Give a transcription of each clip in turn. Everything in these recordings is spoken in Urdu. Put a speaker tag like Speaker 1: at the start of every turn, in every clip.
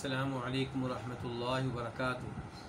Speaker 1: السلام علیکم ورحمۃ اللہ وبرکاتہ۔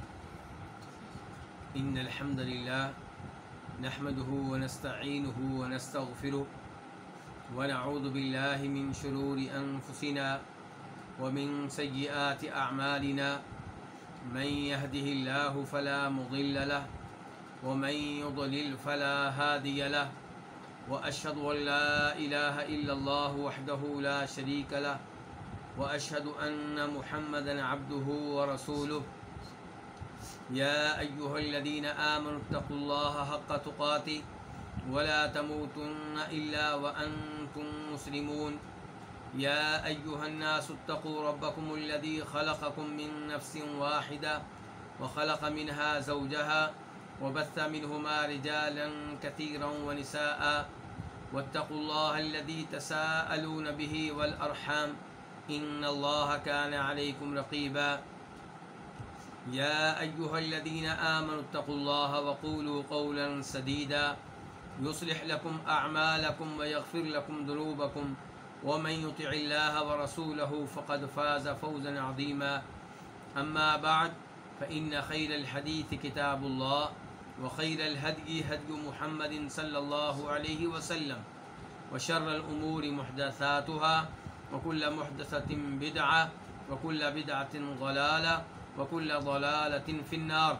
Speaker 1: ان الحمد للہ نحمده ونستعینه ونستغفره ونعوذ باللہ من شرور انفسنا ومن سیئات اعمالنا من يهده الله فلا مضل له ومن يضلل فلا هادي له واشهد ان لا اله الا الله وحده لا شريك له وأشهد أن محمدا عبده ورسوله يا أيها الذين آمنوا اتقوا الله حق تقاته ولا تموتن إلا وأنتم مسلمون يا أيها الناس اتقوا ربكم الذي خلقكم من نفس واحدة وخلق منها زوجها وبث منهما رجالا كثيرا ونساء واتقوا الله الذي تساءلون به والأرحام ان الله كان عليكم رقيبا يا ايها الذين آمنوا اتقوا الله وقولوا قولا سديدا يصلح لكم اعمالكم ويغفر لكم ذنوبكم ومن يطع الله ورسوله فقد فاز فوزا عظيما اما بعد فان خير الحديث كتاب الله وخير الهدي هدي محمد صلى الله عليه وسلم وشر الامور محدثاتها وكل محدثة بدعة وكل بدعة ضلالة وكل ضلالة في النار۔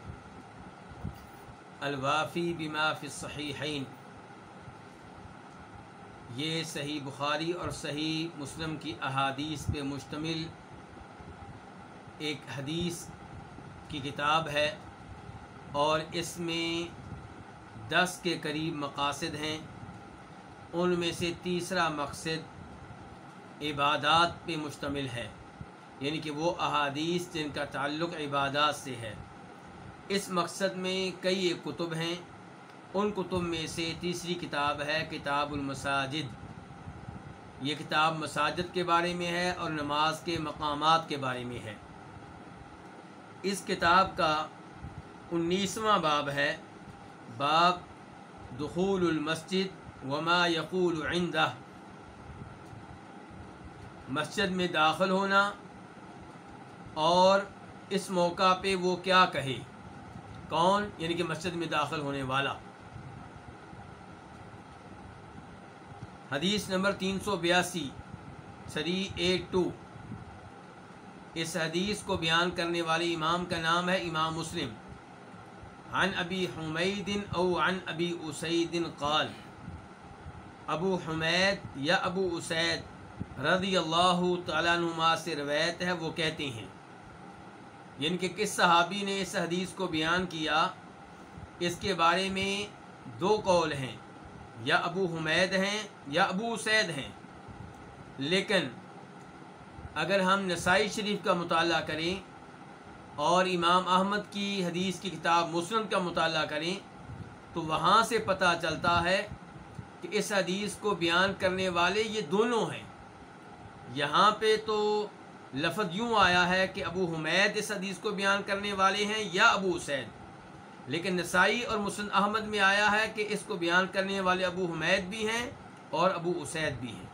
Speaker 1: الوافی بما فی الصحیحین، یہ صحیح بخاری اور صحیح مسلم کی احادیث پہ مشتمل ایک حدیث کی کتاب ہے، اور اس میں 10 کے قریب مقاصد ہیں۔ ان میں سے تیسرا مقصد عبادات پہ مشتمل ہے، یعنی کہ وہ احادیث جن کا تعلق عبادات سے ہے۔ اس مقصد میں کئی ایک کتب ہیں، ان کتب میں سے تیسری کتاب ہے کتاب المساجد۔ یہ کتاب مساجد کے بارے میں ہے اور نماز کے مقامات کے بارے میں ہے۔ اس کتاب کا 19واں باب ہے، باب دخول المسجد وما یقول عندہ، مسجد میں داخل ہونا اور اس موقع پہ وہ کیا کہے۔ کون؟ یعنی کہ مسجد میں داخل ہونے والا۔ حدیث نمبر 382 382۔ اس حدیث کو بیان کرنے والے امام کا نام ہے امام مسلم۔ عن ابی حمید او عن ابی اسید قال، ابو حمید یا ابو اسید رضی اللہ تعالیٰ عنہما سے روایت ہے، وہ کہتے ہیں، یعنی کہ کس صحابی نے اس حدیث کو بیان کیا، اس کے بارے میں 2 قول ہیں، یا ابو حمید ہیں یا ابو اسید ہیں۔ لیکن اگر ہم نسائی شریف کا مطالعہ کریں اور امام احمد کی حدیث کی کتاب مسند کا مطالعہ کریں تو وہاں سے پتہ چلتا ہے کہ اس حدیث کو بیان کرنے والے یہ دونوں ہیں۔ یہاں پہ تو لفظ یوں آیا ہے کہ ابو حمید اس حدیث کو بیان کرنے والے ہیں یا ابو اسید، لیکن نسائی اور مسند احمد میں آیا ہے کہ اس کو بیان کرنے والے ابو حمید بھی ہیں اور ابو اسید بھی ہیں۔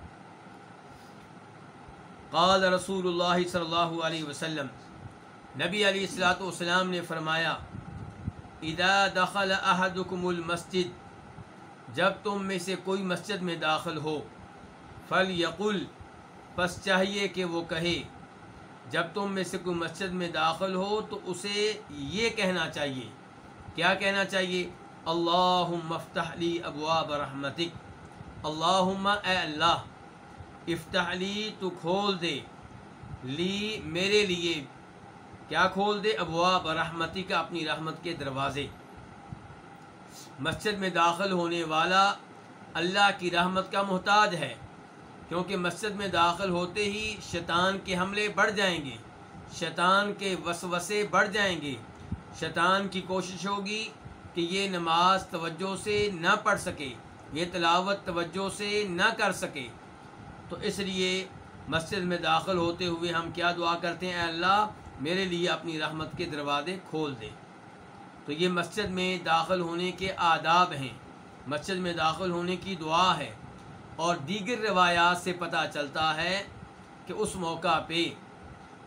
Speaker 1: قال رسول اللہ صلی اللہ علیہ وسلم، نبی علیہ الصلوۃ والسلام نے فرمایا، اذا دخل احدکم المسجد، جب تم میں سے کوئی مسجد میں داخل ہو، فلیقل، پس چاہیے کہ وہ کہے، جب تم میں سے کوئی مسجد میں داخل ہو تو اسے یہ کہنا چاہیے۔ کیا کہنا چاہیے؟ اللہم افتح لی ابواب رحمتک، اللہم اے اللہ، افتح لی تو کھول دے، لی میرے لیے، کیا کھول دے؟ ابواب رحمتک، اپنی رحمت کے دروازے۔ مسجد میں داخل ہونے والا اللہ کی رحمت کا محتاج ہے، کیونکہ مسجد میں داخل ہوتے ہی شیطان کے حملے بڑھ جائیں گے، شیطان کے وسوسے بڑھ جائیں گے، شیطان کی کوشش ہوگی کہ یہ نماز توجہ سے نہ پڑھ سکے، یہ تلاوت توجہ سے نہ کر سکے۔ تو اس لیے مسجد میں داخل ہوتے ہوئے ہم کیا دعا کرتے ہیں؟ اے اللہ میرے لیے اپنی رحمت کے دروازے کھول دے۔ تو یہ مسجد میں داخل ہونے کے آداب ہیں، مسجد میں داخل ہونے کی دعا ہے۔ اور دیگر روایات سے پتہ چلتا ہے کہ اس موقع پہ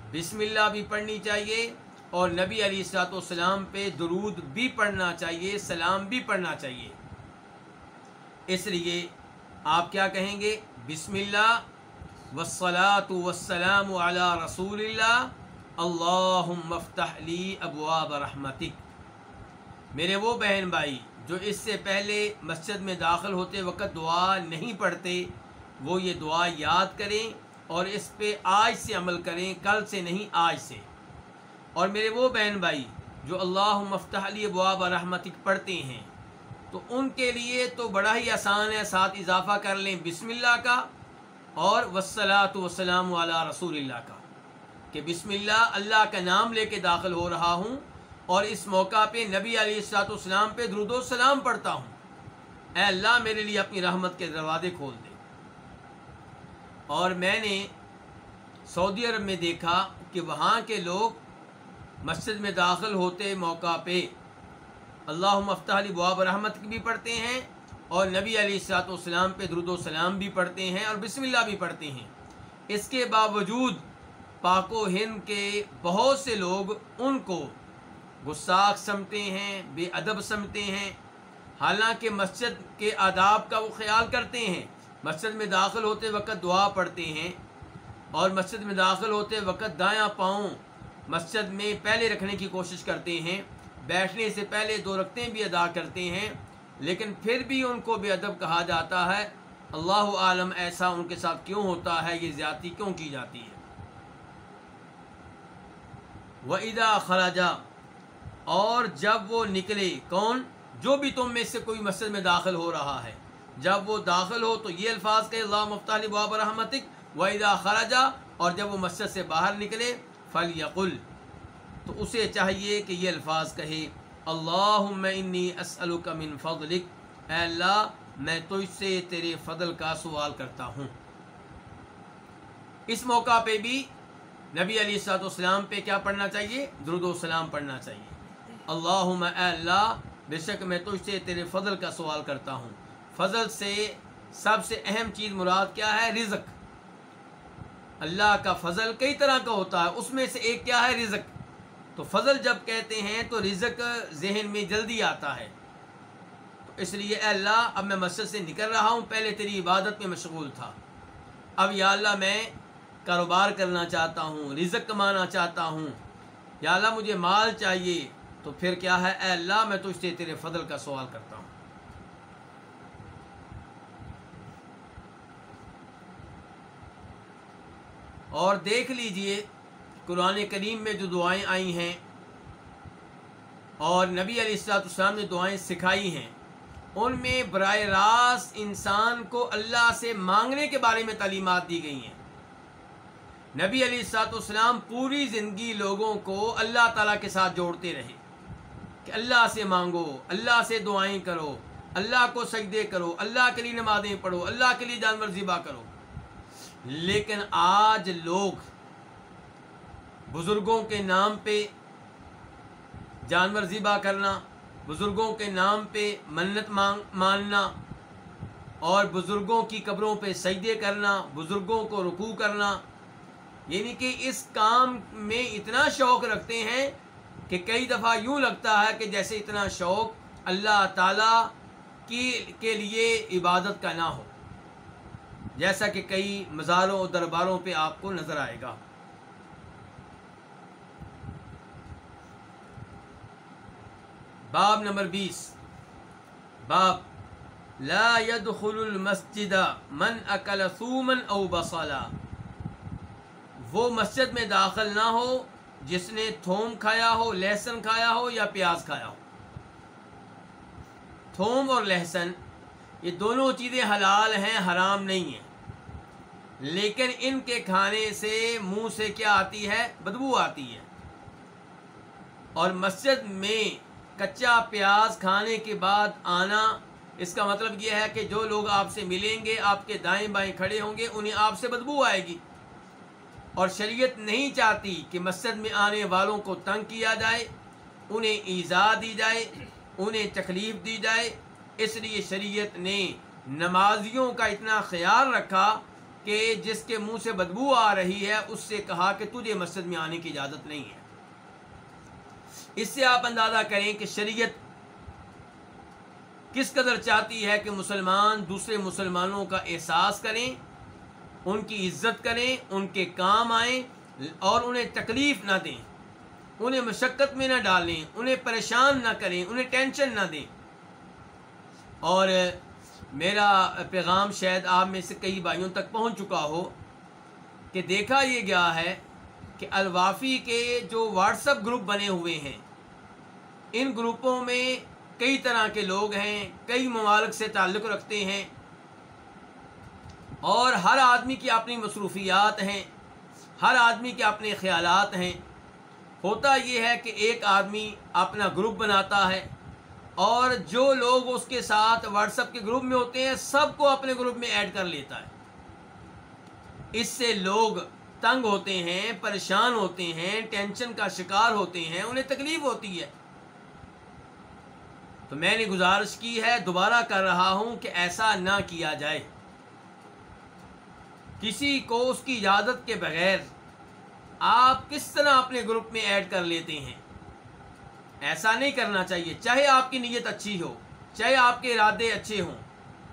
Speaker 1: बिस्मिल्लाह भी पढ़नी चाहिए और नबी अलैहिस्सलाम पे दुरूद भी पढ़ना चाहिए, सलाम भी पढ़ना चाहिए। इसलिए आप क्या कहेंगे? बिस्मिल्लाह वस्सलातु वस्सलामु अला रसूलिल्लाह अल्लाहुम्मा फ़्तह ली अब्वाब रहमतिक। मेरे वो बहन भाई जो इससे पहले मस्जिद में दाखिल होते वक्त दुआ नहीं पढ़ते, वो ये दुआ याद करें और इस पे आज से अमल करें, कल से नहीं, आज से। और मेरे वो बहन भाई जो अल्लाहुम्मा फ़्तह ली अब्वाब रहमतिक पढ़ते हैं, तो उनके लिए तो बड़ा ही आसान है, साथ इजाफा कर लें बिस्मिल्लाह का और वस्सलातु वस्सलामु अला रसूलिल्लाह का, कि बिस्मिल्लाह अल्लाह का नाम लेके दाखिल हो रहा हूँ और इस मौका पे नबी अलैहिस्सलाम पे दुरूद व सलाम पढ़ता हूँ। ऐ अल्लाह मेरे लिए अपनी रहमत के दरवाजे खोल दे। और मैंने सऊदी अरब में देखा कि वहाँ के लोग मस्जिद में दाखिल होते मौका पे अल्लाहुम्मा फ़्तह ली अब्वाब रहमतिक भी पढ़ते हैं और नबी अलैहिस्सलाम पे दुरूद व सलाम भी पढ़ते हैं और बिस्मिल्लाह भी पढ़ते हैं। इसके बावजूद पाको हिंद के बहुत से लोग उनको गुस्ताख समझते हैं, बेअदब समझते हैं। हालांकि मस्जिद के आदाब का वो ख्याल करते हैं, मस्जिद में दाखिल होते वक्त दुआ पढ़ते हैं और मस्जिद में दाखिल होते वक्त दायां पाँव मस्जिद में पहले रखने की कोशिश करते हैं, बैठने से पहले 2 रकतें भी अदा करते हैं, लेकिन फिर भी उनको बेअदब कहा जाता है। अल्लाहु आलम ऐसा उनके साथ क्यों होता है, ये ज़्यादती क्यों की जाती है। वइदा खराजा, और जब वो निकले, कौन? जो भी तुम में से कोई मस्जिद में दाखिल हो रहा है, जब वो दाखिल हो तो ये अल्फाज कहे अल्लाहुम्मा फ़्तह ली अब्वाब रहमतिक। वइदा खराजा, और जब वो मस्जिद से बाहर निकले, फलयकुल, तो उसे चाहिए कि ये अल्फाज कहे अल्लाहुम्मा इन्नी अस्अलुका मिन फ़ज़लिक, ऐ अल्लाह मैं तुझसे तेरे फ़ज़ल का सवाल करता हूँ। इस मौका पे भी नबी अलैहिस्सलाम पे क्या पढ़ना चाहिए? दुरूद व सलाम पढ़ना चाहिए। अल्लाहुम्मा, ऐ अल्लाह बेशक मैं तुझसे तेरे फ़ज़ल का सवाल करता हूँ। फ़ज़ल से सबसे अहम चीज़ मुराद क्या है? रिज़्क़। अल्लाह का फ़ज़ल कई तरह का होता है, उसमें से एक क्या है? रिज़्क़। तो फ़ज़ल जब कहते हैं तो रिज़्क़ ज़हन में जल्दी आता है। तो इसलिए ऐ अल्लाह अब मैं मस्जिद से निकल रहा हूँ, पहले तेरी इबादत में मशगूल था, अब या अल्लाह मैं कारोबार करना चाहता हूँ, रिज़्क़ कमाना चाहता हूँ, या अल्लाह मुझे माल चाहिए। तो फिर क्या है? ऐ अल्लाह मैं तुझसे तेरे फ़ज़ल का सवाल करता हूँ। और देख लीजिए कुरान करीम में जो दुआएं आई हैं और नबी अलैहिस्सलाम ने दुआएं सिखाई हैं, उनमें बराह रास्त इंसान को अल्लाह से मांगने के बारे में तालीमात दी गई हैं। नबी अलैहिस्सलाम पूरी ज़िंदगी लोगों को अल्लाह ताला के साथ जोड़ते रहे कि अल्लाह से मांगो, अल्लाह से दुआएं करो, अल्लाह को सजदे करो, अल्लाह के लिए नमाज़ें पढ़ो, अल्लाह के लिए जानवर ज़िबा करो। लेकिन आज लोग बुज़ुर्गों के नाम पे जानवर ज़िबा करना, बुज़ुर्गों के नाम पे मन्नत मानना और बुज़ुर्गों की कब्रों पे सजदे करना, बुज़ुर्गों को रुकू करना, यानी कि इस काम में इतना शौक़ रखते हैं कि कई दफ़ा यूँ लगता है कि जैसे इतना शौक़ अल्लाह ताला के लिए इबादत का ना हो, जैसा कि कई मज़ारों और दरबारों पे आपको नज़र आएगा। बाब नंबर 20, बाब ला यदखुलुल मस्जिद मन अकल सूमन औ बसला, वो मस्जिद में दाखिल ना हो जिसने थोम खाया हो, लहसुन खाया हो या प्याज खाया हो। थोम और लहसुन ये दोनों चीज़ें हलाल हैं, हराम नहीं हैं, लेकिन इनके खाने से मुंह से क्या आती है? बदबू आती है। और मस्जिद में कच्चा प्याज खाने के बाद आना, इसका मतलब यह है कि जो लोग आपसे मिलेंगे, आपके दाएं बाएं खड़े होंगे, उन्हें आपसे बदबू आएगी। और शरीयत नहीं चाहती कि मस्जिद में आने वालों को तंग किया जाए, उन्हें ईज़ा दी जाए, उन्हें तकलीफ़ दी जाए। इसलिए शरीयत ने नमाजियों का इतना ख्याल रखा کہ جس کے منہ سے بدبو آ رہی ہے اس سے کہا کہ تجھے مسجد میں آنے کی اجازت نہیں ہے۔ اس سے آپ اندازہ کریں کہ شریعت کس قدر چاہتی ہے کہ مسلمان دوسرے مسلمانوں کا احساس کریں، ان کی عزت کریں، ان کے کام آئیں اور انہیں تکلیف نہ دیں، انہیں مشقت میں نہ ڈالیں، انہیں پریشان نہ کریں، انہیں ٹینشن نہ دیں۔ اور میرا پیغام شاید آپ میں سے کئی بھائیوں تک پہنچ چکا ہو کہ دیکھا یہ گیا ہے کہ الوافی کے جو واٹس ایپ گروپ بنے ہوئے ہیں، ان گروپوں میں کئی طرح کے لوگ ہیں، کئی ممالک سے تعلق رکھتے ہیں، اور ہر آدمی کی اپنی مصروفیات ہیں، ہر آدمی کے اپنے خیالات ہیں۔ ہوتا یہ ہے کہ ایک آدمی اپنا گروپ بناتا ہے اور جو لوگ اس کے ساتھ واٹس ایپ کے گروپ میں ہوتے ہیں سب کو اپنے گروپ میں ایڈ کر لیتا ہے۔ اس سے لوگ تنگ ہوتے ہیں، پریشان ہوتے ہیں، ٹینشن کا شکار ہوتے ہیں، انہیں تکلیف ہوتی ہے۔ تو میں نے گزارش کی ہے، دوبارہ کر رہا ہوں کہ ایسا نہ کیا جائے۔ کسی کو اس کی اجازت کے بغیر آپ کس طرح اپنے گروپ میں ایڈ کر لیتے ہیں؟ ایسا نہیں کرنا چاہیے، چاہے آپ کی نیت اچھی ہو، چاہے آپ کے ارادے اچھے ہوں،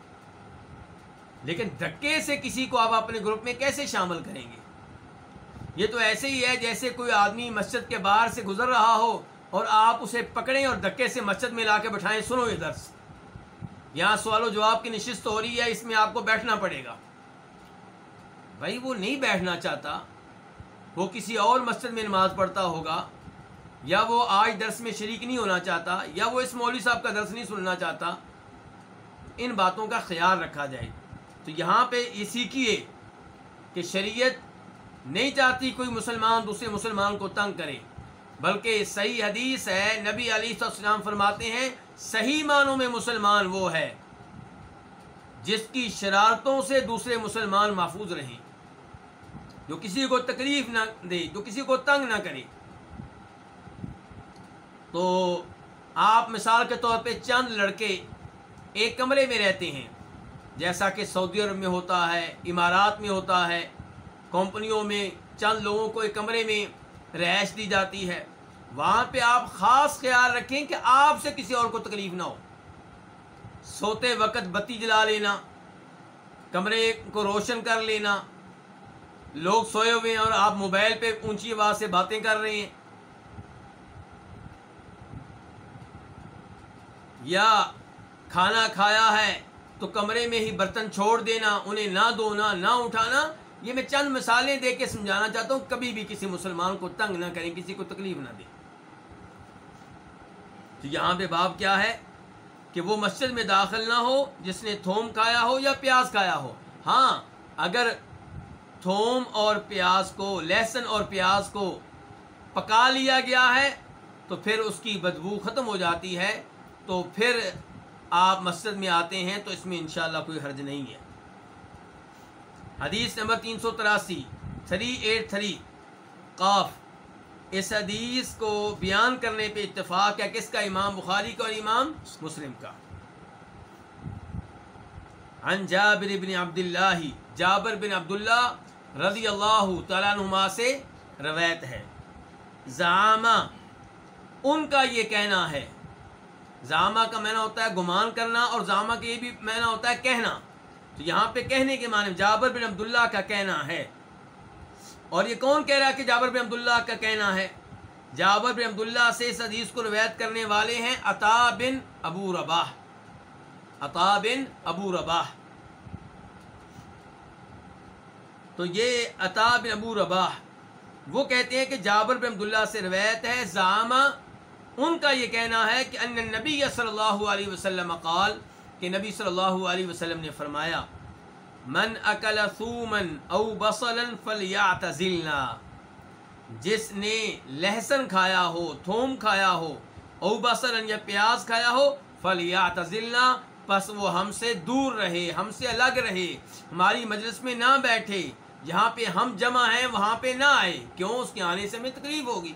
Speaker 1: لیکن دھکے سے کسی کو آپ اپنے گروپ میں کیسے شامل کریں گے؟ یہ تو ایسے ہی ہے جیسے کوئی آدمی مسجد کے باہر سے گزر رہا ہو اور آپ اسے پکڑیں اور دھکے سے مسجد میں لا کے بٹھائیں، سنو یہ درس، یہاں سوال و جواب کی نشست ہو رہی ہے، اس میں آپ کو بیٹھنا پڑے گا۔ بھائی وہ نہیں بیٹھنا چاہتا، وہ کسی اور مسجد میں نماز پڑھتا ہوگا، یا وہ آج درس میں شریک نہیں ہونا چاہتا، یا وہ اس مولوی صاحب کا درس نہیں سننا چاہتا۔ ان باتوں کا خیال رکھا جائے۔ تو یہاں پہ یہ سیکھیے کہ شریعت نہیں چاہتی کوئی مسلمان دوسرے مسلمان کو تنگ کرے، بلکہ صحیح حدیث ہے، نبی علیہ السلام فرماتے ہیں صحیح معنوں میں مسلمان وہ ہے جس کی شرارتوں سے دوسرے مسلمان محفوظ رہیں، جو کسی کو تکلیف نہ دے، جو کسی کو تنگ نہ کرے۔ تو آپ مثال کے طور پہ چند لڑکے ایک کمرے میں رہتے ہیں، جیسا کہ سعودی عرب میں ہوتا ہے، امارات میں ہوتا ہے، کمپنیوں میں چند لوگوں کو ایک کمرے میں رہائش دی جاتی ہے۔ وہاں پہ آپ خاص خیال رکھیں کہ آپ سے کسی اور کو تکلیف نہ ہو۔ سوتے وقت بتی جلا لینا، کمرے کو روشن کر لینا، لوگ سوئے ہوئے ہیں اور آپ موبائل پہ اونچی آواز سے باتیں کر رہے ہیں، یا کھانا کھایا ہے تو کمرے میں ہی برتن چھوڑ دینا، انہیں نہ دھونا، نہ اٹھانا۔ یہ میں چند مثالیں دے کے سمجھانا چاہتا ہوں، کبھی بھی کسی مسلمان کو تنگ نہ کریں، کسی کو تکلیف نہ دیں۔ تو یہاں پہ باب کیا ہے کہ وہ مسجد میں داخل نہ ہو جس نے تھوم کھایا ہو یا پیاز کھایا ہو۔ ہاں، اگر تھوم اور پیاز کو، لہسن اور پیاز کو پکا لیا گیا ہے تو پھر اس کی بدبو ختم ہو جاتی ہے، تو پھر آپ مسجد میں آتے ہیں تو اس میں انشاءاللہ کوئی حرج نہیں ہے۔ حدیث نمبر 383 قاف۔ اس حدیث کو بیان کرنے پہ اتفاق ہے کس کا؟ امام بخاری کا اور امام مسلم کا۔ عن جابر بن عبداللہ، جابر بن عبداللہ رضی اللہ تعالیٰ عنہما سے روایت ہے، زعامہ، ان کا یہ کہنا ہے۔ زعامہ کا معنی ہوتا ہے گمان کرنا، اور زعامہ کا یہ بھی معنی ہوتا ہے کہنا۔ تو یہاں پہ کہنے کے معنی جابر بن عبداللہ کا کہنا ہے۔ اور یہ کون کہہ رہا ہے کہ جابر بن عبداللہ کا کہنا ہے؟ جابر بن عبداللہ سے اس حدیث کو روایت کرنے والے ہیں عطا بن ابو رباح، عطا بن ابو رباح۔ تو یہ عطا بن ابو رباح وہ کہتے ہیں کہ جابر بن عبداللہ سے روایت ہے، زعامہ، ان کا یہ کہنا ہے کہ ان النبی صلی اللہ علیہ وسلم قال، کہ نبی صلی اللہ علیہ وسلم نے فرمایا، من اکل ثوما او بصلا فلیعتزلنا، جس نے لہسن کھایا ہو، تھوم کھایا ہو، او بصلا یا پیاز کھایا ہو، فلیعتزلنا، پس وہ ہم سے دور رہے، ہم سے الگ رہے، ہماری مجلس میں نہ بیٹھے، جہاں پہ ہم جمع ہیں وہاں پہ نہ آئے، کیوں؟ اس کے آنے سے ہمیں تکلیف ہوگی۔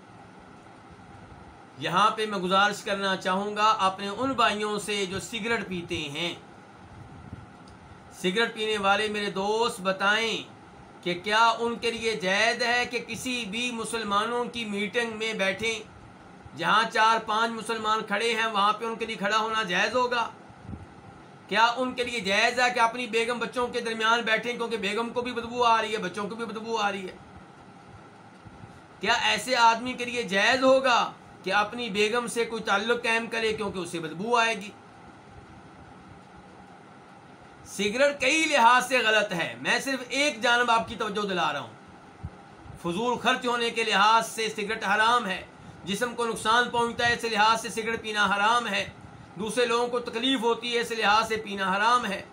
Speaker 1: یہاں پہ میں گزارش کرنا چاہوں گا اپنے ان بھائیوں سے جو سگریٹ پیتے ہیں، سگریٹ پینے والے میرے دوست بتائیں کہ کیا ان کے لیے جائز ہے کہ کسی بھی مسلمانوں کی میٹنگ میں بیٹھیں؟ جہاں 4-5 مسلمان کھڑے ہیں وہاں پہ ان کے لیے کھڑا ہونا جائز ہوگا؟ کیا ان کے لیے جائز ہے کہ اپنی بیگم بچوں کے درمیان بیٹھیں، کیونکہ بیگم کو بھی بدبو آ رہی ہے، بچوں کو بھی بدبو آ رہی ہے؟ کیا ایسے آدمی کے لیے جائز ہوگا کہ اپنی بیگم سے کوئی تعلق قائم کرے کیونکہ اسے بدبو آئے گی؟ سگریٹ کئی لحاظ سے غلط ہے، میں صرف ایک جانب آپ کی توجہ دلا رہا ہوں۔ فضول خرچ ہونے کے لحاظ سے سگریٹ حرام ہے، جسم کو نقصان پہنچتا ہے اس لحاظ سے سگریٹ پینا حرام ہے، دوسرے لوگوں کو تکلیف ہوتی ہے اس لحاظ سے پینا حرام ہے۔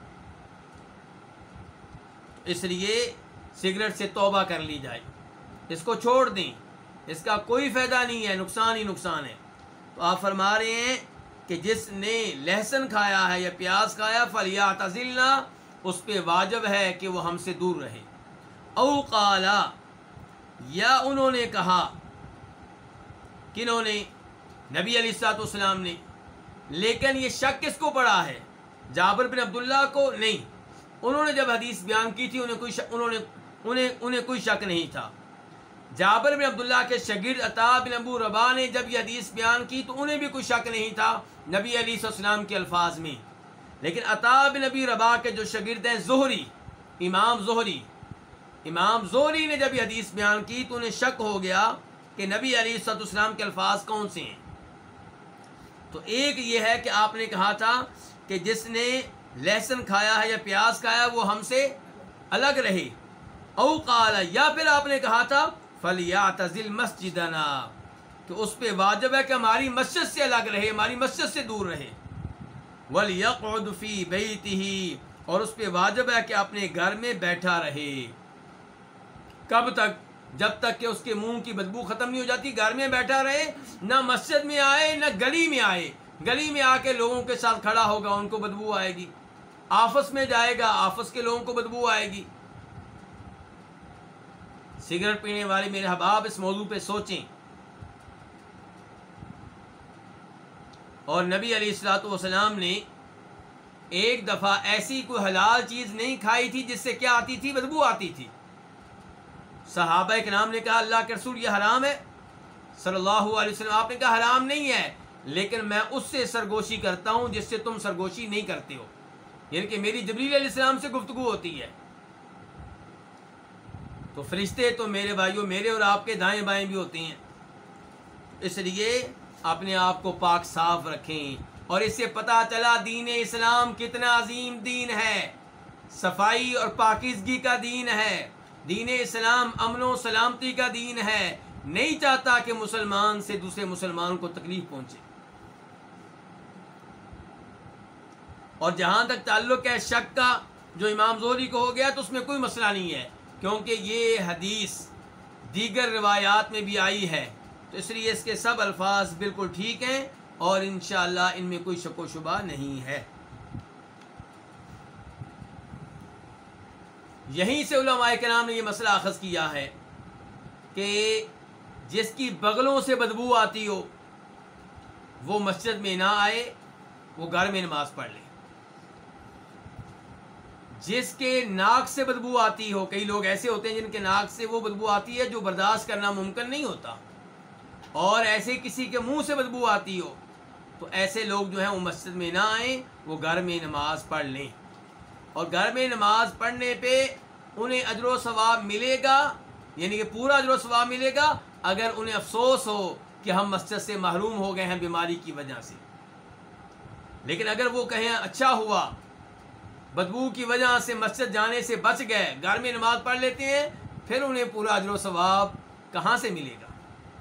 Speaker 1: اس لیے سگریٹ سے توبہ کر لی جائے، اس کو چھوڑ دیں، اس کا کوئی فائدہ نہیں ہے، نقصان ہی نقصان ہے۔ تو آپ فرما رہے ہیں کہ جس نے لہسن کھایا ہے یا پیاز کھایا فلیعتزلنا، اس پہ واجب ہے کہ وہ ہم سے دور رہے۔ او قالا، یا انہوں نے کہا، کنہوں نے؟ نبی علیہ الصلوۃ والسلام نے۔ لیکن یہ شک کس کو پڑا ہے؟ جابر بن عبداللہ کو نہیں۔ انہوں نے جب حدیث بیان کی تھی انہیں کوئی شک نہیں تھا۔ جابر بن عبداللہ کے شاگرد عطا بن ابو رباح نے جب یہ حدیث بیان کی تو انہیں بھی کوئی شک نہیں تھا نبی علیہ السلام کے الفاظ میں۔ لیکن عطا بن ابی رباح کے جو شاگرد ہیں زہری، امام زہری نے جب یہ حدیث بیان کی تو انہیں شک ہو گیا کہ نبی علیہ السلام کے الفاظ کون سے ہیں۔ تو ایک یہ ہے کہ آپ نے کہا تھا کہ جس نے لہسن کھایا ہے یا پیاز کھایا وہ ہم سے الگ رہے۔ او قال، یا پھر آپ نے کہا تھا فلیعتزل مسجدنا، کہ اس پہ واجب ہے کہ ہماری مسجد سے الگ رہے، ہماری مسجد سے دور رہے۔ ولیقعد فی بیتہ، اور اس پہ واجب ہے کہ اپنے گھر میں بیٹھا رہے۔ کب تک؟ جب تک کہ اس کے منہ کی بدبو ختم نہیں ہو جاتی، گھر میں بیٹھا رہے، نہ مسجد میں آئے نہ گلی میں آئے۔ گلی میں آ کے لوگوں کے ساتھ کھڑا ہوگا ان کو بدبو آئے گی، آفس میں جائے گا آفس کے لوگوں کو بدبو آئے گی۔ سگریٹ پینے والے میرے احباب اس موضوع پہ سوچیں۔ اور نبی علیہ الصلوۃ والسلام نے ایک دفعہ ایسی کوئی حلال چیز نہیں کھائی تھی جس سے کیا آتی تھی؟ بدبو آتی تھی۔ صحابہ کرام نے کہا اللہ کے رسول یہ حرام ہے صلی اللہ علیہ وسلم۔ آپ نے کہا حرام نہیں ہے، لیکن میں اس سے سرگوشی کرتا ہوں جس سے تم سرگوشی نہیں کرتے ہو، یعنی کہ میری جبریل علیہ السلام سے گفتگو ہوتی ہے۔ تو فرشتے تو میرے بھائیوں میرے اور آپ کے دائیں بائیں بھی ہوتے ہیں، اس لیے اپنے آپ کو پاک صاف رکھیں۔ اور اس سے پتہ چلا دین اسلام کتنا عظیم دین ہے، صفائی اور پاکیزگی کا دین ہے۔ دین اسلام امن و سلامتی کا دین ہے، نہیں چاہتا کہ مسلمان سے دوسرے مسلمان کو تکلیف پہنچے۔ اور جہاں تک تعلق ہے شک کا، جو امام زہری کو ہو گیا تو اس میں کوئی مسئلہ نہیں ہے، کیونکہ یہ حدیث دیگر روایات میں بھی آئی ہے، تو اس لیے اس کے سب الفاظ بالکل ٹھیک ہیں اور انشاءاللہ ان میں کوئی شک و شبہ نہیں ہے۔ یہیں سے علماء کرام نے یہ مسئلہ اخذ کیا ہے کہ جس کی بغلوں سے بدبو آتی ہو وہ مسجد میں نہ آئے، وہ گھر میں نماز پڑھ لے۔ جس کے ناک سے بدبو آتی ہو، کئی لوگ ایسے ہوتے ہیں جن کے ناک سے وہ بدبو آتی ہے جو برداشت کرنا ممکن نہیں ہوتا، اور ایسے کسی کے منہ سے بدبو آتی ہو تو ایسے لوگ جو ہیں وہ مسجد میں نہ آئیں، وہ گھر میں نماز پڑھ لیں۔ اور گھر میں نماز پڑھنے پہ انہیں اجر و ثواب ملے گا، یعنی کہ پورا اجر و ثواب ملے گا اگر انہیں افسوس ہو کہ ہم مسجد سے محروم ہو گئے ہیں بیماری کی وجہ سے۔ لیکن اگر وہ کہیں اچھا ہوا بدبو کی وجہ سے مسجد جانے سے بچ گئے، گھر میں نماز پڑھ لیتے ہیں، پھر انہیں پورا اجر و ثواب کہاں سے ملے گا؟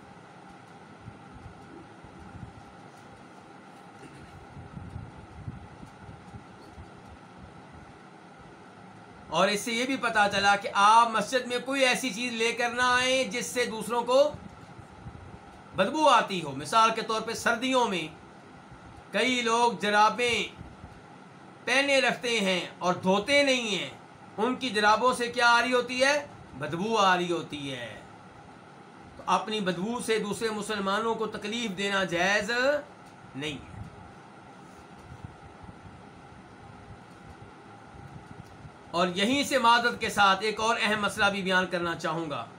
Speaker 1: اور اس سے یہ بھی پتہ چلا کہ آپ مسجد میں کوئی ایسی چیز لے کر نہ آئیں جس سے دوسروں کو بدبو آتی ہو۔ مثال کے طور پہ سردیوں میں کئی لوگ جرابیں پہنے رکھتے ہیں اور دھوتے نہیں ہیں، ان کی جرابوں سے کیا آ رہی ہوتی ہے؟ بدبو آ رہی ہوتی ہے۔ تو اپنی بدبو سے دوسرے مسلمانوں کو تکلیف دینا جائز نہیں ہے۔ اور یہیں سے معذرت کے ساتھ ایک اور اہم مسئلہ بھی بیان کرنا چاہوں گا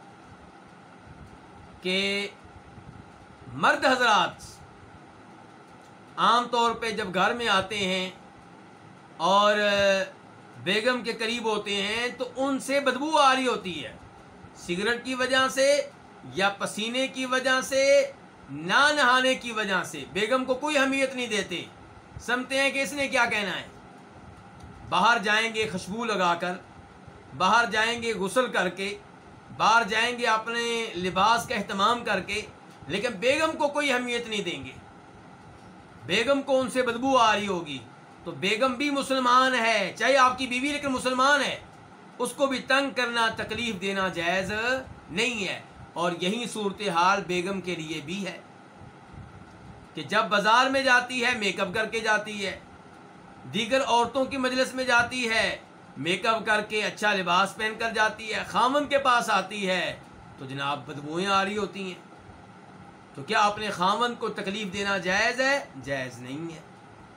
Speaker 1: کہ مرد حضرات عام طور پہ جب گھر میں آتے ہیں اور بیگم کے قریب ہوتے ہیں تو ان سے بدبو آ رہی ہوتی ہے، سگریٹ کی وجہ سے یا پسینے کی وجہ سے، نہ نہانے کی وجہ سے۔ بیگم کو کوئی اہمیت نہیں دیتے، سمجھتے ہیں کہ اس نے کیا کہنا ہے۔ باہر جائیں گے خوشبو لگا کر، باہر جائیں گے غسل کر کے، باہر جائیں گے اپنے لباس کا اہتمام کر کے، لیکن بیگم کو کوئی اہمیت نہیں دیں گے، بیگم کو ان سے بدبو آ رہی ہوگی۔ تو بیگم بھی مسلمان ہے، چاہے آپ کی بیوی لیکن مسلمان ہے، اس کو بھی تنگ کرنا، تکلیف دینا جائز نہیں ہے۔ اور یہی صورتحال بیگم کے لیے بھی ہے کہ جب بازار میں جاتی ہے میک اپ کر کے جاتی ہے، دیگر عورتوں کی مجلس میں جاتی ہے میک اپ کر کے اچھا لباس پہن کر جاتی ہے، خامن کے پاس آتی ہے تو جناب بدبوئیں آ رہی ہوتی ہیں۔ تو کیا اپنے خامن کو تکلیف دینا جائز ہے؟ جائز نہیں ہے۔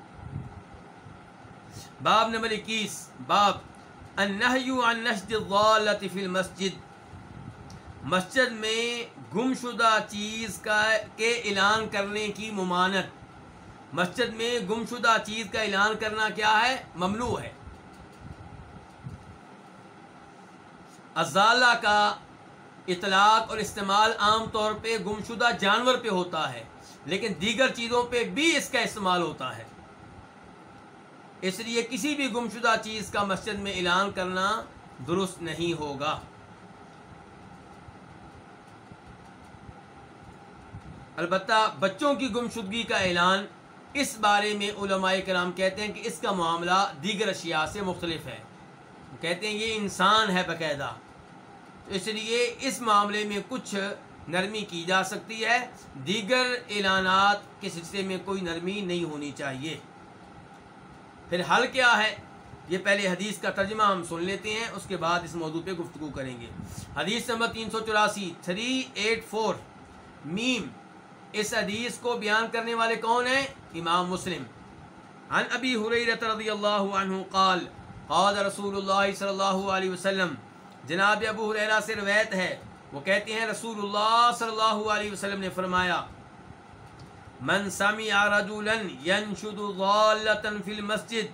Speaker 1: باب نمبر 21، باب النہی عن نشد الضالۃ فی المسجد، مسجد میں گمشدہ چیز کے اعلان کرنے کی ممانعت۔ مسجد میں گمشدہ چیز کا اعلان کرنا کیا ہے؟ ممنوع ہے۔ الضالہ کا اطلاق اور استعمال عام طور پہ گمشدہ جانور پہ ہوتا ہے، لیکن دیگر چیزوں پہ بھی اس کا استعمال ہوتا ہے، اس لیے کسی بھی گمشدہ چیز کا مسجد میں اعلان کرنا درست نہیں ہوگا۔ البتہ بچوں کی گمشدگی کا اعلان، اس بارے میں علماء کرام کہتے ہیں کہ اس کا معاملہ دیگر اشیاء سے مختلف ہے، کہتے ہیں یہ انسان ہے باقاعدہ، اس لیے اس معاملے میں کچھ نرمی کی جا سکتی ہے، دیگر اعلانات کے سلسلے میں کوئی نرمی نہیں ہونی چاہیے۔ پھر حل کیا ہے؟ یہ پہلے حدیث کا ترجمہ ہم سن لیتے ہیں، اس کے بعد اس موضوع پہ گفتگو کریں گے۔ حدیث نمبر 384 میم، اس حدیث کو بیان کرنے والے کون ہیں؟ امام مسلم۔ عن ابی ہریرہ رضی اللہ عنہ قال قال رسول اللہ صلی اللہ علیہ وسلم، جناب ابو ہریرہ سے روایت ہے، وہ کہتے ہیں رسول اللہ صلی اللہ علیہ وسلم نے فرمایا، من سمع رجلا ينشد ضالة في المسجد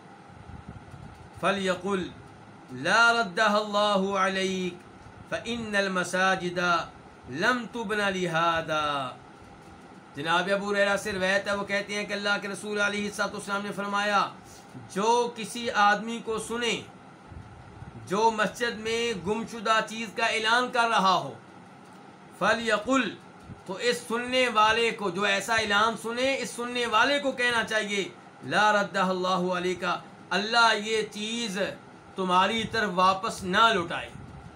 Speaker 1: فليقل لا ردها الله عليك فإن المساجد لم تبن لهذا۔ جناب ابو ہریرہ سے روایت ہے، وہ کہتے ہیں کہ اللہ کے رسول علیہ الصلوۃ والسلام نے فرمایا، جو کسی آدمی کو سنے جو مسجد میں گمشدہ چیز کا اعلان کر رہا ہو، فلیقل، تو اس سننے والے کو، جو ایسا اعلان سنے، اس سننے والے کو کہنا چاہیے، لا ردہ اللہ علیک، اللہ یہ چیز تمہاری طرف واپس نہ لوٹائے۔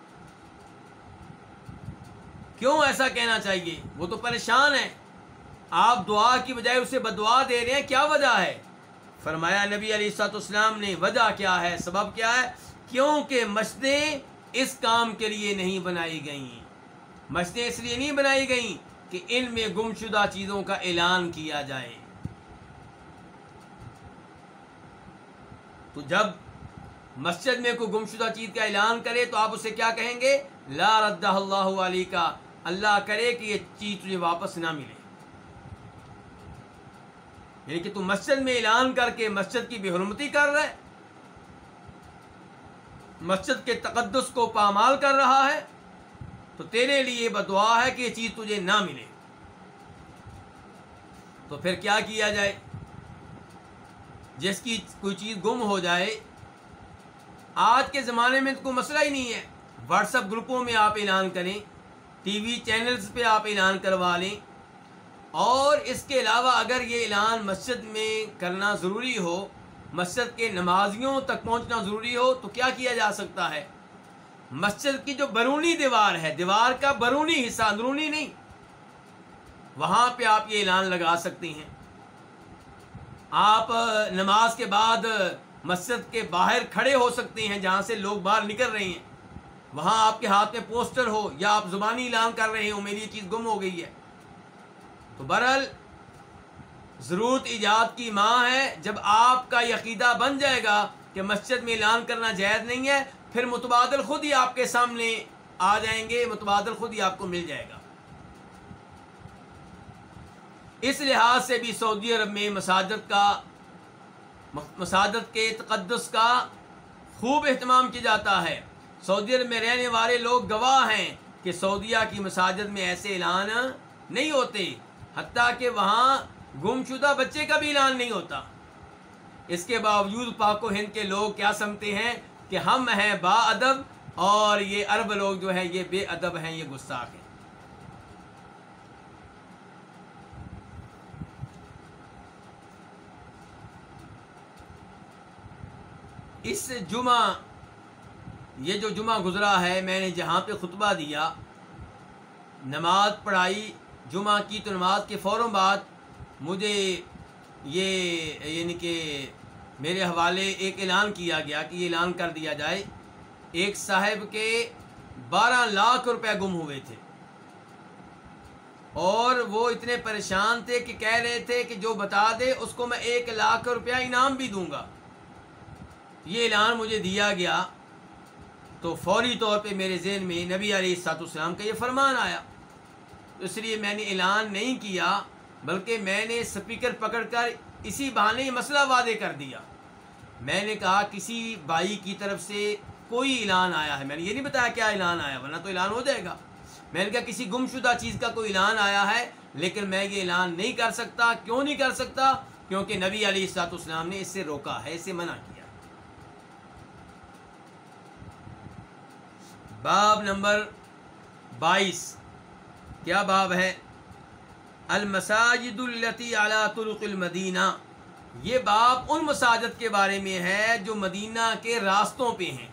Speaker 1: کیوں ایسا کہنا چاہیے؟ وہ تو پریشان ہے، آپ دعا کی بجائے اسے بدعا دے رہے ہیں، کیا وجہ ہے؟ فرمایا نبی علیہ الصلوۃ والسلام نے، وجہ کیا ہے، سبب کیا ہے؟ کیونکہ مسجدیں اس کام کے لیے نہیں بنائی گئیں، مسجدیں اس لیے نہیں بنائی گئیں کہ ان میں گمشدہ چیزوں کا اعلان کیا جائے۔ تو جب مسجد میں کوئی گمشدہ چیز کا اعلان کرے تو آپ اسے کیا کہیں گے؟ لا ردہ اللہ علیک، اللہ کرے کہ یہ چیز تجھے واپس نہ ملے۔ یعنی کہ تو مسجد میں اعلان کر کے مسجد کی بے حرمتی کر رہا ہے، مسجد کے تقدس کو پامال کر رہا ہے، تو تیرے لیے بدعا ہے کہ یہ چیز تجھے نہ ملے۔ تو پھر کیا کیا جائے؟ جس کی کوئی چیز گم ہو جائے، آج کے زمانے میں تو کوئی مسئلہ ہی نہیں ہے، واٹس ایپ گروپوں میں آپ اعلان کریں، ٹی وی چینلز پہ آپ اعلان کروا لیں، اور اس کے علاوہ اگر یہ اعلان مسجد میں کرنا ضروری ہو، مسجد کے نمازیوں تک پہنچنا ضروری ہو، تو کیا کیا جا سکتا ہے؟ مسجد کی جو بیرونی دیوار ہے، دیوار کا بیرونی حصہ، اندرونی نہیں، وہاں پہ آپ یہ اعلان لگا سکتے ہیں۔ آپ نماز کے بعد مسجد کے باہر کھڑے ہو سکتے ہیں، جہاں سے لوگ باہر نکل رہے ہیں، وہاں آپ کے ہاتھ میں پوسٹر ہو، یا آپ زبانی اعلان کر رہے ہو میری یہ چیز گم ہو گئی ہے۔ تو بہرحال ضرورت ایجاد کی ماں ہے، جب آپ کا یہ عقیدہ بن جائے گا کہ مسجد میں اعلان کرنا جائز نہیں ہے، پھر متبادل خود ہی آپ کے سامنے آ جائیں گے، متبادل خود ہی آپ کو مل جائے گا۔ اس لحاظ سے بھی سعودی عرب میں مساجد کے تقدس کا خوب اہتمام کیا جاتا ہے۔ سعودی عرب میں رہنے والے لوگ گواہ ہیں کہ سعودیہ کی مساجد میں ایسے اعلان نہیں ہوتے، حتیٰ کہ وہاں گم شدہ بچے کا بھی اعلان نہیں ہوتا۔ اس کے باوجود پاک و ہند کے لوگ کیا سمجھتے ہیں کہ ہم ہیں با ادب اور یہ عرب لوگ جو ہیں یہ بے ادب ہیں، یہ گستاخ ہیں۔ اس جمعہ، یہ جو جمعہ گزرا ہے، میں نے جہاں پہ خطبہ دیا، نماز پڑھائی جمعہ کی، تو نماز کے فوراً بعد مجھے یہ یعنی کہ میرے حوالے ایک اعلان کیا گیا کہ یہ اعلان کر دیا جائے، ایک صاحب کے 12 لاکھ روپے گم ہوئے تھے، اور وہ اتنے پریشان تھے کہ کہہ رہے تھے کہ جو بتا دے اس کو میں 1 لاکھ روپیہ انعام بھی دوں گا۔ یہ اعلان مجھے دیا گیا تو فوری طور پہ میرے ذہن میں نبی علیہ الصلوۃ والسلام کا یہ فرمان آیا، اس لیے میں نے اعلان نہیں کیا، بلکہ میں نے سپیکر پکڑ کر اسی بہانے یہ مسئلہ واضح کر دیا۔ میں نے کہا کسی بھائی کی طرف سے کوئی اعلان آیا ہے، میں نے یہ نہیں بتایا کیا اعلان آیا، ورنہ تو اعلان ہو جائے گا۔ میں نے کہا کسی گم شدہ چیز کا کوئی اعلان آیا ہے، لیکن میں یہ اعلان نہیں کر سکتا۔ کیوں نہیں کر سکتا؟ کیونکہ نبی علیہ الصلوۃ والسلام نے اس سے روکا ہے، اس سے منع کیا۔ باب نمبر 22، کیا باب ہے؟ المساجد التی علی طرق المدینہ۔ یہ باب ان مساجد کے بارے میں ہے جو مدینہ کے راستوں پہ ہیں۔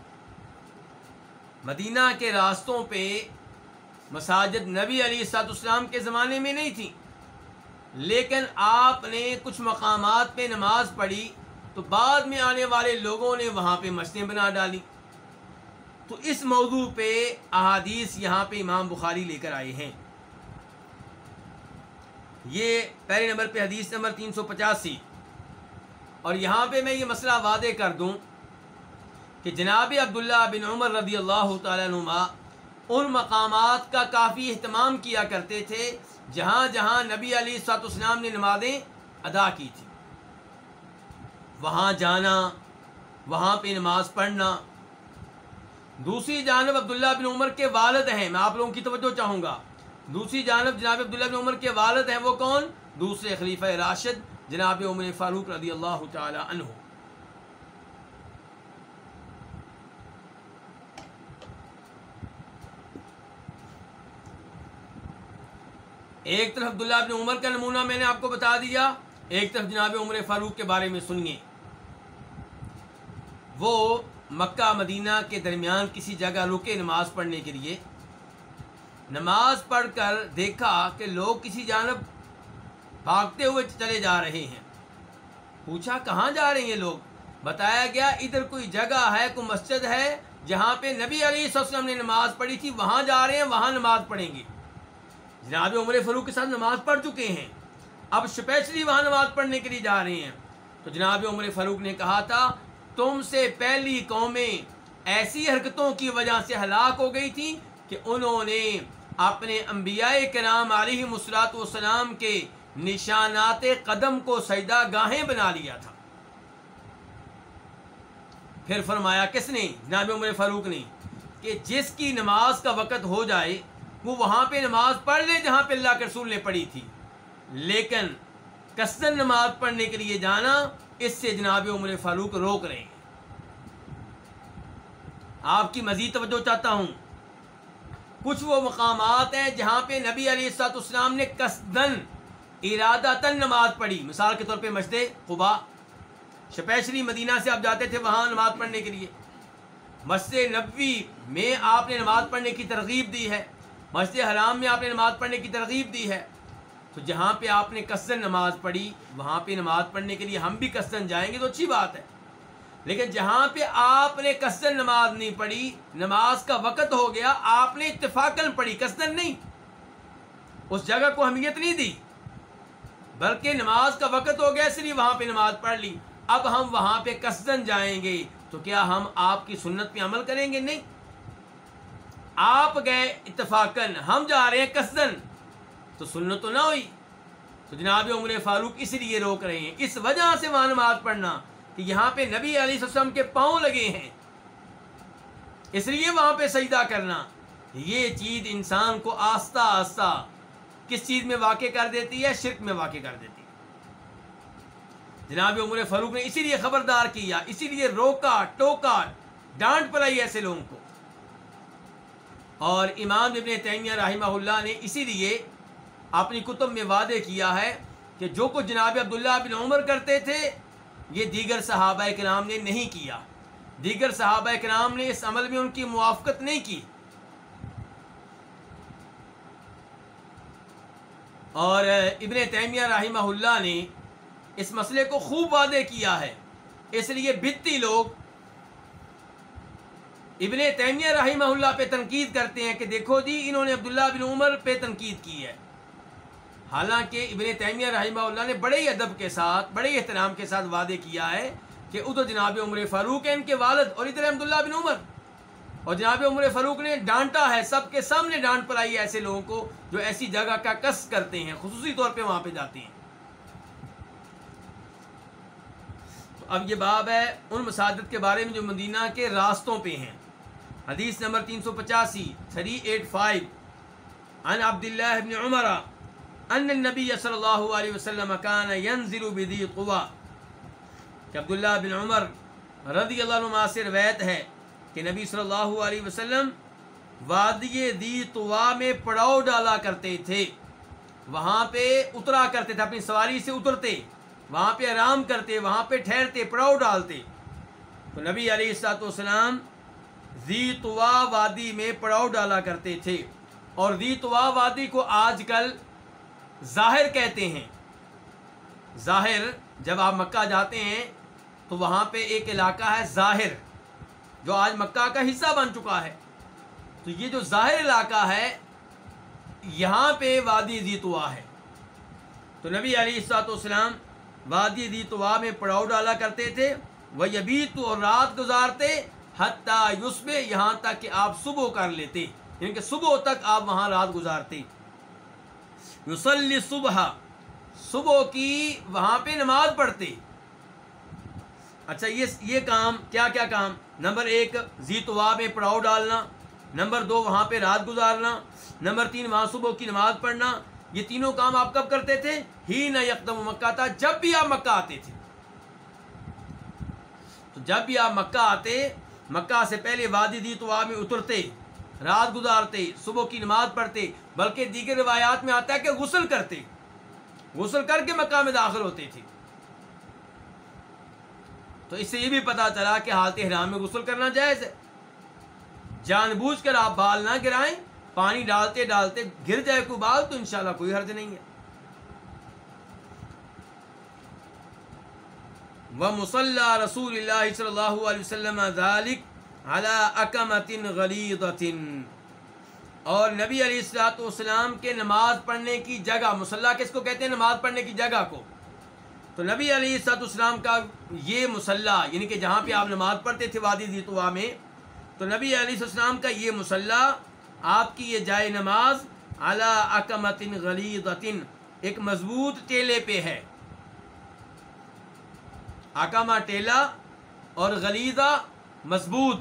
Speaker 1: مدینہ کے راستوں پہ مساجد نبی علیہ الصلوۃ والسلام کے زمانے میں نہیں تھی، لیکن آپ نے کچھ مقامات پہ نماز پڑھی تو بعد میں آنے والے لوگوں نے وہاں پہ مسجدیں بنا ڈالی۔ تو اس موضوع پہ احادیث یہاں پہ امام بخاری لے کر آئے ہیں۔ یہ پہلے نمبر پہ حدیث نمبر 385، اور یہاں پہ میں یہ مسئلہ واضح کر دوں کہ جناب عبداللہ بن عمر رضی اللہ تعالیٰ عنہما ان مقامات کا کافی اہتمام کیا کرتے تھے جہاں جہاں نبی علیہ الصلوۃ والسلام نے نمازیں ادا کی تھی، وہاں جانا، وہاں پہ نماز پڑھنا۔ دوسری جانب عبداللہ بن عمر کے والد ہیں، میں آپ لوگوں کی توجہ چاہوں گا، دوسری جانب جناب عبداللہ بن عمر کے والد ہیں، وہ کون؟ دوسرے خلیفہ راشد جناب عمر فاروق رضی اللہ تعالی عنہ۔ ایک طرف عبداللہ بن عمر کا نمونہ میں نے آپ کو بتا دیا، ایک طرف جناب عمر فاروق کے بارے میں سنیے۔ وہ مکہ مدینہ کے درمیان کسی جگہ رکے نماز پڑھنے کے لیے، نماز پڑھ کر دیکھا کہ لوگ کسی جانب بھاگتے ہوئے چلے جا رہے ہیں۔ پوچھا کہاں جا رہے ہیں یہ لوگ؟ بتایا گیا ادھر کوئی جگہ ہے، کوئی مسجد ہے جہاں پہ نبی علیہ الصلوۃ والسلام نے نماز پڑھی تھی، وہاں جا رہے ہیں، وہاں نماز پڑھیں گے۔ جناب عمر فاروق کے ساتھ نماز پڑھ چکے ہیں، اب اسپیشلی وہاں نماز پڑھنے کے لیے جا رہے ہیں۔ تو جناب عمر فاروق نے کہا تھا تم سے پہلی قومیں ایسی حرکتوں کی وجہ سے ہلاک ہو گئی تھیں کہ انہوں نے اپنے انبیاء کرام علیہ الصلوۃ والسلام کے نشانات قدم کو سجدہ گاہیں بنا لیا تھا۔ پھر فرمایا کس نے؟ جناب عمر فاروق نے، کہ جس کی نماز کا وقت ہو جائے وہ وہاں پہ نماز پڑھ لے جہاں پہ اللہ کے رسول نے پڑھی تھی، لیکن قصدن نماز پڑھنے کے لیے جانا، اس سے جناب عمر فاروق روک رہے ہیں۔ آپ کی مزید توجہ چاہتا ہوں، کچھ وہ مقامات ہیں جہاں پہ نبی علیہ الصلوۃ والسلام نے قصدن ارادتاً نماز پڑھی، مثال کے طور پہ مسجد قباء، اسپیشلی مدینہ سے آپ جاتے تھے وہاں نماز پڑھنے کے لیے، مسجد نبوی میں آپ نے نماز پڑھنے کی ترغیب دی ہے، مسجد حرام میں آپ نے نماز پڑھنے کی ترغیب دی ہے۔ تو جہاں پہ آپ نے قصدن نماز پڑھی وہاں پہ نماز پڑھنے کے لیے ہم بھی قصدن جائیں گے تو اچھی بات ہے، لیکن جہاں پہ آپ نے قصدن نماز نہیں پڑھی، نماز کا وقت ہو گیا، آپ نے اتفاقاً پڑھی، قصدن نہیں، اس جگہ کو اہمیت نہیں دی، بلکہ نماز کا وقت ہو گیا اس لیے وہاں پہ نماز پڑھ لی۔ اب ہم وہاں پہ قصدن جائیں گے تو کیا ہم آپ کی سنت پہ عمل کریں گے؟ نہیں. آپ گئے اتفاقاً، ہم جا رہے ہیں قصدن، تو سنت تو نہ ہوئی. تو جناب عمر فاروق اس لیے روک رہے ہیں، اس وجہ سے وہاں نماز پڑھنا کہ یہاں پہ نبی علیہ السلام کے پاؤں لگے ہیں، اس لیے وہاں پہ سجدہ کرنا. یہ چیز انسان کو آہستہ آہستہ کس چیز میں واقع کر دیتی ہے؟ شرک میں واقع کر دیتی ہے. جناب عمر فاروق نے اسی لیے خبردار کیا، اسی لیے روکا ٹوکا ڈانٹ پڑائی ایسے لوگوں کو. اور امام ابن تیمیہ رحمہ اللہ نے اسی لیے اپنی کتب میں وعدے کیا ہے کہ جو کچھ جناب عبداللہ بن عمر کرتے تھے یہ دیگر صحابہ کرام نے نہیں کیا، دیگر صحابہ کرام نے اس عمل میں ان کی موافقت نہیں کی. اور ابن تیمیہ رحمہ اللہ نے اس مسئلے کو خوب واضح کیا ہے. اس لیے بدتی لوگ ابن تیمیہ رحمہ اللہ پہ تنقید کرتے ہیں کہ دیکھو جی انہوں نے عبداللہ بن عمر پہ تنقید کی ہے، حالانکہ ابن تیمیہ رحمہ اللہ نے بڑے ادب کے ساتھ، بڑے احترام کے ساتھ وعدے کیا ہے کہ ادھر جناب عمر فاروق ہیں ان کے والد، اور ادھر عبداللہ بن عمر. اور جناب عمر فاروق نے ڈانٹا ہے، سب کے سامنے ڈانٹ پڑائی ہے ایسے لوگوں کو جو ایسی جگہ کا قصد کرتے ہیں، خصوصی طور پہ وہاں پہ جاتے ہیں. تو اب یہ باب ہے ان مساجد کے بارے میں جو مدینہ کے راستوں پہ ہیں. حدیث نمبر 385 عن عبداللہ بن عمر ان النبی صلی اللہ علیہ وسلم کان ینزل بذی قوا، کہ عبداللہ بن عمر رضی اللہ عنہ سے روایت ہے کہ نبی صلی اللہ علیہ وسلم وادی ذی طوا میں پڑاؤ ڈالا کرتے تھے، وہاں پہ اترا کرتے تھے، اپنی سواری سے اترتے، وہاں پہ آرام کرتے، وہاں پہ ٹھہرتے، پڑاؤ ڈالتے. تو نبی علیہ الصلوۃ والسلام ذی طوا وادی میں پڑاؤ ڈالا کرتے تھے. اور ذی طوا وادی کو آج کل ظاہر کہتے ہیں. ظاہر، جب آپ مکہ جاتے ہیں تو وہاں پہ ایک علاقہ ہے ظاہر جو آج مکہ کا حصہ بن چکا ہے. تو یہ جو ظاہر علاقہ ہے یہاں پہ وادی ذی طوا ہے. تو نبی علیہ الصلوۃ والسلام وادی ذی طوا میں پڑاؤ ڈالا کرتے تھے، وَيَبِيتُ، اور رات گزارتے، حتیٰ یصبح، یہاں تک کہ آپ صبح کر لیتے، یعنی کہ صبح تک آپ وہاں رات گزارتے. یصلی صبح، صبح کی وہاں پہ نماز پڑھتے. اچھا یہ کام کیا کیا کام؟ نمبر 1 ذی طوا میں پڑاؤ ڈالنا، نمبر 2 وہاں پہ رات گزارنا، نمبر 3 وہاں صبح کی نماز پڑھنا. یہ تینوں کام آپ کب کرتے تھے؟ ہی نہ یقدم مکہ تھا، جب بھی آپ مکہ آتے تھے. تو جب بھی آپ مکہ آتے، مکہ سے پہلے وادی ذی طوا میں اترتے، رات گزارتے، صبح کی نماز پڑھتے، بلکہ دیگر روایات میں آتا ہے کہ غسل کرتے، غسل کر کے مکہ میں داخل ہوتے تھے. تو اس سے یہ بھی پتہ چلا کہ حالت احرام میں غسل کرنا جائز ہے. جان بوجھ کر آپ بال نہ گرائیں، پانی ڈالتے ڈالتے گر جائے کوئی بال تو انشاءاللہ کوئی حرج نہیں ہے. وَمُصَلَّى رسول اللہ صلی اللہ علیہ وسلم ذَلِكَ عَلَىٰ أَكَمَةٍ غَلِيظَةٍ، اور نبی علیہ الصلوۃ والسلام کے نماز پڑھنے کی جگہ، مصلی کس کو کہتے ہیں؟ نماز پڑھنے کی جگہ کو. تو نبی علیہ الصلوۃ والسلام کا یہ مصلی، یعنی کہ جہاں پہ آپ نماز پڑھتے تھے وادی ذی طوا میں، تو نبی علیہ السلام کا یہ مصلی، آپ کی یہ جائے نماز، عَلَىٰ أَكَمَةٍ غَلِيظَةٍ، ایک مضبوط ٹیلے پہ ہے. اکما ٹیلا اور غلیظہ مضبوط.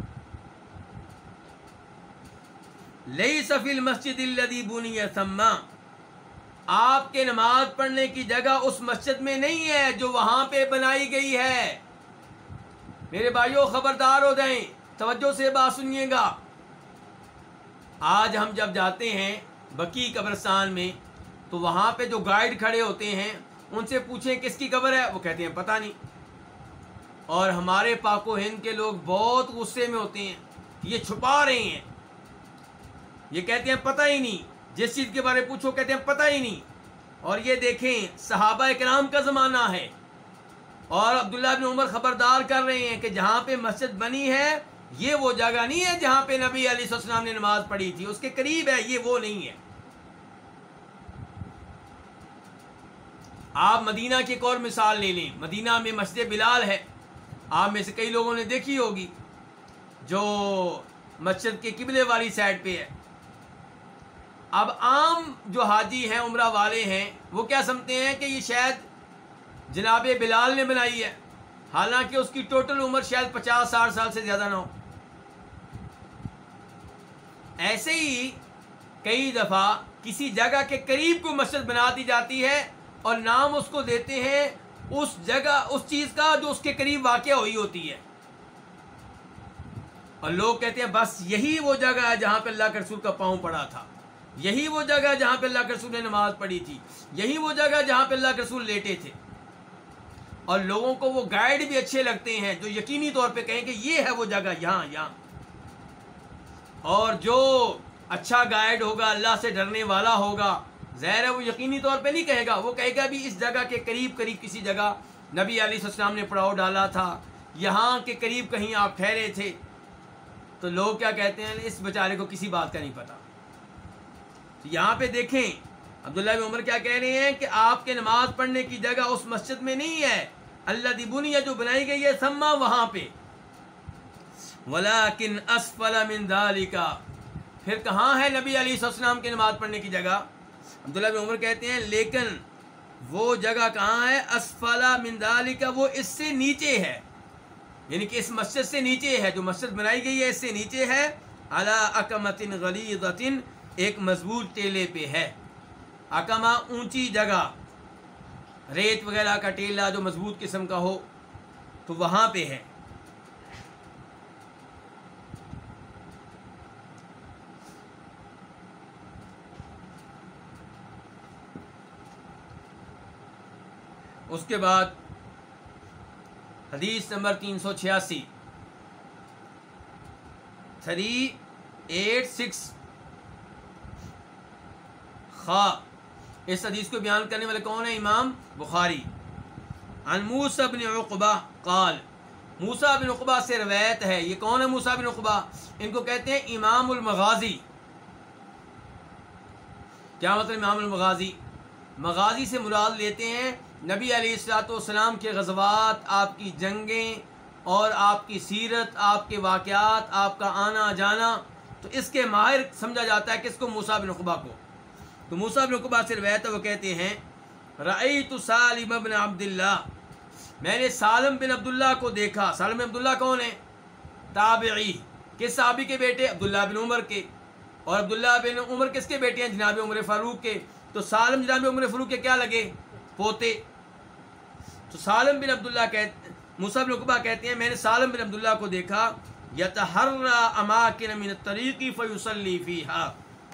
Speaker 1: لیس فی المسجد الذی بنی ثم، آپ کے نماز پڑھنے کی جگہ اس مسجد میں نہیں ہے جو وہاں پہ بنائی گئی ہے. میرے بھائیوں خبردار ہو جائیں، توجہ سے بات سنیے گا. آج ہم جب جاتے ہیں بقیع قبرستان میں تو وہاں پہ جو گائیڈ کھڑے ہوتے ہیں ان سے پوچھیں کس کی قبر ہے، وہ کہتے ہیں پتہ نہیں. اور ہمارے پاک و ہند کے لوگ بہت غصے میں ہوتے ہیں، یہ چھپا رہے ہیں، یہ کہتے ہیں پتہ ہی نہیں. جس چیز کے بارے میں پوچھو کہتے ہیں پتہ ہی نہیں. اور یہ دیکھیں صحابہ کرام کا زمانہ ہے اور عبداللہ بن عمر خبردار کر رہے ہیں کہ جہاں پہ مسجد بنی ہے یہ وہ جگہ نہیں ہے جہاں پہ نبی علیہ السلام نے نماز پڑھی تھی، اس کے قریب ہے، یہ وہ نہیں ہے. آپ مدینہ کی ایک اور مثال لے لیں. مدینہ میں مسجد بلال ہے، آپ میں سے کئی لوگوں نے دیکھی ہوگی جو مسجد کے قبلے والی سائڈ پہ ہے. اب عام جو حاجی ہیں عمرہ والے ہیں وہ کیا سمجھتے ہیں کہ یہ شاید جناب بلال نے بنائی ہے، حالانکہ اس کی ٹوٹل عمر شاید 50-60 سال سے زیادہ نہ ہو. ایسے ہی کئی دفعہ کسی جگہ کے قریب کوئی مسجد بنا دی جاتی ہے اور نام اس کو دیتے ہیں اس جگہ اس چیز کا جو اس کے قریب واقع ہوئی ہوتی ہے، اور لوگ کہتے ہیں بس یہی وہ جگہ ہے جہاں پہ اللہ کے رسول کا پاؤں پڑا تھا، یہی وہ جگہ ہے جہاں پہ اللہ کے رسول نے نماز پڑھی تھی، یہی وہ جگہ ہے جہاں پہ اللہ کے رسول لیٹے تھے. اور لوگوں کو وہ گائیڈ بھی اچھے لگتے ہیں جو یقینی طور پہ کہیں کہ یہ ہے وہ جگہ یہاں. اور جو اچھا گائیڈ ہوگا، اللہ سے ڈرنے والا ہوگا، ظاہر ہے وہ یقینی طور پہ نہیں کہے گا، وہ کہے گا بھی اس جگہ کے قریب کسی جگہ نبی علیہ السلام نے پڑاؤ ڈالا تھا، یہاں کے قریب کہیں آپ ٹھہرے تھے. تو لوگ کیا کہتے ہیں، اس بیچارے کو کسی بات کا نہیں پتا. تو یہاں پہ دیکھیں عبداللہ بن عمر کیا کہہ رہے ہیں کہ آپ کے نماز پڑھنے کی جگہ اس مسجد میں نہیں ہے، اللہ دی بنی جو بنائی گئی ہے سما وہاں پہ، ولیکن اسفل من ذالک. پھر کہاں ہے نبی علیہ السلام کی نماز پڑھنے کی جگہ؟ عبداللہ بن عمر کہتے ہیں لیکن وہ جگہ کہاں ہے؟ اسفل من ذالک، وہ اس سے نیچے ہے، یعنی کہ اس مسجد سے نیچے ہے، جو مسجد بنائی گئی ہے اس سے نیچے ہے. علی اکمۃ غلیظۃ، ایک مضبوط ٹیلے پہ ہے. اکما اونچی جگہ، ریت وغیرہ کا ٹیلا جو مضبوط قسم کا ہو، تو وہاں پہ ہے. اس کے بعد حدیث نمبر 386 386 خا. اس حدیث کو بیان کرنے والے کون ہیں؟ امام بخاری. عن موسیٰ بن عقبہ قال، موسیٰ بن عقبہ سے روایت ہے. یہ کون ہے موسیٰ بن عقبہ؟ ان کو کہتے ہیں امام المغازی. کیا مطلب امام المغازی؟ مغازی سے مراد لیتے ہیں نبی علیہ الصلوۃ والسلام کے غزوات، آپ کی جنگیں اور آپ کی سیرت، آپ کے واقعات، آپ کا آنا جانا. تو اس کے ماہر سمجھا جاتا ہے کس کو؟ موسیٰ بن عقبہ کو. تو موسیٰ بن عقبہ سے روایت ہے، وہ کہتے ہیں رأیت سالم بن عبداللہ، میں نے سالم بن عبداللہ کو دیکھا. سالم بن عبداللہ کون ہے؟ تابعی. کس صحابی کے بیٹے؟ عبداللہ بن عمر کے. اور عبداللہ بن عمر کس کے بیٹے ہیں؟ جناب عمر فاروق کے. تو سالم جناب عمر فاروق کے کیا لگے؟ پوتے. تو سالم بن عبداللہ موسیٰ بن عقبہ کہتے ہیں میں نے سالم بن عبداللہ کو دیکھا یتحرى اماکن من الطریق فیصلی فیہا.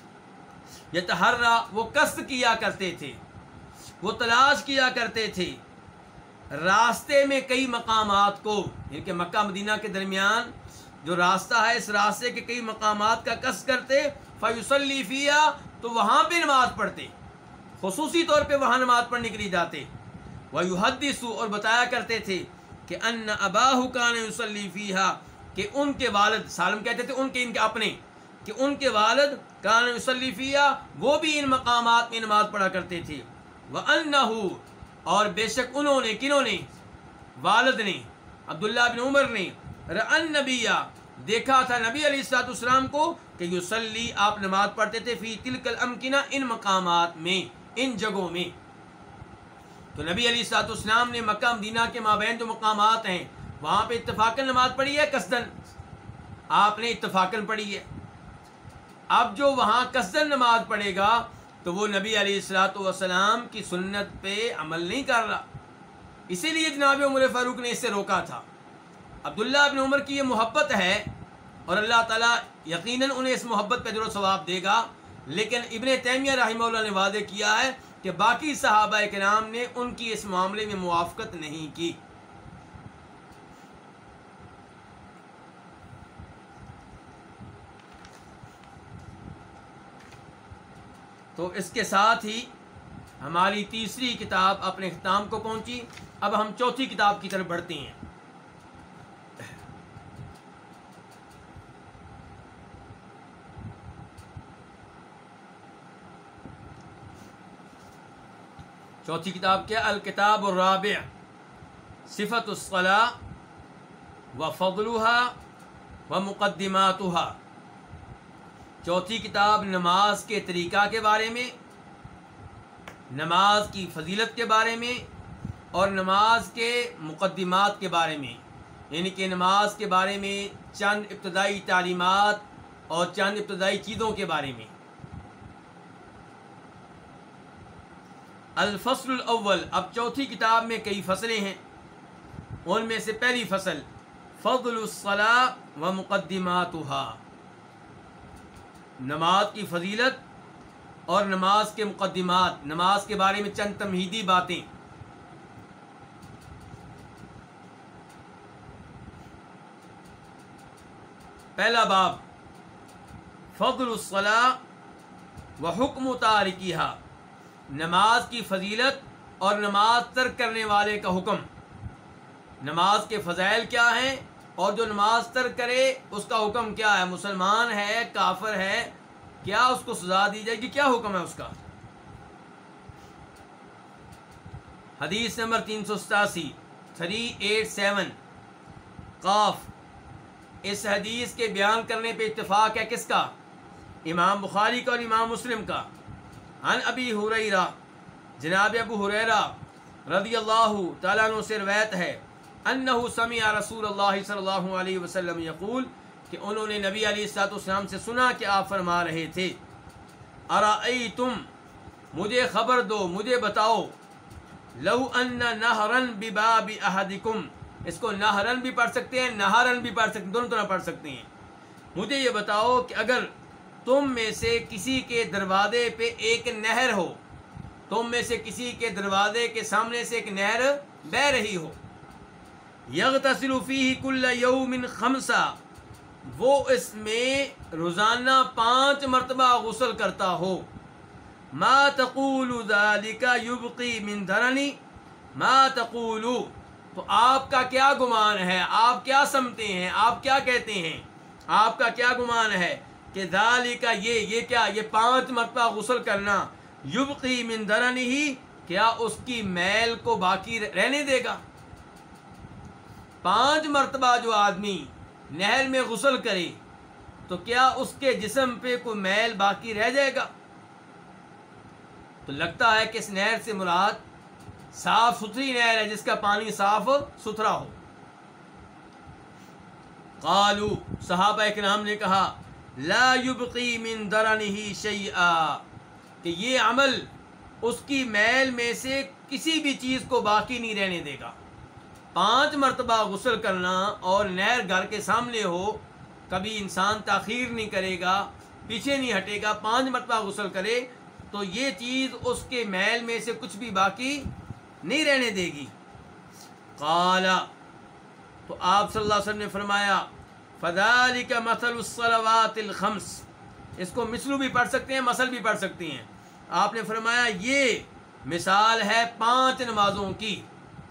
Speaker 1: یتحرى، وہ قصد کیا کرتے تھے، وہ تلاش کیا کرتے تھے راستے میں کئی مقامات کو، یعنی کہ مکہ مدینہ کے درمیان جو راستہ ہے اس راستے کے کئی مقامات کا قصد کرتے. فیصلی فیہا، تو وہاں پہ نماز پڑھتے، خصوصی طور پہ وہاں نماز پڑھنے کے لیے جاتے. وَيُحَدِّثُ، اور بتایا کرتے تھے کہ ان اباہ کان یصلی فیہا، کہ ان کے والد، سالم کہتے تھے ان کے اپنے، کہ ان کے والد کان یصلی فیہا، وہ بھی ان مقامات میں نماز پڑھا کرتے تھے. وَأَنَّهُ، اور بے شک انہوں نے، کنہوں نے؟ والد نے، عبداللہ بن عمر نے، رأى النبی، دیکھا تھا نبی علیہ الصلوۃ والسلام کو کہ یصلی، آپ نماز پڑھتے تھے، فی تلک الامکنہ، ان مقامات میں، ان جگہوں میں. تو نبی علیہ الصلوۃ والسلام نے مکہ مدینہ کے مابین جو مقامات ہیں وہاں پہ اتفاقاً نماز پڑھی ہے، قصداً آپ نے اتفاقاً پڑھی ہے. اب جو وہاں قصداً نماز پڑھے گا تو وہ نبی علیہ الصلوۃ والسلام کی سنت پہ عمل نہیں کر رہا. اسی لیے جناب عمر فاروق نے اس سے روکا تھا. عبداللہ بن عمر کی یہ محبت ہے اور اللہ تعالیٰ یقیناً انہیں اس محبت پہ اجر و ثواب دے گا، لیکن ابن تیمیہ رحمہ اللہ نے واضح کیا ہے کہ باقی صحابہ کرام نے ان کی اس معاملے میں موافقت نہیں کی. تو اس کے ساتھ ہی ہماری تیسری کتاب اپنے اختتام کو پہنچی. اب ہم چوتھی کتاب کی طرف بڑھتے ہیں. چوتھی کتاب کیا؟ الکتاب الرابع، صفت الصلاۃ وفضلها ومقدماتها، چوتھی کتاب نماز کے طریقہ کے بارے میں، نماز کی فضیلت کے بارے میں، اور نماز کے مقدمات کے بارے میں، یعنی کہ نماز کے بارے میں چند ابتدائی تعلیمات اور چند ابتدائی چیزوں کے بارے میں۔ الفصل الاول، اب چوتھی کتاب میں کئی فصلیں ہیں، ان میں سے پہلی فصل فضل الصلاۃ و مقدماتها، نماز کی فضیلت اور نماز کے مقدمات، نماز کے بارے میں چند تمہیدی باتیں۔ پہلا باب فضل الصلاۃ و حکم تارکیها، نماز کی فضیلت اور نماز ترک کرنے والے کا حکم، نماز کے فضائل کیا ہیں اور جو نماز ترک کرے اس کا حکم کیا ہے، مسلمان ہے کافر ہے، کیا اس کو سزا دی جائے گی، کیا حکم ہے اس کا۔ حدیث نمبر 387 387 قاف، اس حدیث کے بیان کرنے پہ اتفاق ہے کس کا؟ امام بخاری کا اور امام مسلم کا۔ عن ابی ہریرہ، جناب ابو ہریرہ رضی اللہ تعالیٰ عنہ سے روایت ہے، انہ سمع رسول اللہ صلی اللہ علیہ وسلم یقول، کہ انہوں نے نبی علیہ الصلوۃ والسلام سے سنا کہ آپ فرما رہے تھے، ارأیتم، مجھے خبر دو، مجھے بتاؤ، لو ان نہرا بباب احدکم، اس کو نہرن بھی پڑھ سکتے ہیں، نہرن بھی پڑھ سکتے ہیں، دونوں طرح پڑھ سکتے ہیں۔ مجھے یہ بتاؤ کہ اگر تم میں سے کسی کے دروازے پہ ایک نہر ہو، تم میں سے کسی کے دروازے کے سامنے سے ایک نہر بہ رہی ہو، یغتسل فیہ کل یوم 5، وہ اس میں روزانہ 5 مرتبہ غسل کرتا ہو، ما تقول ذلک یبقی من درنی، ما تقول، تو آپ کا کیا گمان ہے، آپ کیا سمجھتے ہیں، آپ کیا کہتے ہیں، آپ کا کیا گمان ہے کہ ذالک، یہ کیا، یہ 5 مرتبہ غسل کرنا، یبقی من درنہ، کیا اس کی میل کو باقی رہنے دے گا؟ 5 مرتبہ جو آدمی نہر میں غسل کرے تو کیا اس کے جسم پہ کوئی میل باقی رہ جائے گا؟ تو لگتا ہے کہ اس نہر سے مراد صاف ستھری نہر ہے، جس کا پانی صاف ستھرا ہو۔ قالوا، صحابہ کرام نے کہا، لا یبقی من درنہ شیئا، کہ یہ عمل اس کی میل میں سے کسی بھی چیز کو باقی نہیں رہنے دے گا۔ 5 مرتبہ غسل کرنا اور نہر گھر کے سامنے ہو، کبھی انسان تاخیر نہیں کرے گا، پیچھے نہیں ہٹے گا، 5 مرتبہ غسل کرے تو یہ چیز اس کے میل میں سے کچھ بھی باقی نہیں رہنے دے گی۔ قال، تو آپ صلی اللہ علیہ وسلم نے فرمایا، فذلک مثل الصلوات الخمس، اس کو مثلو بھی پڑھ سکتے ہیں، مثل بھی پڑھ سکتے ہیں۔ آپ نے فرمایا یہ مثال ہے 5 نمازوں کی،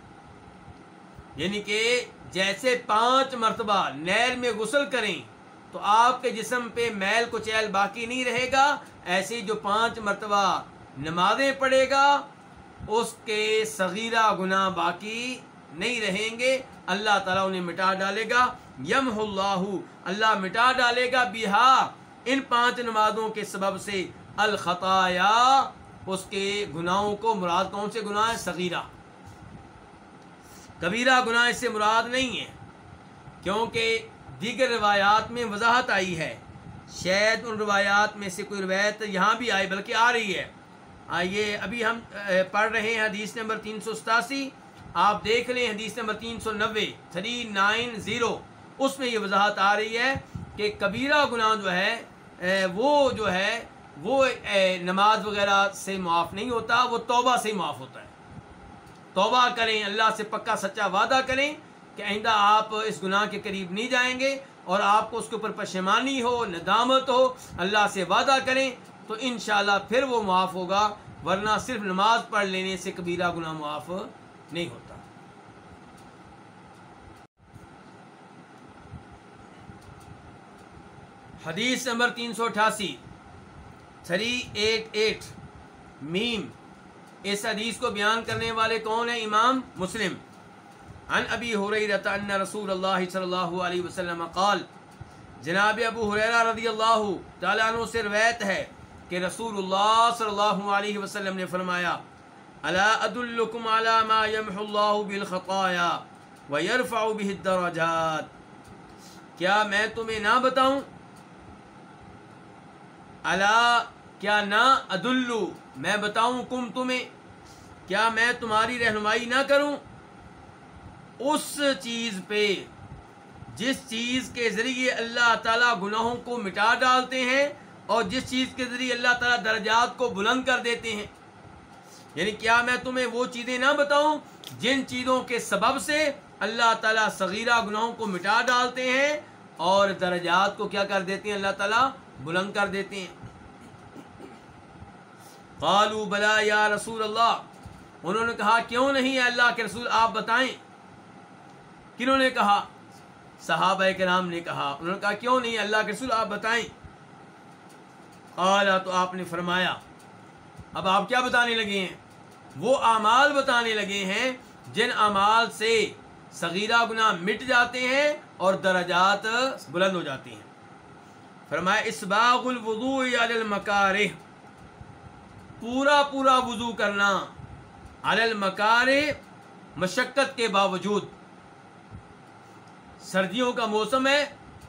Speaker 1: یعنی کہ جیسے 5 مرتبہ نہر میں غسل کریں تو آپ کے جسم پہ میل کچیل باقی نہیں رہے گا، ایسے جو 5 مرتبہ نمازیں پڑھے گا اس کے صغیرہ گناہ باقی نہیں رہیں گے، اللہ تعالیٰ انہیں مٹا ڈالے گا۔ یمحو اللہ، اللہ مٹا ڈالے گا، بہا، ان 5 نمازوں کے سبب سے، الخطایا، اس کے گناہوں کو، مراد کون سے گناہ ہیں؟ صغیرہ، کبیرہ گناہ اس سے مراد نہیں ہے، کیونکہ دیگر روایات میں وضاحت آئی ہے، شاید ان روایات میں سے کوئی روایت یہاں بھی آئی، بلکہ آ رہی ہے۔ آئیے ابھی ہم پڑھ رہے ہیں حدیث نمبر 387، آپ دیکھ لیں حدیث نمبر 390 390، اس میں یہ وضاحت آ رہی ہے کہ کبیرہ گناہ جو ہے وہ نماز وغیرہ سے معاف نہیں ہوتا، وہ توبہ سے معاف ہوتا ہے۔ توبہ کریں، اللہ سے پکا سچا وعدہ کریں کہ آئندہ آپ اس گناہ کے قریب نہیں جائیں گے، اور آپ کو اس کے اوپر پشیمانی ہو، ندامت ہو، اللہ سے وعدہ کریں تو انشاءاللہ پھر وہ معاف ہوگا، ورنہ صرف نماز پڑھ لینے سے کبیرہ گناہ معاف نہیں ہوتا۔ حدیث نمبر 388 388 میم، اس حدیث کو بیان کرنے والے کون ہیں؟ امام مسلم۔ عن ابی ہریرہ ان رسول اللہ صلی اللہ علیہ وسلم قال، جناب ابو ہریرہ رضی اللہ تعالیٰ عنہ سے روایت ہے کہ رسول اللہ صلی اللہ علیہ وسلم نے فرمایا، الا ادلکم علی ما یمحو اللہ بالخطایا ویرفع بہ الدرجات، کیا میں تمہیں نہ بتاؤں، الا کیا نہ ادلو میں بتاؤں کم تمہیں، کیا میں تمہاری رہنمائی نہ کروں اس چیز پہ جس چیز کے ذریعے اللہ تعالیٰ گناہوں کو مٹا ڈالتے ہیں اور جس چیز کے ذریعے اللہ تعالیٰ درجات کو بلند کر دیتے ہیں. یعنی کیا میں تمہیں وہ چیزیں نہ بتاؤں جن چیزوں کے سبب سے اللہ تعالیٰ صغیرہ گناہوں کو مٹا ڈالتے ہیں اور درجات کو کیا کر دیتے ہیں، اللہ تعالیٰ بلند کر دیتے ہیں. قالوا بلا یا رسول اللہ، انہوں نے کہا کیوں نہیں ہے اللہ کے رسول، آپ بتائیں. کنہوں نے کہا؟ صحابہ کرام نے کہا. انہوں نے کہا کیوں نہیں اللہ کے رسول، آپ بتائیں. قال، تو آپ نے فرمایا، اب آپ کیا بتانے لگے ہیں؟ وہ اعمال بتانے لگے ہیں جن اعمال سے صغیرہ گناہ مٹ جاتے ہیں اور درجات بلند ہو جاتے ہیں. فرمایا اسباغ الوضوء علی المکارہ، پورا وضو کرنا، علی المکارہ مشقت کے باوجود. سردیوں کا موسم ہے،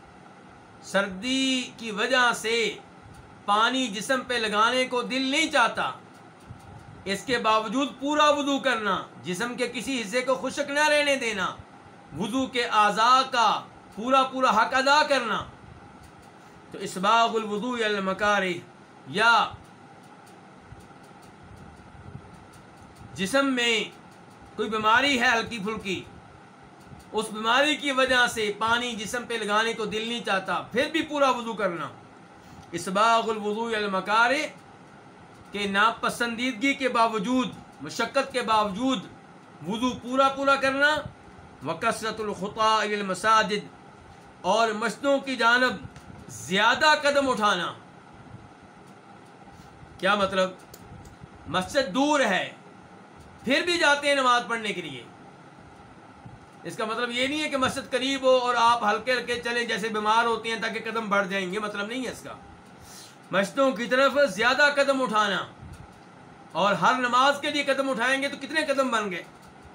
Speaker 1: سردی کی وجہ سے پانی جسم پہ لگانے کو دل نہیں چاہتا، اس کے باوجود پورا وضو کرنا، جسم کے کسی حصے کو خشک نہ رہنے دینا، وضو کے اعضاء کا پورا حق ادا کرنا. تو اسباغ الوضوء علی المکارہ، یا جسم میں کوئی بیماری ہے ہلکی پھلکی، اس بیماری کی وجہ سے پانی جسم پہ لگانے کو دل نہیں چاہتا، پھر بھی پورا وضو کرنا. اسباغ الوضوء علی المکارہ کہ ناپسندیدگی کے باوجود، مشقت کے باوجود وضو پورا کرنا. وکثرت الخطا الی المساجد، اور مسجدوں کی جانب زیادہ قدم اٹھانا. کیا مطلب؟ مسجد دور ہے پھر بھی جاتے ہیں نماز پڑھنے کے لیے. اس کا مطلب یہ نہیں ہے کہ مسجد قریب ہو اور آپ ہلکے چلیں جیسے بیمار ہوتے ہیں تاکہ قدم بڑھ جائیں گے، مطلب نہیں ہے اس کا. مسجدوں کی طرف زیادہ قدم اٹھانا، اور ہر نماز کے لیے قدم اٹھائیں گے تو کتنے قدم بن گئے.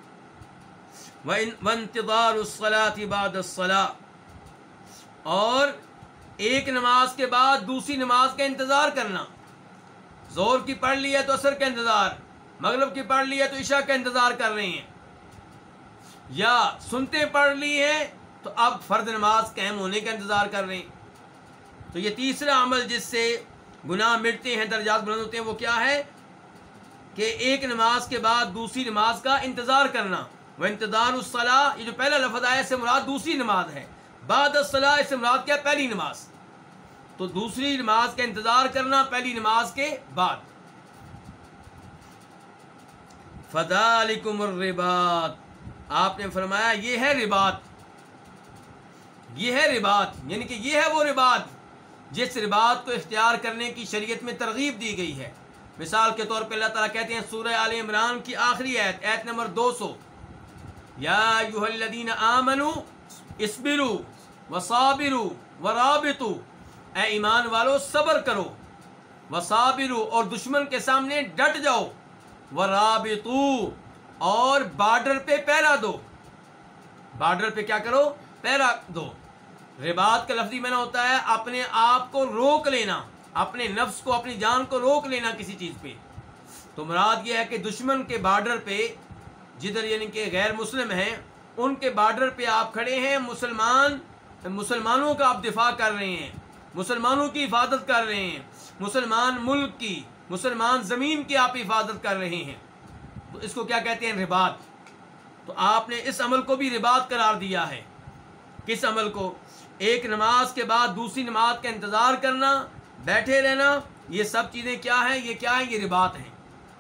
Speaker 1: وانتظار الصلاة بعد الصلاة، اور ایک نماز کے بعد دوسری نماز کا انتظار کرنا. ظہر کی پڑھ لی ہے تو عصر کا انتظار، مغرب کی پڑھ لی ہے تو عشاء کا انتظار کر رہے ہیں، یا سنتے پڑھ لی ہے تو اب فرض نماز قائم ہونے کا انتظار کر رہے ہیں. تو یہ تیسرا عمل جس سے گناہ مٹتے ہیں، درجات بلند ہوتے ہیں، وہ کیا ہے کہ ایک نماز کے بعد دوسری نماز کا انتظار کرنا. وانتظار الصلاۃ، یہ جو پہلا لفظ آیا اس سے مراد دوسری نماز ہے. بعد الصلاۃ اس سے مراد کیا؟ پہلی نماز. تو دوسری نماز کا انتظار کرنا پہلی نماز کے بعد. فذالکم الرباط، آپ نے فرمایا یہ ہے رباط. یہ ہے رباط، یعنی کہ یہ ہے وہ رباط جس رباط کو اختیار کرنے کی شریعت میں ترغیب دی گئی ہے. مثال کے طور پہ اللہ تعالیٰ کہتے ہیں سورہ آل عمران کی آخری آیت نمبر 200، یا ایھا الذین آمنوا اصبروا وصابروا ورابطوا، اے ایمان والو صبر کرو، وصابروا اور دشمن کے سامنے ڈٹ جاؤ، ورابطوا اور بارڈر پہ پہرا دو. بارڈر پہ کیا کرو؟ پہرا دو. رباط کا لفظی معنی ہوتا ہے اپنے آپ کو روک لینا، اپنے نفس کو، اپنی جان کو روک لینا کسی چیز پہ. تو مراد یہ ہے کہ دشمن کے بارڈر پہ، جدھر یعنی کہ غیر مسلم ہیں ان کے بارڈر پہ آپ کھڑے ہیں، مسلمانوں کا آپ دفاع کر رہے ہیں، مسلمانوں کی حفاظت کر رہے ہیں، مسلمان ملک کی، مسلمان زمین کی آپ حفاظت کر رہے ہیں. تو اس کو کیا کہتے ہیں؟ رباط. تو آپ نے اس عمل کو بھی رباط قرار دیا ہے. کس عمل کو؟ ایک نماز کے بعد دوسری نماز کا انتظار کرنا، بیٹھے رہنا، یہ سب چیزیں کیا ہیں؟ یہ کیا ہیں؟ یہ رباط ہیں.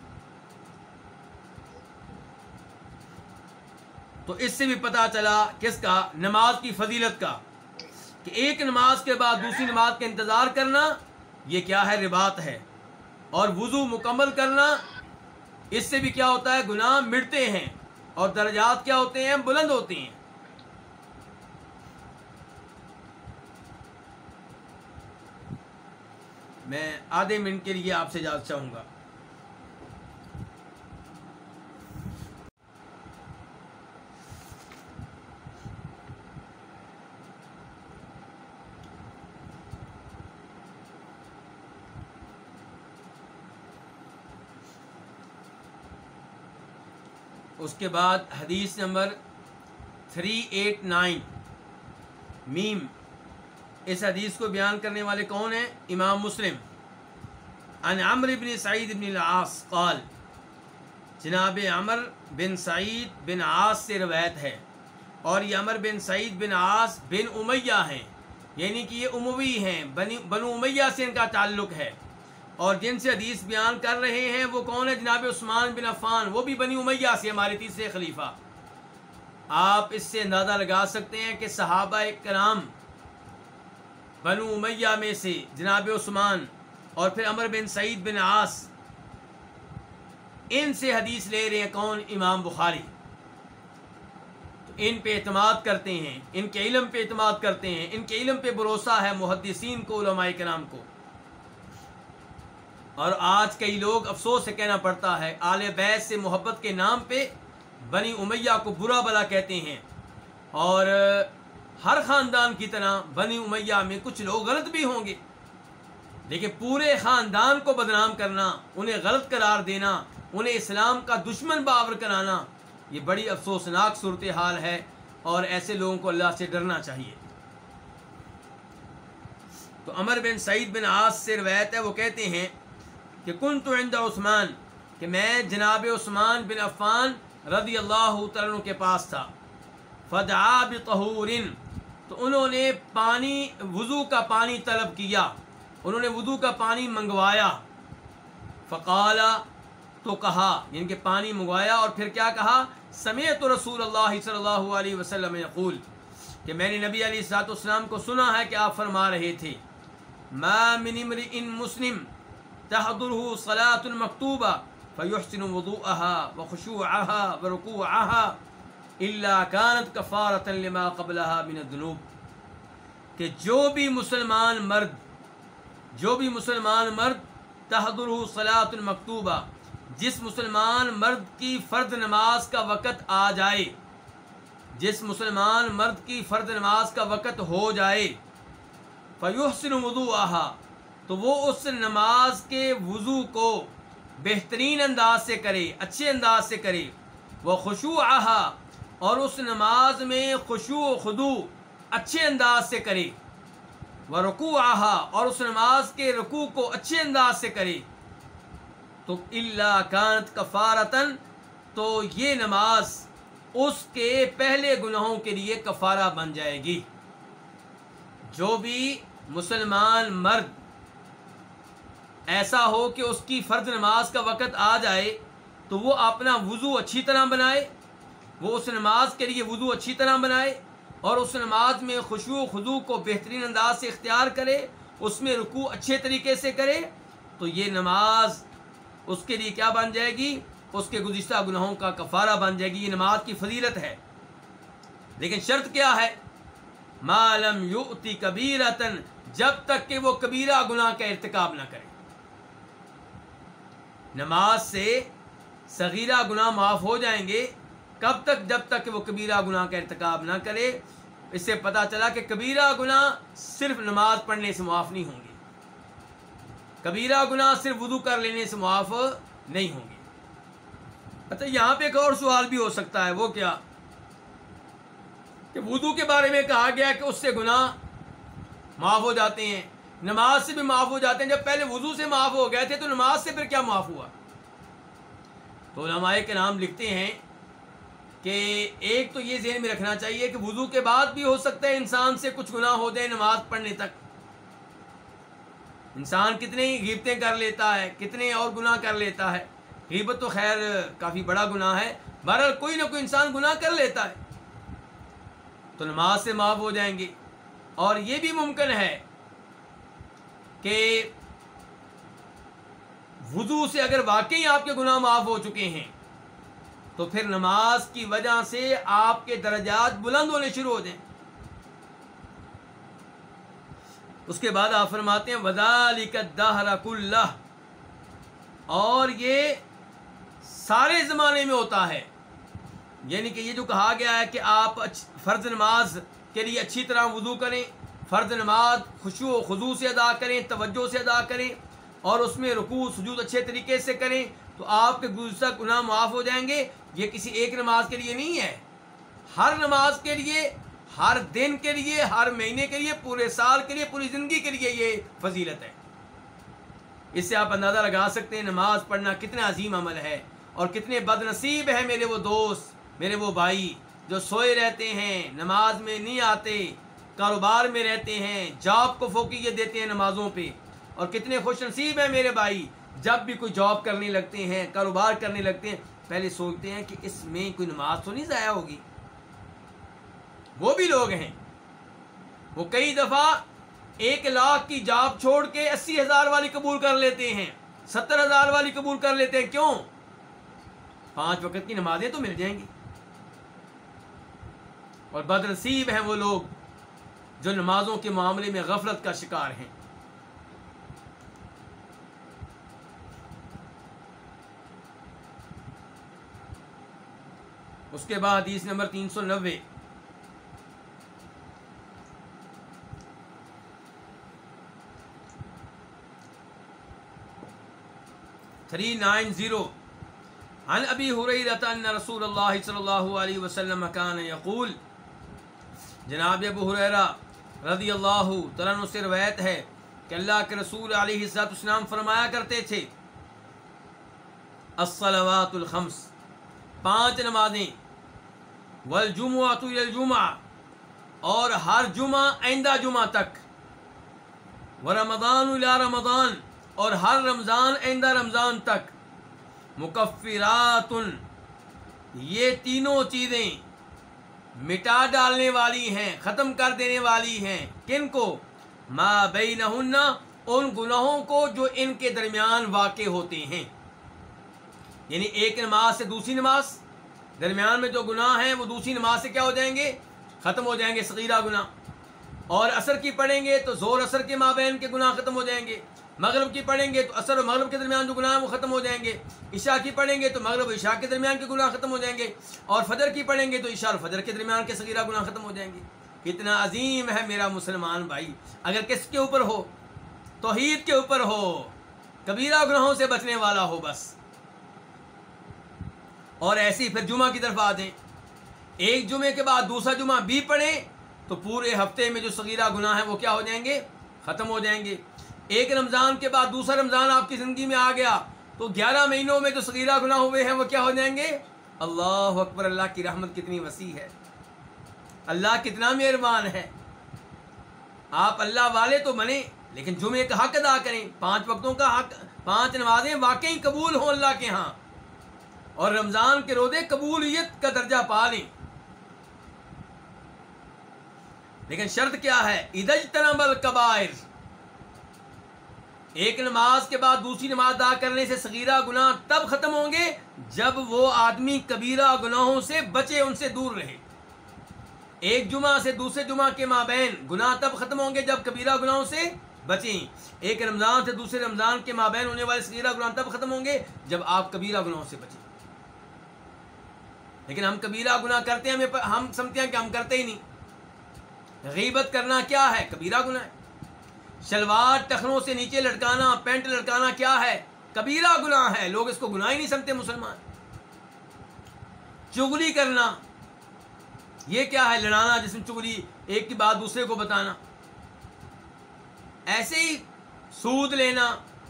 Speaker 1: تو اس سے بھی پتہ چلا کس کا؟ نماز کی فضیلت کا، کہ ایک نماز کے بعد دوسری نماز کا انتظار کرنا یہ کیا ہے؟ رباط ہے. اور وضو مکمل کرنا، اس سے بھی کیا ہوتا ہے؟ گناہ مٹتے ہیں. اور درجات کیا ہوتے ہیں؟ بلند ہوتے ہیں۔ میں آدھے منٹ کے لیے آپ سے اجازت چاہوں گا۔ اس کے بعد حدیث نمبر 389 میم، اس حدیث کو بیان کرنے والے کون ہیں؟ امام مسلم۔ عن عمرو بن سعید بن العاص قال، جناب عمر بن سعید بن عاص سے روایت ہے، اور یہ عمر بن سعید بن عاص بن امیہ ہیں، یعنی کہ یہ اموی ہیں، بنو امیہ سے ان کا تعلق ہے، اور جن سے حدیث بیان کر رہے ہیں وہ کون ہے؟ جناب عثمان بن عفان، وہ بھی بنی امیہ سے، ہمارے تیسرے خلیفہ۔ آپ اس سے اندازہ لگا سکتے ہیں کہ صحابہ کرام بنو امیہ میں سے جناب عثمان اور پھر عمر بن سعید بن عاص، ان سے حدیث لے رہے ہیں کون؟ امام بخاری۔ تو ان پہ اعتماد کرتے ہیں، ان کے علم پہ اعتماد کرتے ہیں، ان کے علم پہ بھروسہ ہے محدثین کو، علماء کرام کو۔ اور آج کئی لوگ افسوس سے کہنا پڑتا ہے آل بیت سے محبت کے نام پہ بنی امیہ کو برا بلا کہتے ہیں، اور ہر خاندان کی طرح بنی امیہ میں کچھ لوگ غلط بھی ہوں گے، لیکن پورے خاندان کو بدنام کرنا، انہیں غلط قرار دینا، انہیں اسلام کا دشمن باور کرانا، یہ بڑی افسوسناک صورتحال ہے، اور ایسے لوگوں کو اللہ سے ڈرنا چاہیے۔ تو عمر بن سعید بن عاص سے روایت ہے، وہ کہتے ہیں کہ کنت عند عثمان، کہ میں جناب عثمان بن عفان رضی اللہ تعالیٰ عنہ کے پاس تھا، فدعا بطہور، تو انہوں نے پانی، وضو کا پانی طلب کیا، انہوں نے وضو کا پانی منگوایا، فقال، تو کہا، یعنی کہ پانی منگوایا اور پھر کیا کہا؟ سمعت رسول اللہ صلی اللہ علیہ وسلم یقول، کہ میں نے نبی علیہ الصلوۃ والسلام کو سنا ہے کہ آپ فرما رہے تھے، ما من امرئ مسلم تحضره صلاة مکتوبہ فیحسن وضوءها وخشوعها ورکوعها الا كانت کفارة لما قبلها من الذنوب، کہ جو بھی مسلمان مرد تحضره صلاة مکتوبہ، جس مسلمان مرد کی فرض نماز کا وقت آ جائے، جس مسلمان مرد کی فرض نماز کا وقت ہو جائے، فیحسن وضوءها، تو وہ اس نماز کے وضو کو بہترین انداز سے کرے، اچھے انداز سے کرے، وخشوعها، اور اس نماز میں خشوع و خضوع اچھے انداز سے کرے، ورکوعها، اور اس نماز کے رکوع کو اچھے انداز سے کرے، تو الا کانت کفارتن، تو یہ نماز اس کے پہلے گناہوں کے لیے کفارہ بن جائے گی۔ جو بھی مسلمان مرد ایسا ہو کہ اس کی فرض نماز کا وقت آ جائے تو وہ اپنا وضو اچھی طرح بنائے، وہ اس نماز کے لیے وضو اچھی طرح بنائے، اور اس نماز میں خشوع و خضوع کو بہترین انداز سے اختیار کرے، اس میں رکوع اچھے طریقے سے کرے، تو یہ نماز اس کے لیے کیا بن جائے گی؟ اس کے گزشتہ گناہوں کا کفارہ بن جائے گی۔ یہ نماز کی فضیلت ہے، لیکن شرط کیا ہے؟ ما لم یؤتی کبیرۃ، جب تک کہ وہ کبیرہ گناہ کا ارتکاب نہ کرے۔ نماز سے صغیرہ گناہ معاف ہو جائیں گے، کب تک؟ جب تک کہ وہ کبیرہ گناہ کا ارتکاب نہ کرے۔ اس سے پتہ چلا کہ کبیرہ گناہ صرف نماز پڑھنے سے معاف نہیں ہوں گے، کبیرہ گناہ صرف وضو کر لینے سے معاف نہیں ہوں گے۔ اچھا، یہاں پہ ایک اور سوال بھی ہو سکتا ہے، وہ کیا کہ وضو کے بارے میں کہا گیا کہ اس سے گناہ معاف ہو جاتے ہیں، نماز سے بھی معاف ہو جاتے ہیں، جب پہلے وضو سے معاف ہو گئے تھے تو نماز سے پھر کیا معاف ہوا؟ تو علماء کرام لکھتے ہیں کہ ایک تو یہ ذہن میں رکھنا چاہیے کہ وضو کے بعد بھی ہو سکتا ہے انسان سے کچھ گناہ ہو جائے نماز پڑھنے تک۔ انسان کتنے غیبتیں کر لیتا ہے، کتنے اور گناہ کر لیتا ہے۔ غیبت تو خیر کافی بڑا گناہ ہے، بہرحال کوئی نہ کوئی انسان گناہ کر لیتا ہے، تو نماز سے معاف ہو جائیں گے۔ اور یہ بھی ممکن ہے کہ وضو سے اگر واقعی آپ کے گناہ معاف ہو چکے ہیں تو پھر نماز کی وجہ سے آپ کے درجات بلند ہونے شروع ہو جائیں۔ اس کے بعد آپ فرماتے ہیں وَذَلِكَ الدَّهْرَ كُلَّهُ، اور یہ سارے زمانے میں ہوتا ہے، یعنی کہ یہ جو کہا گیا ہے کہ آپ فرض نماز کے لیے اچھی طرح وضو کریں، فرض نماز خشوع و خضوع سے ادا کریں، توجہ سے ادا کریں، اور اس میں رکوع سجود اچھے طریقے سے کریں، تو آپ کے گزشتہ گناہ معاف ہو جائیں گے۔ یہ کسی ایک نماز کے لیے نہیں ہے، ہر نماز کے لیے، ہر دن کے لیے، ہر مہینے کے لیے، پورے سال کے لیے، پوری زندگی کے لیے یہ فضیلت ہے۔ اس سے آپ اندازہ لگا سکتے ہیں نماز پڑھنا کتنا عظیم عمل ہے، اور کتنے بد نصیب ہیں میرے وہ دوست، میرے وہ بھائی جو سوئے رہتے ہیں، نماز میں نہیں آتے، کاروبار میں رہتے ہیں، جاب کو فوقیت دیتے ہیں نمازوں پہ، اور کتنے خوش نصیب ہیں میرے بھائی جب بھی کوئی جاب کرنے لگتے ہیں، کاروبار کرنے لگتے ہیں، پہلے سوچتے ہیں کہ اس میں کوئی نماز تو نہیں ضائع ہوگی۔ وہ بھی لوگ ہیں، وہ کئی دفعہ 1,00,000 کی جاب چھوڑ کے 80,000 والی قبول کر لیتے ہیں، 70,000 والی قبول کر لیتے ہیں۔ کیوں؟ 5 وقت کی نمازیں تو مل جائیں گی۔ اور بد نصیب ہیں وہ لوگ جو نمازوں کے معاملے میں غفلت کا شکار ہیں۔ اس کے بعد حدیث نمبر 390، عن ابی ہریرہ ان رسول اللہ صلی اللہ علیہ وسلم کان یقول، جناب ابو ہریرہ رضی اللہ تعالیٰ عنہ سے روایت ہے کہ اللہ کے رسول علیہ السلام فرمایا کرتے تھے الصلوات الخمس، 5 نمازیں، والجمعۃ الی الجمعہ، اور ہر جمعہ آئندہ جمعہ تک، ورمضان الی رمضان، اور ہر رمضان آئندہ رمضان تک، مکفرات، یہ تینوں چیزیں مٹا ڈالنے والی ہیں، ختم کر دینے والی ہیں۔ کن کو؟ ما بینہن، ان گناہوں کو جو ان کے درمیان واقع ہوتے ہیں، یعنی ایک نماز سے دوسری نماز درمیان میں جو گناہ ہیں وہ دوسری نماز سے کیا ہو جائیں گے؟ ختم ہو جائیں گے، صغیرہ گناہ۔ اور عصر کی پڑھیں گے تو زور عصر کے مابین کے گناہ ختم ہو جائیں گے، مغرب کی پڑھیں گے تو عصر و مغرب کے درمیان جو گناہ ہیں وہ ختم ہو جائیں گے، عشاء کی پڑھیں گے تو مغرب و عشاء کے درمیان کے گناہ ختم ہو جائیں گے، اور فجر کی پڑھیں گے تو عشاء اور فجر کے درمیان کے صغیرہ گناہ ختم ہو جائیں گے۔ کتنا عظیم ہے میرا مسلمان بھائی، اگر کس کے اوپر ہو؟ توحید کے اوپر ہو، کبیرہ گناہوں سے بچنے والا ہو بس۔ اور ایسے ہی پھر جمعہ کی طرف آ جائیں، ایک جمعے کے بعد دوسرا جمعہ بھی پڑھیں تو پورے ہفتے میں جو صغیرہ گناہ ہیں وہ کیا ہو جائیں گے؟ ختم ہو جائیں گے۔ ایک رمضان کے بعد دوسرا رمضان آپ کی زندگی میں آ گیا تو 11 مہینوں میں جو صغیرہ گناہ ہوئے ہیں وہ کیا ہو جائیں گے؟ اللہ اکبر، اللہ کی رحمت کتنی وسیع ہے، اللہ کتنا مہربان ہے۔ آپ اللہ والے تو بنیں لیکن جمعے کا حق ادا کریں، 5 وقتوں کا حق، 5 نمازیں واقعی قبول ہوں اللہ کے ہاں، اور رمضان کے روزے قبولیت کا درجہ پا لیں۔ لیکن شرط کیا ہے؟ اذا اجتنب الکبائر، ایک نماز کے بعد دوسری نماز ادا کرنے سے صغیرہ گناہ تب ختم ہوں گے جب وہ آدمی کبیرہ گناہوں سے بچے، ان سے دور رہے۔ ایک جمعہ سے دوسرے جمعہ کے مابین گناہ تب ختم ہوں گے جب کبیرہ گناہوں سے بچیں، ایک رمضان سے دوسرے رمضان کے مابین ہونے والے صغیرہ گناہ تب ختم ہوں گے جب آپ کبیرہ گناہوں سے بچیں۔ لیکن ہم کبیرہ گناہ کرتے ہیں، ہم سمجھتے ہیں کہ ہم کرتے ہی نہیں۔ غیبت کرنا کیا ہے؟ کبیرہ گناہ ہے۔ شلوار ٹخنوں سے نیچے لٹکانا، پینٹ لٹکانا کیا ہے؟ کبیرہ گناہ ہے، لوگ اس کو گناہ ہی نہیں سمجھتے مسلمان۔ چغلی کرنا یہ کیا ہے؟ لڑانا، جس میں چغلی، ایک کی بات دوسرے کو بتانا۔ ایسے ہی سود لینا،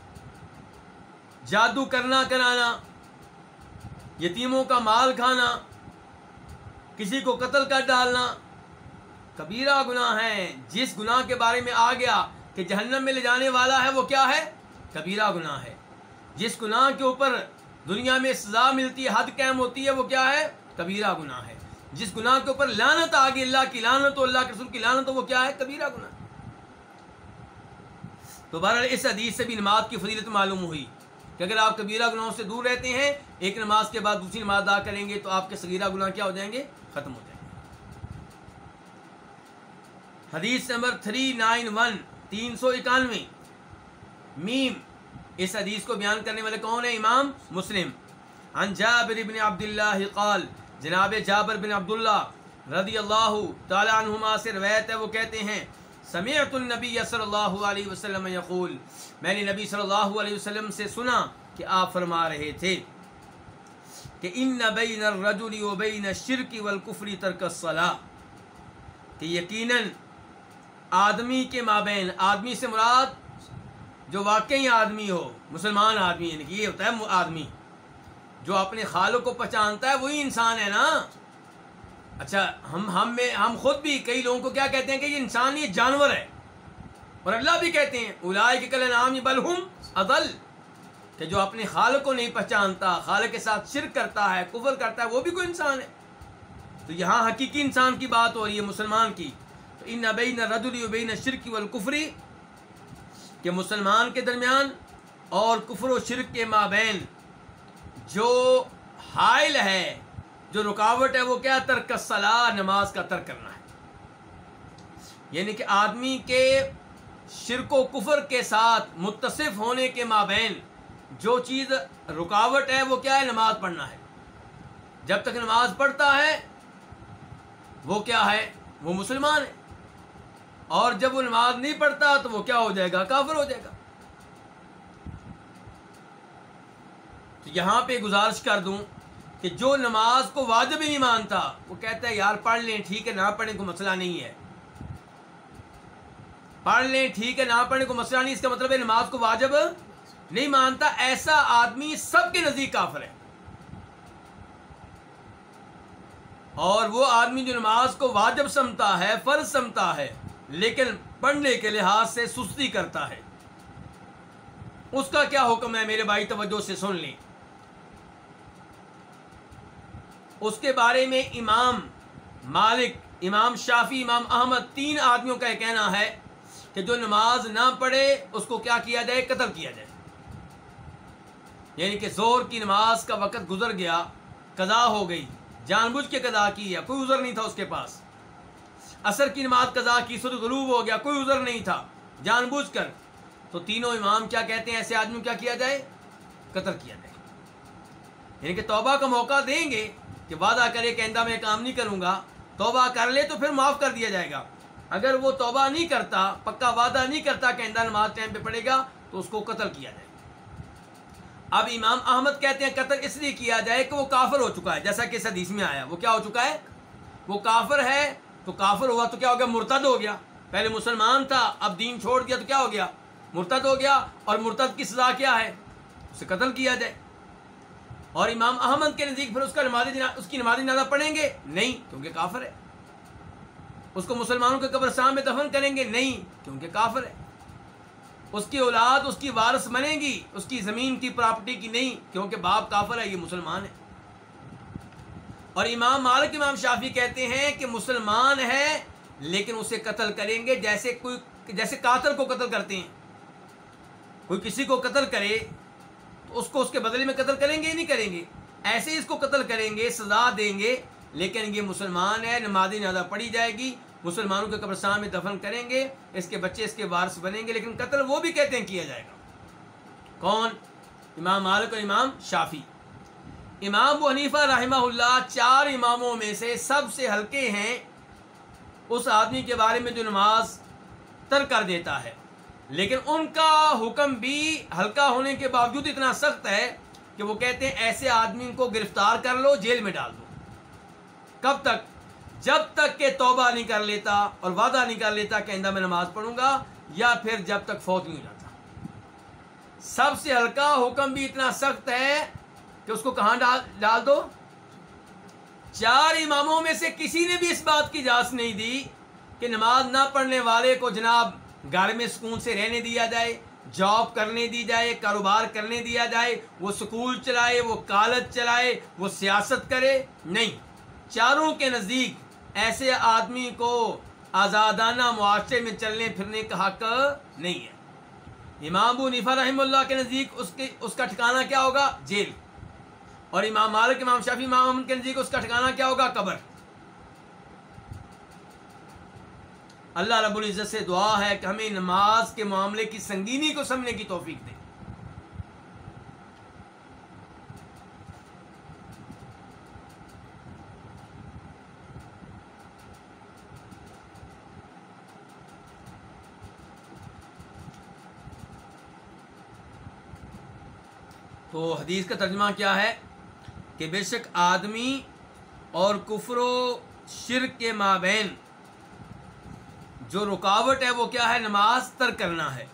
Speaker 1: جادو کرنا کرانا، یتیموں کا مال کھانا، کسی کو قتل کر ڈالنا، کبیرہ گناہ ہے۔ جس گناہ کے بارے میں آ گیا کہ جہنم میں لے جانے والا ہے وہ کیا ہے؟ کبیرہ گناہ ہے۔ جس گناہ کے اوپر دنیا میں سزا ملتی ہے، حد قائم ہوتی ہے، وہ کیا ہے؟ کبیرہ گناہ ہے۔ جس گناہ کے اوپر لعنت آ گئی، اللہ کی لعنت ہو، اللہ کے رسول کی لعنت ہو، وہ کیا ہے؟ کبیرہ گناہ۔ تو بہرحال اس حدیث سے بھی نماز کی فضیلت معلوم ہوئی کہ اگر آپ کبیرہ گناہوں سے دور رہتے ہیں، ایک نماز کے بعد دوسری نماز ادا کریں گے تو آپ کے صغیرہ گناہ کیا ہو جائیں گے؟ ختم ہو جائیں گے۔ حدیث نمبر 391 391 میم، اس حدیث کو بیان کرنے والے کون ہیں؟ امام مسلم۔ عن جابر بن عبداللہ قال، جناب جابر بن عبداللہ رضی اللہ تعالی عنہما سے روایت ہے، وہ کہتے ہیں سمعت النبی صلی اللہ علیہ وسلم یقول، میں نے نبی صلی اللہ علیہ وسلم سے سنا کہ آپ فرما رہے تھے کہ ان بین الرجل وبین الشرک والکفر ترک الصلاۃ، کہ یقیناً آدمی کے مابین، آدمی سے مراد جو واقعی آدمی ہو، مسلمان آدمی، یعنی کہ یہ ہوتا ہے آدمی جو اپنے خالق کو پہچانتا ہے، وہی انسان ہے نا۔ اچھا ہم خود بھی کئی لوگوں کو کیا کہتے ہیں کہ یہ انسان، یہ جانور ہے، اور اللہ بھی کہتے ہیں اولئک کالانعام بل ہم اضل، کہ جو اپنے خالق کو نہیں پہچانتا، خالق کے ساتھ شرک کرتا ہے، کفر کرتا ہے، وہ بھی کوئی انسان ہے۔ تو یہاں حقیقی انسان کی بات ہو رہی ہے، مسلمان کی۔ تو ان بین الرجل وبین الشرک والکفر، کہ مسلمان کے درمیان اور کفر و شرک کے مابین جو حائل ہے، جو رکاوٹ ہے، وہ کیا؟ ترک الصلاۃ، نماز کا ترک کرنا ہے۔ یعنی کہ آدمی کے شرک و کفر کے ساتھ متصف ہونے کے مابین جو چیز رکاوٹ ہے، وہ کیا ہے؟ نماز پڑھنا ہے۔ جب تک نماز پڑھتا ہے وہ کیا ہے؟ وہ مسلمان ہے، اور جب وہ نماز نہیں پڑھتا تو وہ کیا ہو جائے گا؟ کافر ہو جائے گا۔ تو یہاں پہ گزارش کر دوں کہ جو نماز کو واجب ہی نہیں مانتا، وہ کہتا ہے یار پڑھ لیں، ٹھیک ہے، نہ پڑھیں کوئی مسئلہ نہیں ہے، پڑھ لیں ٹھیک ہے، نہ پڑھیں کوئی مسئلہ نہیں، اس کا مطلب ہے نماز کو واجب نہیں مانتا، ایسا آدمی سب کے نزدیک کافر ہے۔ اور وہ آدمی جو نماز کو واجب سمجھتا ہے، فرض سمجھتا ہے، لیکن پڑھنے کے لحاظ سے سستی کرتا ہے، اس کا کیا حکم ہے؟ میرے بھائی توجہ سے سن لیں۔ اس کے بارے میں امام مالک، امام شافی، امام احمد، تین آدمیوں کا یہ کہنا ہے کہ جو نماز نہ پڑھے اس کو کیا کیا جائے؟ قتل کیا جائے۔ یعنی کہ ظہر کی نماز کا وقت گزر گیا، قضا ہو گئی، جان بوجھ کے قضا کی ہے، کوئی عذر نہیں تھا اس کے پاس۔ عصر کی نماز قضا کی، سورج غروب ہو گیا، کوئی عذر نہیں تھا، جان بوجھ کر، تو تینوں امام کیا کہتے ہیں؟ ایسے آدمی کیا کیا جائے؟ قتل کیا جائے۔ یعنی کہ توبہ کا موقع دیں گے کہ وعدہ کرے کہ آئندہ میں کام نہیں کروں گا، توبہ کر لے تو پھر معاف کر دیا جائے گا۔ اگر وہ توبہ نہیں کرتا، پکا وعدہ نہیں کرتا کہ آئندہ نماز ٹائم پہ پڑے گا، تو اس کو قتل کیا جائے۔ اب امام احمد کہتے ہیں قتل اس لیے کیا جائے کہ وہ کافر ہو چکا ہے، جیسا کہ اس حدیث میں آیا، وہ کیا ہو چکا ہے؟ وہ کافر ہے، تو کافر ہوا تو کیا ہو گیا؟ مرتد ہو گیا۔ پہلے مسلمان تھا، اب دین چھوڑ دیا تو کیا ہو گیا؟ مرتد ہو گیا، اور مرتد کی سزا کیا ہے؟ اسے قتل کیا جائے۔ اور امام احمد کے نزدیک پھر اس کی نماز جنازہ پڑھیں گے؟ نہیں، کیونکہ کافر ہے۔ اس کو مسلمانوں کے قبرستان میں دفن کریں گے؟ نہیں، کیونکہ کافر ہے۔ اس کی اولاد اس کی وارث بنے گی، اس کی زمین کی پراپرٹی کی نہیں، کیونکہ باپ کافر ہے، یہ مسلمان ہے۔ اور امام مالک، امام شافی کہتے ہیں کہ مسلمان ہے لیکن اسے قتل کریں گے جیسے قاتل کو قتل کرتے ہیں۔ کوئی کسی کو قتل کرے تو اس کو اس کے بدلے میں قتل کریں گے نہیں کریں گے، ایسے ہی اس کو قتل کریں گے، سزا دیں گے، لیکن یہ مسلمان ہے، نماز جنازہ پڑھی جائے گی، مسلمانوں کے قبرستان میں دفن کریں گے، اس کے بچے اس کے وارث بنیں گے، لیکن قتل وہ بھی کہتے ہیں کیا جائے گا۔ کون؟ امام مالک اور امام شافی۔ امام ابو حنیفہ رحمہ اللہ 4 اماموں میں سے سب سے ہلکے ہیں اس آدمی کے بارے میں جو نماز ترک کر دیتا ہے، لیکن ان کا حکم بھی ہلکا ہونے کے باوجود اتنا سخت ہے کہ وہ کہتے ہیں ایسے آدمی کو گرفتار کر لو، جیل میں ڈال دو۔ کب تک؟ جب تک کہ توبہ نہیں کر لیتا اور وعدہ نہیں کر لیتا کہ آئندہ میں نماز پڑھوں گا، یا پھر جب تک فوت نہیں ہو جاتا۔ سب سے ہلکا حکم بھی اتنا سخت ہے کہ اس کو کہاں ڈال دو؟ 4 اماموں میں سے کسی نے بھی اس بات کی اجازت نہیں دی کہ نماز نہ پڑھنے والے کو جناب گھر میں سکون سے رہنے دیا جائے، جاب کرنے دی جائے، کاروبار کرنے دیا جائے، وہ سکول چلائے، وہ کالج چلائے، وہ سیاست کرے، نہیں۔ چاروں کے نزدیک ایسے آدمی کو آزادانہ معاشرے میں چلنے پھرنے کا حق نہیں ہے۔ امام ابو حنیفہ رحمہ اللہ کے نزدیک اس کا ٹھکانہ کیا ہوگا؟ جیل. اور امام مالک، امام شافعی، امام احمد کے نزدیک اس کا ٹھکانہ کیا ہوگا؟ قبر. اللہ رب العزت سے دعا ہے کہ ہمیں نماز کے معاملے کی سنگینی کو سمجھنے کی توفیق دے. تو حدیث کا ترجمہ کیا ہے کہ بے شک آدمی اور کفر و شرک کے مابین جو رکاوٹ ہے وہ کیا ہے؟ نماز ترک کرنا ہے.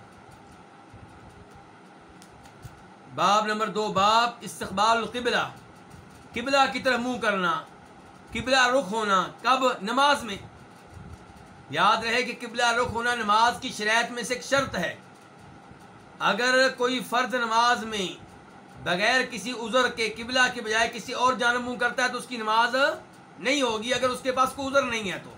Speaker 1: باب نمبر 2، باب استقبال القبلہ، قبلہ کی طرف منہ کرنا، قبلہ رخ ہونا. کب؟ نماز میں. یاد رہے کہ قبلہ رخ ہونا نماز کی شرائط میں سے ایک شرط ہے. اگر کوئی فرض نماز میں بغیر کسی عذر کے قبلہ کے بجائے کسی اور جانب منہ کرتا ہے تو اس کی نماز نہیں ہوگی، اگر اس کے پاس کوئی عذر نہیں ہے تو.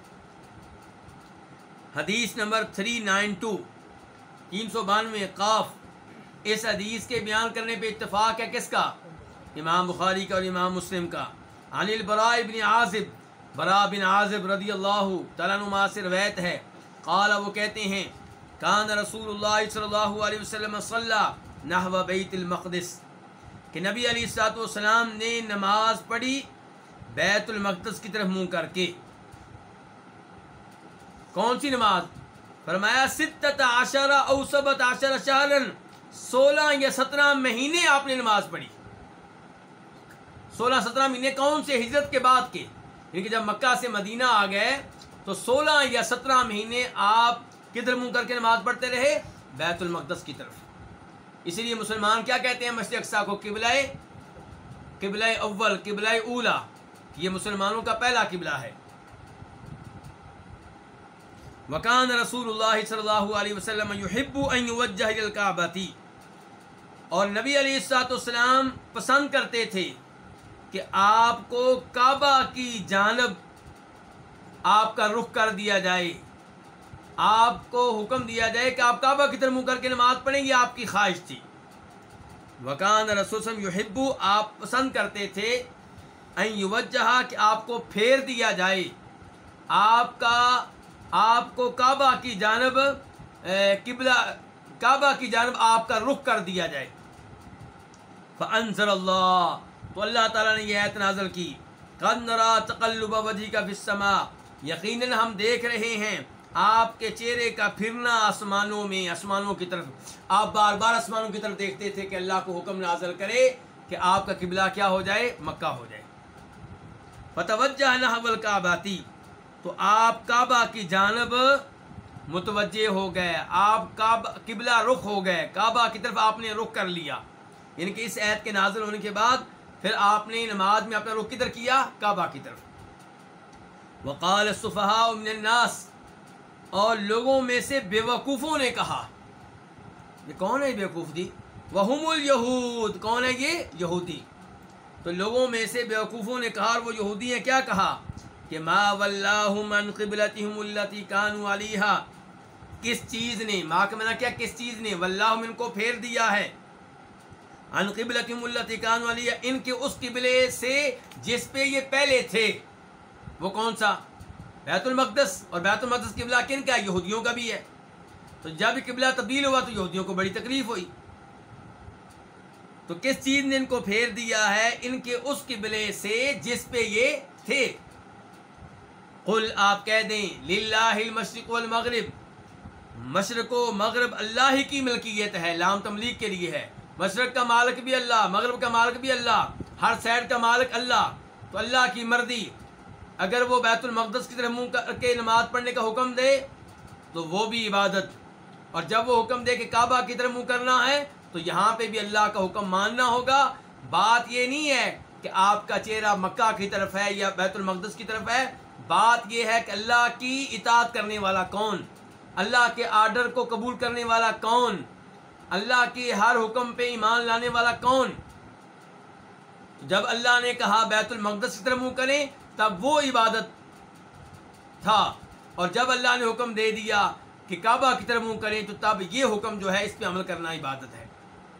Speaker 1: حدیث نمبر 392 392 قاف. اس حدیث کے بیان کرنے پہ اتفاق ہے کس کا؟ امام بخاری کا اور امام مسلم کا. عن البراء بن عازب، براء بن عازب رضی اللہ تعالیٰ عنہ سے روایت ہے، قال، وہ کہتے ہیں، کان رسول اللہ صلی اللہ علیہ وسلم صلی نحو بیت المقدس، کہ نبی علیہ الصلوۃ والسلام نے نماز پڑھی بیت المقدس کی طرف منہ کر کے. کون سی نماز؟ فرمایا 16 او 17 شہرا، 16 یا 17 مہینے آپ نے نماز پڑھی. 16-17 مہینے کون سے؟ ہجرت کے بعد کے، یعنی کہ جب مکہ سے مدینہ آ گئے تو 16 یا 17 مہینے آپ کدھر منہ کر کے نماز پڑھتے رہے؟ بیت المقدس کی طرف. اسی لیے مسلمان کیا کہتے ہیں مسجد اقصی کو؟ قبلہ اول، قبلہ اولا. یہ مسلمانوں کا پہلا قبلہ ہے. وکان رسول اللہ صلی اللہ علیہ وسلم یحب ان یوجہ الی الکعبۃ، اور نبی علیہ الصلوۃ والسلام پسند کرتے تھے کہ آپ کو کعبہ کی جانب آپ کا رخ کر دیا جائے، آپ کو حکم دیا جائے کہ آپ کعبہ کی طرف منہ کر کے نماز پڑھیں. یہ آپ کی خواہش تھی. وکان رسول صلی اللہ علیہ وسلم یحب، آپ پسند کرتے تھے، ان یوجہ، کہ آپ کو پھیر دیا جائے، آپ کو کعبہ کی جانب کعبہ کی جانب آپ کا رخ کر دیا جائے. فانزل اللہ، تو اللہ تعالیٰ نے یہ آیت نازل کی، قد نری تقلب وجهک فی السماء، یقیناً ہم دیکھ رہے ہیں آپ کے چہرے کا پھرنا آسمانوں میں، آسمانوں کی طرف. آپ بار بار آسمانوں کی طرف دیکھتے تھے کہ اللہ کو حکم نازل کرے کہ آپ کا قبلہ کیا ہو جائے؟ مکہ ہو جائے. فتوجہ نحو الکعبۃ، تو آپ کعبہ کی جانب متوجہ ہو گئے، آپ قبلہ رخ ہو گئے، کعبہ کی طرف آپ نے رخ کر لیا. یعنی کہ اس آیت کے نازل ہونے کے بعد پھر آپ نے نماز میں اپنا رخ کدھر کیا؟ کعبہ کی طرف. وقال السفہاء من الناس، اور لوگوں میں سے بیوقوفوں نے کہا. یہ کون ہے بیوقوف جی؟ وہم الیہود، کون ہے یہ؟ یہودی. تو لوگوں میں سے بیوقوفوں نے کہا، اور وہ یہودی ہیں، کیا کہا کہ ما ولاہم عن قبلتہم التی کانوا علیہا، کس چیز نے، ما کا معنی کیا؟ کس چیز نے، ولاہم، ان کو پھیر دیا ہے، عن قبلتہم التی کانوا علیہا، ان کے اس قبلے سے جس پہ یہ پہلے تھے. وہ کون سا؟ بیت المقدس. اور بیت المقدس قبلہ کن کا ہے؟ یہودیوں کا بھی ہے. تو جب قبلہ تبدیل ہوا تو یہودیوں کو بڑی تکلیف ہوئی. تو کس چیز نے ان کو پھیر دیا ہے؟ ان کے اس قبلے سے جس پہ یہ تھے. قل، آپ کہہ دیں، للہ المشرق والمغرب، مشرق و مغرب اللہ ہی کی ملکیت ہے. لام تملیک کے لیے ہے. مشرق کا مالک بھی اللہ، مغرب کا مالک بھی اللہ، ہر سائڈ کا مالک اللہ. تو اللہ کی مرضی، اگر وہ بیت المقدس کی طرف منہ کر کے نماز پڑھنے کا حکم دے تو وہ بھی عبادت، اور جب وہ حکم دے کہ کعبہ کی طرف منہ کرنا ہے تو یہاں پہ بھی اللہ کا حکم ماننا ہوگا. بات یہ نہیں ہے کہ آپ کا چہرہ مکہ کی طرف ہے یا بیت المقدس کی طرف ہے. بات یہ ہے کہ اللہ کی اطاعت کرنے والا کون، اللہ کے آرڈر کو قبول کرنے والا کون، اللہ کے ہر حکم پہ ایمان لانے والا کون. جب اللہ نے کہا بیت المقدس کی طرف منہ کریں تب وہ عبادت تھا، اور جب اللہ نے حکم دے دیا کہ کعبہ کی طرف منہ کریں تو تب یہ حکم جو ہے اس پہ عمل کرنا عبادت ہے۔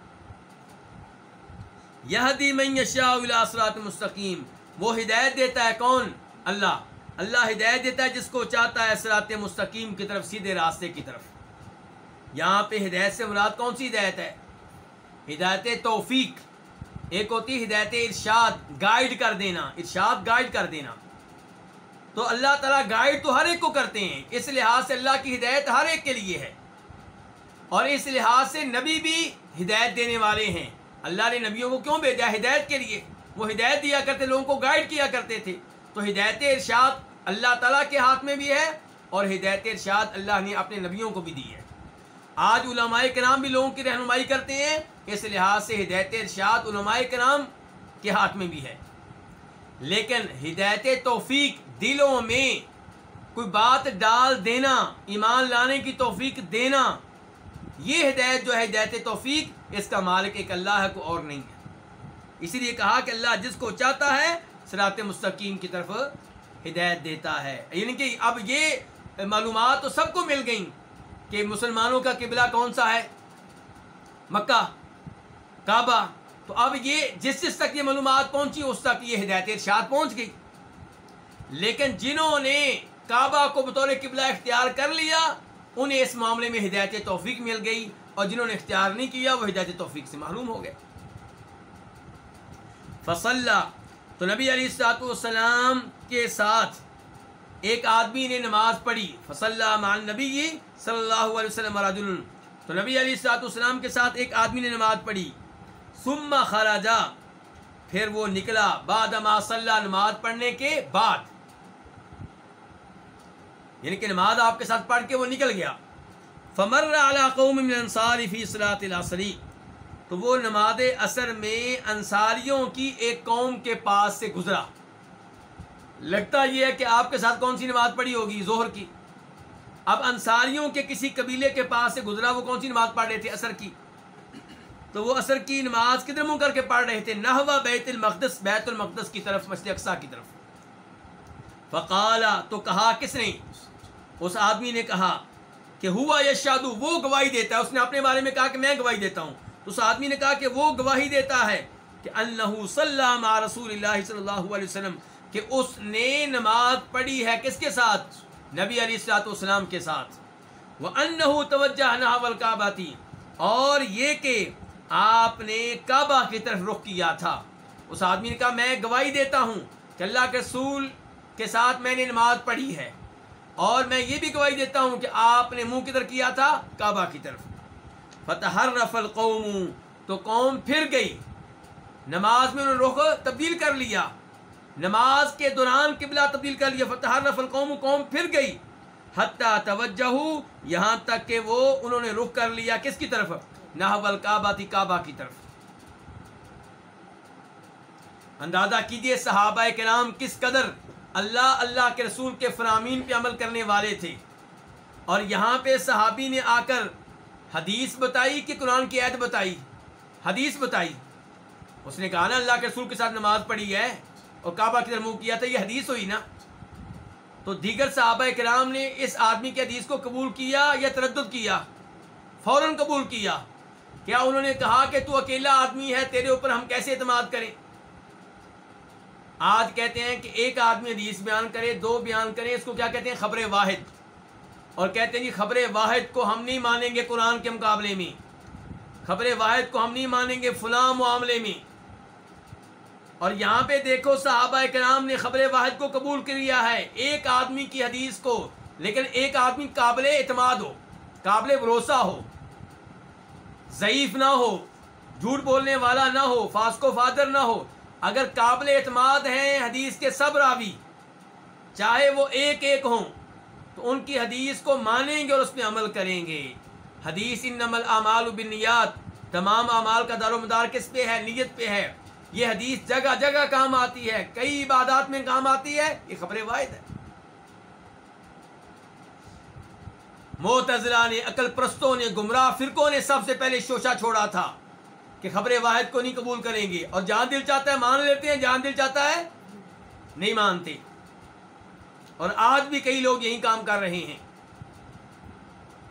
Speaker 1: یہدی من یشاء الی صراط مستقیم، وہ ہدایت دیتا ہے کون؟ اللہ۔ اللہ ہدایت دیتا ہے جس کو چاہتا ہے صراط مستقیم کی طرف، سیدھے راستے کی طرف۔ یہاں پہ ہدایت سے مراد کون سی ہدایت ہے؟ ہدایت توفیق، ایک ہوتی ہدایت ارشاد، گائیڈ کر دینا، ارشاد گائیڈ کر دینا۔ تو اللہ تعالیٰ گائیڈ تو ہر ایک کو کرتے ہیں، اس لحاظ سے اللہ کی ہدایت ہر ایک کے لیے ہے، اور اس لحاظ سے نبی بھی ہدایت دینے والے ہیں۔ اللہ نے نبیوں کو کیوں بھیجا؟ ہدایت کے لیے۔ وہ ہدایت دیا کرتے، لوگوں کو گائیڈ کیا کرتے تھے۔ تو ہدایت ارشاد اللہ تعالیٰ کے ہاتھ میں بھی ہے، اور ہدایت ارشاد اللہ نے اپنے نبیوں کو بھی دی ہے۔ آج علماء کرام بھی لوگوں کی رہنمائی کرتے ہیں، اس لحاظ سے ہدایت ارشاد علماء کرام کے ہاتھ میں بھی ہے۔ لیکن ہدایت توفیق، دلوں میں کوئی بات ڈال دینا، ایمان لانے کی توفیق دینا، یہ ہدایت جو ہے ہدایت توفیق، اس کا مالک ایک اللہ ہے، کوئی اور نہیں ہے۔ اسی لیے کہا کہ اللہ جس کو چاہتا ہے صراط مستقیم کی طرف ہدایت دیتا ہے۔ یعنی کہ اب یہ معلومات تو سب کو مل گئیں کہ مسلمانوں کا قبلہ کون سا ہے؟ مکہ، کعبہ۔ تو اب یہ جس تک یہ معلومات پہنچی اس تک یہ ہدایت ارشاد پہنچ گئی۔ لیکن جنہوں نے کعبہ کو بطور قبلہ اختیار کر لیا، انہیں اس معاملے میں ہدایت توفیق مل گئی، اور جنہوں نے اختیار نہیں کیا وہ ہدایت توفیق سے محروم ہو گئے۔ فصلی، تو نبی علیہ الصلوۃ والسلام کے ساتھ ایک آدمی نے نماز پڑھی۔ فصلی مع النبی صلی اللہ علیہ وسلم رجل، تو نبی علیہ الصلوۃ والسلام کے ساتھ ایک آدمی نے نماز پڑھی۔ ثم خرج، پھر وہ نکلا، بعد ما صلی، نماز پڑھنے کے بعد، یعنی کہ نماز آپ کے ساتھ پڑھ کے وہ نکل گیا۔ فمر علی قوم من الانصار فی صلاۃ العصر، تو وہ نماز عصر میں انصاریوں کی ایک قوم کے پاس سے گزرا۔ لگتا یہ ہے کہ آپ کے ساتھ کون سی نماز پڑھی ہوگی؟ ظہر کی۔ اب انصاریوں کے کسی قبیلے کے پاس سے گزرا، وہ کون سی نماز پڑھ رہے تھے؟ عصر کی۔ تو وہ عصر کی نماز کدھر منہ کر کے پڑھ رہے تھے؟ نحو بیت المقدس، بیت المقدس کی طرف، مسجد اقصی کی طرف۔ فقال، تو کہا کس نے؟ اس آدمی نے کہا کہ ہوا یشہد، وہ گواہی دیتا ہے۔ اس نے اپنے بارے میں کہا کہ میں گواہی دیتا ہوں۔ تو اس آدمی نے کہا کہ وہ گواہی دیتا ہے کہ انہ صلی مع رسول اللہ صلی اللہ علیہ وسلم، کہ اس نے نماز پڑھی ہے کس کے ساتھ؟ نبی علیہ الصلوۃ والسلام کے ساتھ۔ وانہ توجہ نحو الکعبۃ، اور یہ کہ آپ نے کعبہ کی طرف رخ کیا تھا۔ اس آدمی نے کہا میں گواہی دیتا ہوں کہ اللہ کے رسول کے ساتھ میں نے نماز پڑھی ہے، اور میں یہ بھی گواہی دیتا ہوں کہ آپ نے منہ کدھر کیا تھا؟ کعبہ کی طرف۔ فتحرف القوم، تو قوم پھر گئی، نماز میں انہوں نے رخ تبدیل کر لیا، نماز کے دوران قبلہ تبدیل کر لیا۔ فتحرف القوم، قوم پھر گئی، حتی توجہوا، یہاں تک کہ وہ انہوں نے رخ کر لیا کس کی طرف؟ نحو الکعبۃ، کعبہ کی طرف۔ اندازہ کیجئے صحابہ کرام کس قدر اللہ کے رسول کے فرامین پہ عمل کرنے والے تھے، اور یہاں پہ صحابی نے آ کر حدیث بتائی کہ قرآن کی آیت بتائی؟ حدیث بتائی۔ اس نے کہا نا اللہ کے رسول کے ساتھ نماز پڑھی ہے اور کعبہ کی طرف منہ کیا تھا، یہ حدیث ہوئی نا۔ تو دیگر صحابہ کرام نے اس آدمی کی حدیث کو قبول کیا یا تردد کیا؟ فوراً قبول کیا۔ کیا انہوں نے کہا کہ تو اکیلا آدمی ہے، تیرے اوپر ہم کیسے اعتماد کریں؟ آج کہتے ہیں کہ ایک آدمی حدیث بیان کرے، دو بیان کریں، اس کو کیا کہتے ہیں؟ خبر واحد۔ اور کہتے ہیں جی خبر واحد کو ہم نہیں مانیں گے قرآن کے مقابلے میں، خبر واحد کو ہم نہیں مانیں گے فلاں معاملے میں۔ اور یہاں پہ دیکھو صحابہ کرام نے خبر واحد کو قبول کیا ہے، ایک آدمی کی حدیث کو، لیکن ایک آدمی قابل اعتماد ہو، قابل بھروسہ ہو، ضعیف نہ ہو، جھوٹ بولنے والا نہ ہو، فاسق و فاجر نہ ہو۔ اگر قابل اعتماد ہیں حدیث کے سب راوی، چاہے وہ ایک ایک ہوں، تو ان کی حدیث کو مانیں گے اور اس پہ عمل کریں گے۔ حدیث انما الاعمال بالنیات، تمام اعمال کا دار و مدار کس پہ ہے؟ نیت پہ ہے۔ یہ حدیث جگہ جگہ کام آتی ہے، کئی عبادات میں کام آتی ہے، یہ خبر واحد ہے۔ معتزلہ نے، عقل پرستوں نے، گمراہ فرقوں نے سب سے پہلے شوشہ چھوڑا تھا کہ خبر واحد کو نہیں قبول کریں گے، اور جہاں دل چاہتا ہے مان لیتے ہیں، جہاں دل چاہتا ہے نہیں مانتے۔ اور آج بھی کئی لوگ یہی کام کر رہے ہیں۔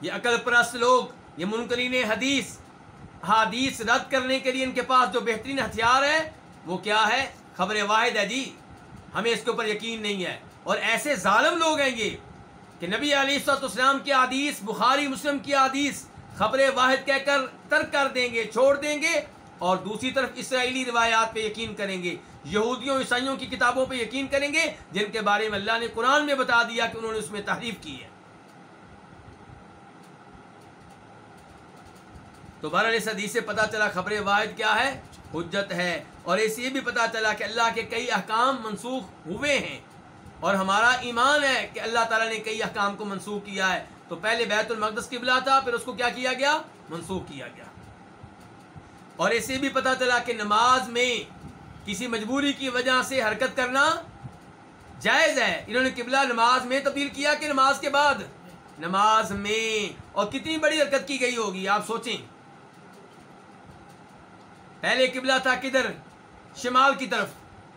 Speaker 1: یہ عقل پرست لوگ، یہ منکرین حدیث رد کرنے کے لیے ان کے پاس جو بہترین ہتھیار ہے وہ کیا ہے؟ خبر واحد ہے جی، ہمیں اس کے اوپر یقین نہیں ہے۔ اور ایسے ظالم لوگ ہیں یہ کہ نبی علیہ الصلوۃ والسلام کی حدیث، بخاری مسلم کی حدیث خبر واحد کہہ کر ترک کر دیں گے، چھوڑ دیں گے، اور دوسری طرف اسرائیلی روایات پہ یقین کریں گے، یہودیوں عیسائیوں کی کتابوں پہ یقین کریں گے جن کے بارے میں اللہ نے قرآن میں بتا دیا کہ انہوں نے اس میں تحریف کی ہے۔ تو بہرحال اس حدیث سے پتہ چلا خبر واحد کیا ہے؟ حجت ہے۔ اور اس یہ بھی پتہ چلا کہ اللہ کے کئی احکام منسوخ ہوئے ہیں، اور ہمارا ایمان ہے کہ اللہ تعالیٰ نے کئی احکام کو منسوخ کیا ہے۔ تو پہلے بیت المقدس قبلہ تھا، پھر اس کو کیا کیا گیا؟ منسوخ کیا گیا۔ اور اس سے بھی پتہ چلا کہ نماز میں کسی مجبوری کی وجہ سے حرکت کرنا جائز ہے۔ انہوں نے قبلہ نماز میں تبدیل کیا کہ نماز کے بعد؟ نماز میں۔ اور کتنی بڑی حرکت کی گئی ہوگی آپ سوچیں۔ پہلے قبلہ تھا کدھر؟ شمال کی طرف،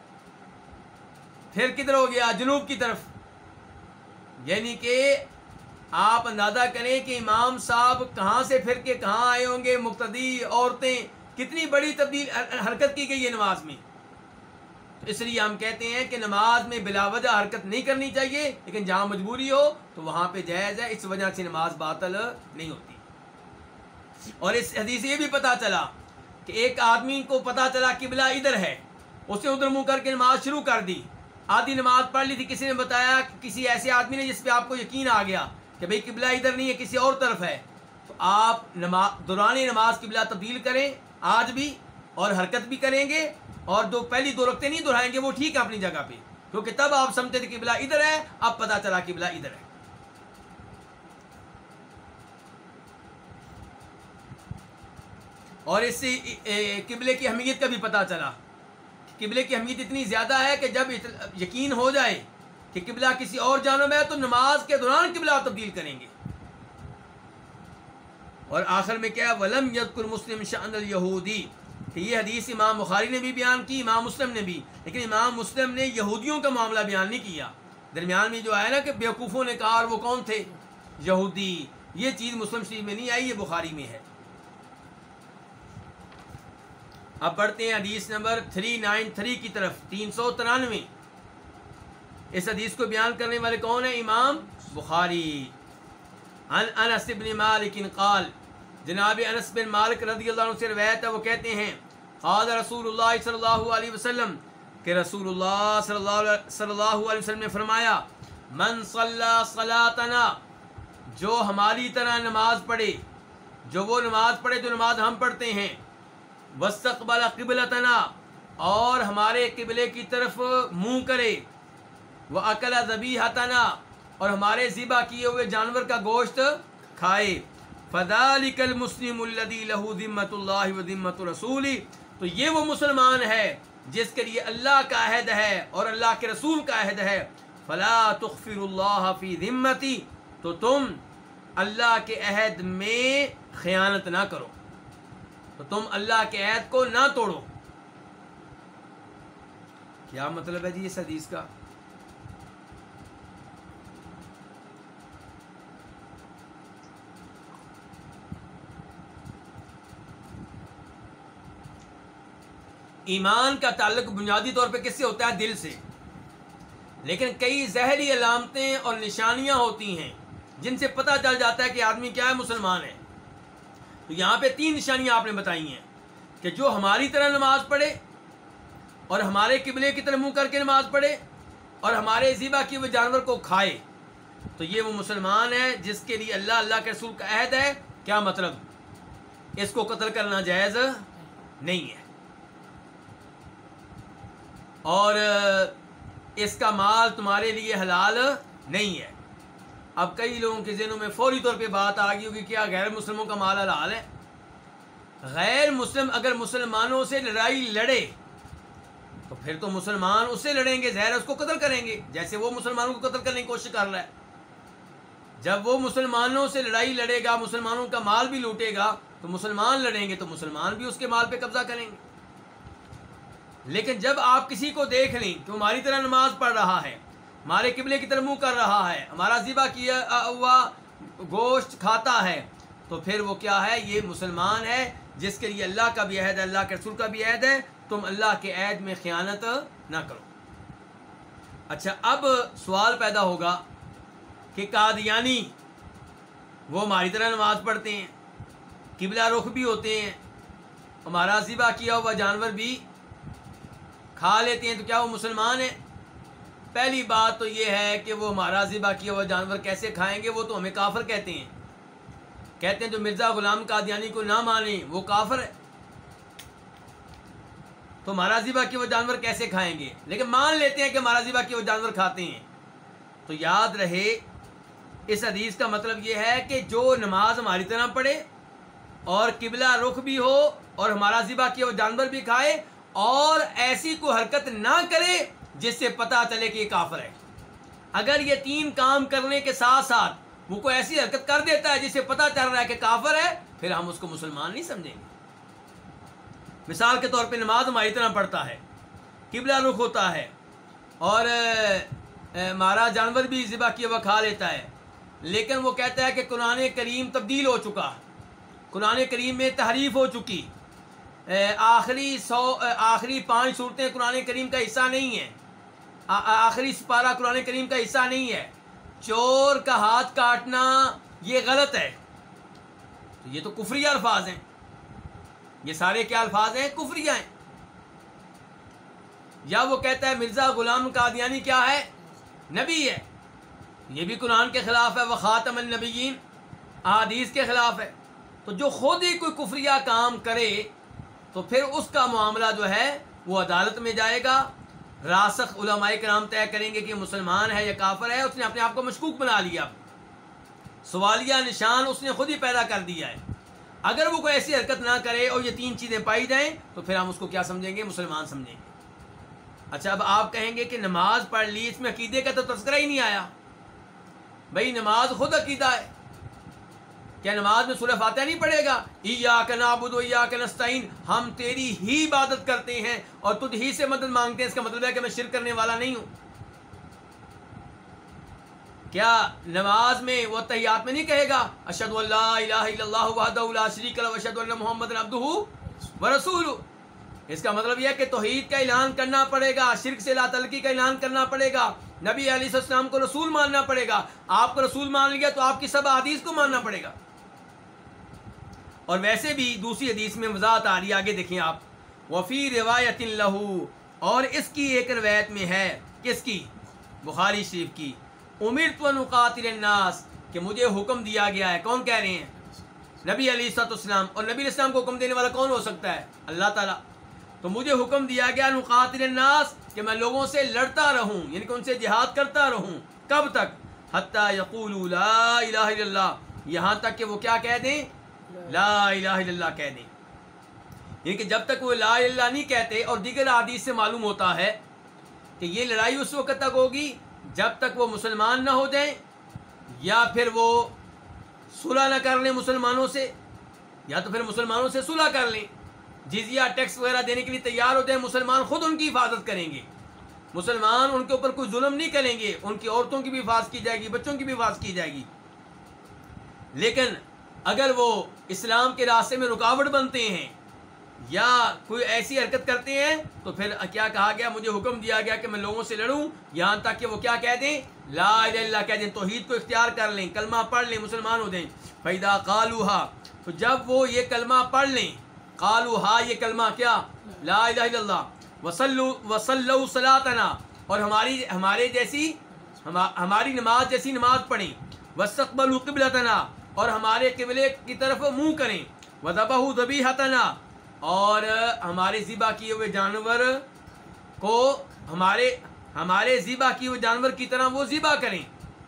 Speaker 1: پھر کدھر ہو گیا؟ جنوب کی طرف۔ یعنی کہ آپ اندازہ کریں کہ امام صاحب کہاں سے پھر کے کہاں آئے ہوں گے، مقتدی عورتیں، کتنی بڑی تبدیل حرکت کی گئی ہے نماز میں۔ تو اس لیے ہم کہتے ہیں کہ نماز میں بلا وجہ حرکت نہیں کرنی چاہیے، لیکن جہاں مجبوری ہو تو وہاں پہ جائز ہے، اس وجہ سے نماز باطل نہیں ہوتی۔ اور اس حدیث سے یہ بھی پتہ چلا کہ ایک آدمی کو پتہ چلا قبلہ ادھر ہے، اس نے ادھر منہ کر کے نماز شروع کر دی، آدھی نماز پڑھ لی تھی، کسی نے بتایا کہ کسی ایسے آدمی نے جس پہ آپ کو یقین آ گیا کہ بھئی قبلہ ادھر نہیں ہے کسی اور طرف ہے، تو آپ دوران نماز قبلہ تبدیل کریں آج بھی، اور حرکت بھی کریں گے، اور پہلی دو رکعتیں نہیں دہرائیں گے، وہ ٹھیک ہے اپنی جگہ پہ، کیونکہ تب آپ سمجھتے تھے قبلہ ادھر ہے، اب پتہ چلا قبلہ ادھر ہے۔ اور اس سے قبلے کی اہمیت کا بھی پتہ چلا۔ قبلے کی اہمیت اتنی زیادہ ہے کہ جب یقین ہو جائے کہ قبلہ کسی اور جانب ہے تو نماز کے دوران قبلہ تبدیل کریں گے۔ اور آخر میں کیا؟ وَلَمْ يَذْكُرْ مُسْلِمٌ شَأْنَ الْيَهُودِ، کہ یہ حدیث امام بخاری نے بھی بیان کی، امام مسلم نے بھی، لیکن امام مسلم نے یہودیوں کا معاملہ بیان نہیں کیا۔ درمیان میں جو آیا نا کہ بیوقوفوں نے کہا، اور وہ کون تھے؟ یہودی، یہ چیز مسلم شریف میں نہیں آئی، یہ بخاری میں ہے۔ اب پڑھتے ہیں حدیث نمبر 393 کی طرف، 393۔ اس حدیث کو بیان کرنے والے کون ہیں؟ امام بخاری۔ عن انس بن مالک قال، جناب انس بن مالک رضی اللہ عنہ سے روایت ہے، وہ کہتے ہیں قال رسول اللہ صلی اللہ علیہ وسلم، کہ رسول اللہ صلی اللہ علیہ وسلم نے فرمایا، من صلی صلاتنا، جو ہماری طرح نماز پڑھے، جو وہ نماز پڑھے جو نماز ہم پڑھتے ہیں، واستقبل قبلتنا، اور ہمارے قبلے کی طرف منہ کرے، واکل ذبیحتنا، اور ہمارے ذبح کیے ہوئے جانور کا گوشت کھائے، فذلک المسلم الذی لہ ذمۃ اللہ و ذمۃ رسولہ، تو یہ وہ مسلمان ہے جس کے لیے اللہ کا عہد ہے اور اللہ کے رسول کا عہد ہے، فلا تخفر اللہ فی ذمتی، تو تم اللہ کے عہد میں خیانت نہ کرو، تو تم اللہ کے عہد کو نہ توڑو۔ کیا مطلب ہے جی اس حدیث کا؟ ایمان کا تعلق بنیادی طور پہ کس سے ہوتا ہے؟ دل سے، لیکن کئی ظاہری علامتیں اور نشانیاں ہوتی ہیں جن سے پتہ چل جاتا ہے کہ آدمی کیا ہے؟ مسلمان ہے۔ تو یہاں پہ 3 نشانیاں آپ نے بتائی ہیں کہ جو ہماری طرح نماز پڑھے، اور ہمارے قبلے کی طرف منہ کر کے نماز پڑھے، اور ہمارے ذبح کیے ہوئے جانور کو کھائے، تو یہ وہ مسلمان ہے جس کے لیے اللہ کے رسول کا عہد ہے۔ کیا مطلب؟ اس کو قتل کرنا جائز نہیں ہے، اور اس کا مال تمہارے لیے حلال نہیں ہے۔ اب کئی لوگوں کے ذہنوں میں فوری طور پہ بات آ گئی ہوگی، کیا غیر مسلموں کا مال حلال ہے؟ غیر مسلم اگر مسلمانوں سے لڑائی لڑے تو پھر تو مسلمان اس سے لڑیں گے، ظاہر اس کو قتل کریں گے، جیسے وہ مسلمانوں کو قتل کرنے کی کوشش کر رہا ہے۔ جب وہ مسلمانوں سے لڑائی لڑے گا، مسلمانوں کا مال بھی لوٹے گا، تو مسلمان لڑیں گے تو مسلمان بھی اس کے مال پہ قبضہ کریں گے۔ لیکن جب آپ کسی کو دیکھ لیں کہ ہماری طرح نماز پڑھ رہا ہے، ہمارے قبلے کی طرف منہ کر رہا ہے، ہمارا ذبح کیا ہوا گوشت کھاتا ہے تو پھر وہ کیا ہے؟ یہ مسلمان ہے جس کے لیے اللہ کا بھی عہد ہے، اللہ کے رسول کا بھی عہد ہے، تم اللہ کے عہد میں خیانت نہ کرو۔ اچھا، اب سوال پیدا ہوگا کہ قادیانی وہ ہماری طرح نماز پڑھتے ہیں، قبلہ رخ بھی ہوتے ہیں، ہمارا ذبح کیا ہوا جانور بھی کھا لیتے ہیں، تو کیا وہ مسلمان ہیں؟ پہلی بات تو یہ ہے کہ وہ ہمارا ذبح کیا ہوا جانور کیسے کھائیں گے؟ وہ تو ہمیں کافر کہتے ہیں جو مرزا غلام قادیانی کو نہ مانے وہ کافر ہے، تو ہمارا ذبح کیا ہوا جانور کیسے کھائیں گے؟ لیکن مان لیتے ہیں کہ ہمارا ذبح کیا ہوا جانور کھاتے ہیں۔ تو یاد رہے اس حدیث کا مطلب یہ ہے کہ جو نماز ہماری طرح پڑھے اور قبلہ رخ بھی ہو اور ہمارا ذبح کیا ہوا جانور بھی کھائے اور ایسی کوئی حرکت نہ کرے جس سے پتہ چلے کہ یہ کافر ہے۔ اگر یہ تین کام کرنے کے ساتھ ساتھ وہ کوئی ایسی حرکت کر دیتا ہے جس سے پتہ چل رہا ہے کہ کافر ہے، پھر ہم اس کو مسلمان نہیں سمجھیں گے۔ مثال کے طور پہ نماز ہماری طرح پڑھتا ہے، قبلہ رخ ہوتا ہے اور ہمارا جانور بھی ذبح کیا ہوا کھا لیتا ہے، لیکن وہ کہتا ہے کہ قرآن کریم تبدیل ہو چکا، قرآن کریم میں تحریف ہو چکی، آخری 5 صورتیں قرآن کریم کا حصہ نہیں ہیں، آخری سپارہ قرآن کریم کا حصہ نہیں ہے، چور کا ہاتھ کاٹنا یہ غلط ہے، تو یہ تو کفریہ الفاظ ہیں، یہ سارے کیا الفاظ ہیں؟ کفریہ ہیں۔ یا وہ کہتا ہے مرزا غلام قادیانی کیا ہے؟ نبی ہے، یہ بھی قرآن کے خلاف ہے، وخاتم النبیین احادیث کے خلاف ہے۔ تو جو خود ہی کوئی کفریہ کام کرے تو پھر اس کا معاملہ جو ہے وہ عدالت میں جائے گا، راسخ علماء کرام طے کریں گے کہ مسلمان ہے یا کافر ہے، اس نے اپنے آپ کو مشکوک بنا لیا، سوالیہ نشان اس نے خود ہی پیدا کر دیا ہے۔ اگر وہ کوئی ایسی حرکت نہ کرے اور یہ 3 چیزیں پائی جائیں تو پھر ہم اس کو کیا سمجھیں گے؟ مسلمان سمجھیں گے۔ اچھا، اب آپ کہیں گے کہ نماز پڑھ لی، اس میں عقیدے کا تو تذکرہ ہی نہیں آیا۔ بھائی نماز خود عقیدہ ہے، کیا نماز میں سورہ فاتحہ نہیں پڑھے گا؟ ایاک نعبد و ایاک نستعین، ہم تیری ہی عبادت کرتے ہیں اور تجھ ہی سے مدد مانگتے ہیں، اس کا مطلب ہے کہ میں شرک کرنے والا نہیں ہوں۔ کیا نماز میں وہ تحیات میں نہیں کہے گا اشہد ان لا الہ الا اللہ وحدہ لا شریک لہ واشہد ان محمدا عبدہ ورسولہ؟ اس کا مطلب یہ ہے کہ توحید کا اعلان کرنا پڑے گا، شرک سے لا تعلقی کا اعلان کرنا پڑے گا، نبی علیہ السلام کو رسول ماننا پڑے گا۔ آپ کو رسول مان لیا تو آپ کی سب حدیث کو ماننا پڑے گا۔ اور ویسے بھی دوسری حدیث میں وضاحت آ رہی ہے، آگے دیکھیں آپ، وفی روایت لہو، اور اس کی ایک روایت میں ہے، کس کی؟ بخاری شریف کی، امرت ان اقاتل الناس، کہ مجھے حکم دیا گیا ہے۔ کون کہہ رہے ہیں؟ نبی علیہ السلام۔ اور نبی علیہ السلام کو حکم دینے والا کون ہو سکتا ہے؟ اللہ تعالیٰ۔ تو مجھے حکم دیا گیا ان اقاتل الناس، کہ میں لوگوں سے لڑتا رہوں، یعنی کہ ان سے جہاد کرتا رہوں۔ کب تک؟ حتی یقولوا لا الہ الا اللہ، یہاں تک کہ وہ کیا کہہ دیں؟ لا الہ الا اللہ کہہ دیں۔ یعنی کہ جب تک وہ لا الہ الا اللہ نہیں کہتے، اور دیگر حدیث سے معلوم ہوتا ہے کہ یہ لڑائی اس وقت تک ہوگی جب تک وہ مسلمان نہ ہو جائیں، یا پھر وہ صلح نہ کر لیں مسلمانوں سے، یا تو پھر مسلمانوں سے صلح کر لیں، جزیہ ٹیکس وغیرہ دینے کے لیے تیار ہو جائیں، مسلمان خود ان کی حفاظت کریں گے، مسلمان ان کے اوپر کوئی ظلم نہیں کریں گے، ان کی عورتوں کی بھی حفاظت کی جائے گی، بچوں کی بھی حفاظت کی جائے گی۔ لیکن اگر وہ اسلام کے راستے میں رکاوٹ بنتے ہیں یا کوئی ایسی حرکت کرتے ہیں تو پھر کیا کہا گیا؟ مجھے حکم دیا گیا کہ میں لوگوں سے لڑوں یہاں تک کہ وہ کیا کہہ دیں؟ لا الہ الا اللہ کہہ دیں، توحید کو اختیار کر لیں، کلمہ پڑھ لیں، مسلمان ہو جائیں۔ فَإِذَا قَالُوهَا، تو جب وہ یہ کلمہ پڑھ لیں، قالوہا یہ کلمہ کیا؟ لا الہ الا اللہ، وصلوا صلاتنا، اور ہمارے جیسی ہماری نماز جیسی نماز پڑھیں، واستقبلوا قبلتنا، اور ہمارے قبلے کی طرف منہ کریں، وذبحوا ذبیحتنا، اور ہمارے ذبح کیے ہوئے جانور کو ہمارے ذبح کیے ہوئے جانور کی طرح وہ ذبح کریں۔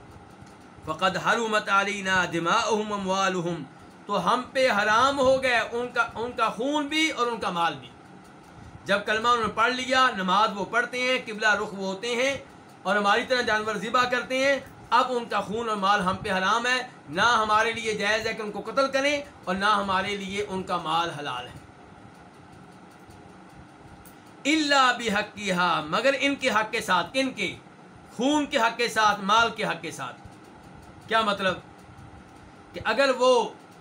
Speaker 1: فقد حرمت علینا دماؤہم اموالہم، تو ہم پہ حرام ہو گئے ان کا خون بھی اور ان کا مال بھی۔ جب کلمہ انہوں نے پڑھ لیا، نماز وہ پڑھتے ہیں، قبلہ رخ وہ ہوتے ہیں اور ہماری طرح جانور ذبح کرتے ہیں، اب ان کا خون اور مال ہم پہ حرام ہے، نہ ہمارے لیے جائز ہے کہ ان کو قتل کریں اور نہ ہمارے لیے ان کا مال حلال ہے۔ الا بحقھا، مگر ان کے حق کے ساتھ، کن کے؟ خون کے حق کے ساتھ، مال کے حق کے ساتھ۔ کیا مطلب؟ کہ اگر وہ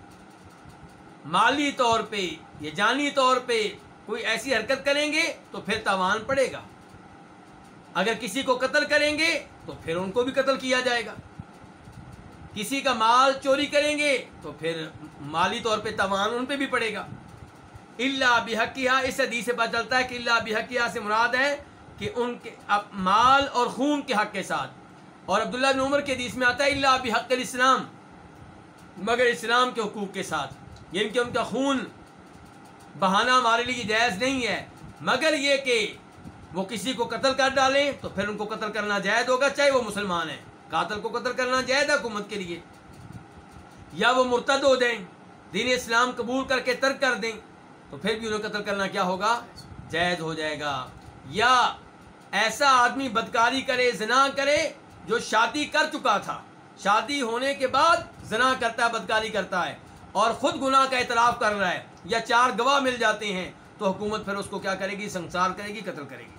Speaker 1: مالی طور پہ یا جانی طور پہ کوئی ایسی حرکت کریں گے تو پھر تاوان پڑے گا، اگر کسی کو قتل کریں گے تو پھر ان کو بھی قتل کیا جائے گا، کسی کا مال چوری کریں گے تو پھر مالی طور پہ تاوان ان پہ بھی پڑے گا۔ الا بحقیہا، اس حدیث سے پتہ چلتا ہے کہ الا بحقیہا سے مراد ہے کہ ان کے مال اور خون کے حق کے ساتھ، اور عبداللہ بن عمر کے حدیث میں آتا ہے الا بحق الاسلام، مگر اسلام کے حقوق کے ساتھ، یعنی کہ ان کا خون بہانا ہمارے لیے جائز نہیں ہے، مگر یہ کہ وہ کسی کو قتل کر ڈالیں تو پھر ان کو قتل کرنا جائز ہوگا، چاہے وہ مسلمان ہیں، قاتل کو قتل کرنا جائز ہے حکومت کے لیے، یا وہ مرتد ہو جائیں، دین اسلام قبول کر کے ترک کر دیں تو پھر بھی انہیں قتل کرنا کیا ہوگا؟ جائز ہو جائے گا۔ یا ایسا آدمی بدکاری کرے، زنا کرے جو شادی کر چکا تھا، شادی ہونے کے بعد زنا کرتا ہے، بدکاری کرتا ہے اور خود گناہ کا اعتراف کر رہا ہے، یا 4 گواہ مل جاتے ہیں تو حکومت پھر اس کو کیا کرے گی؟ سنسار کرے گی، قتل کرے گی۔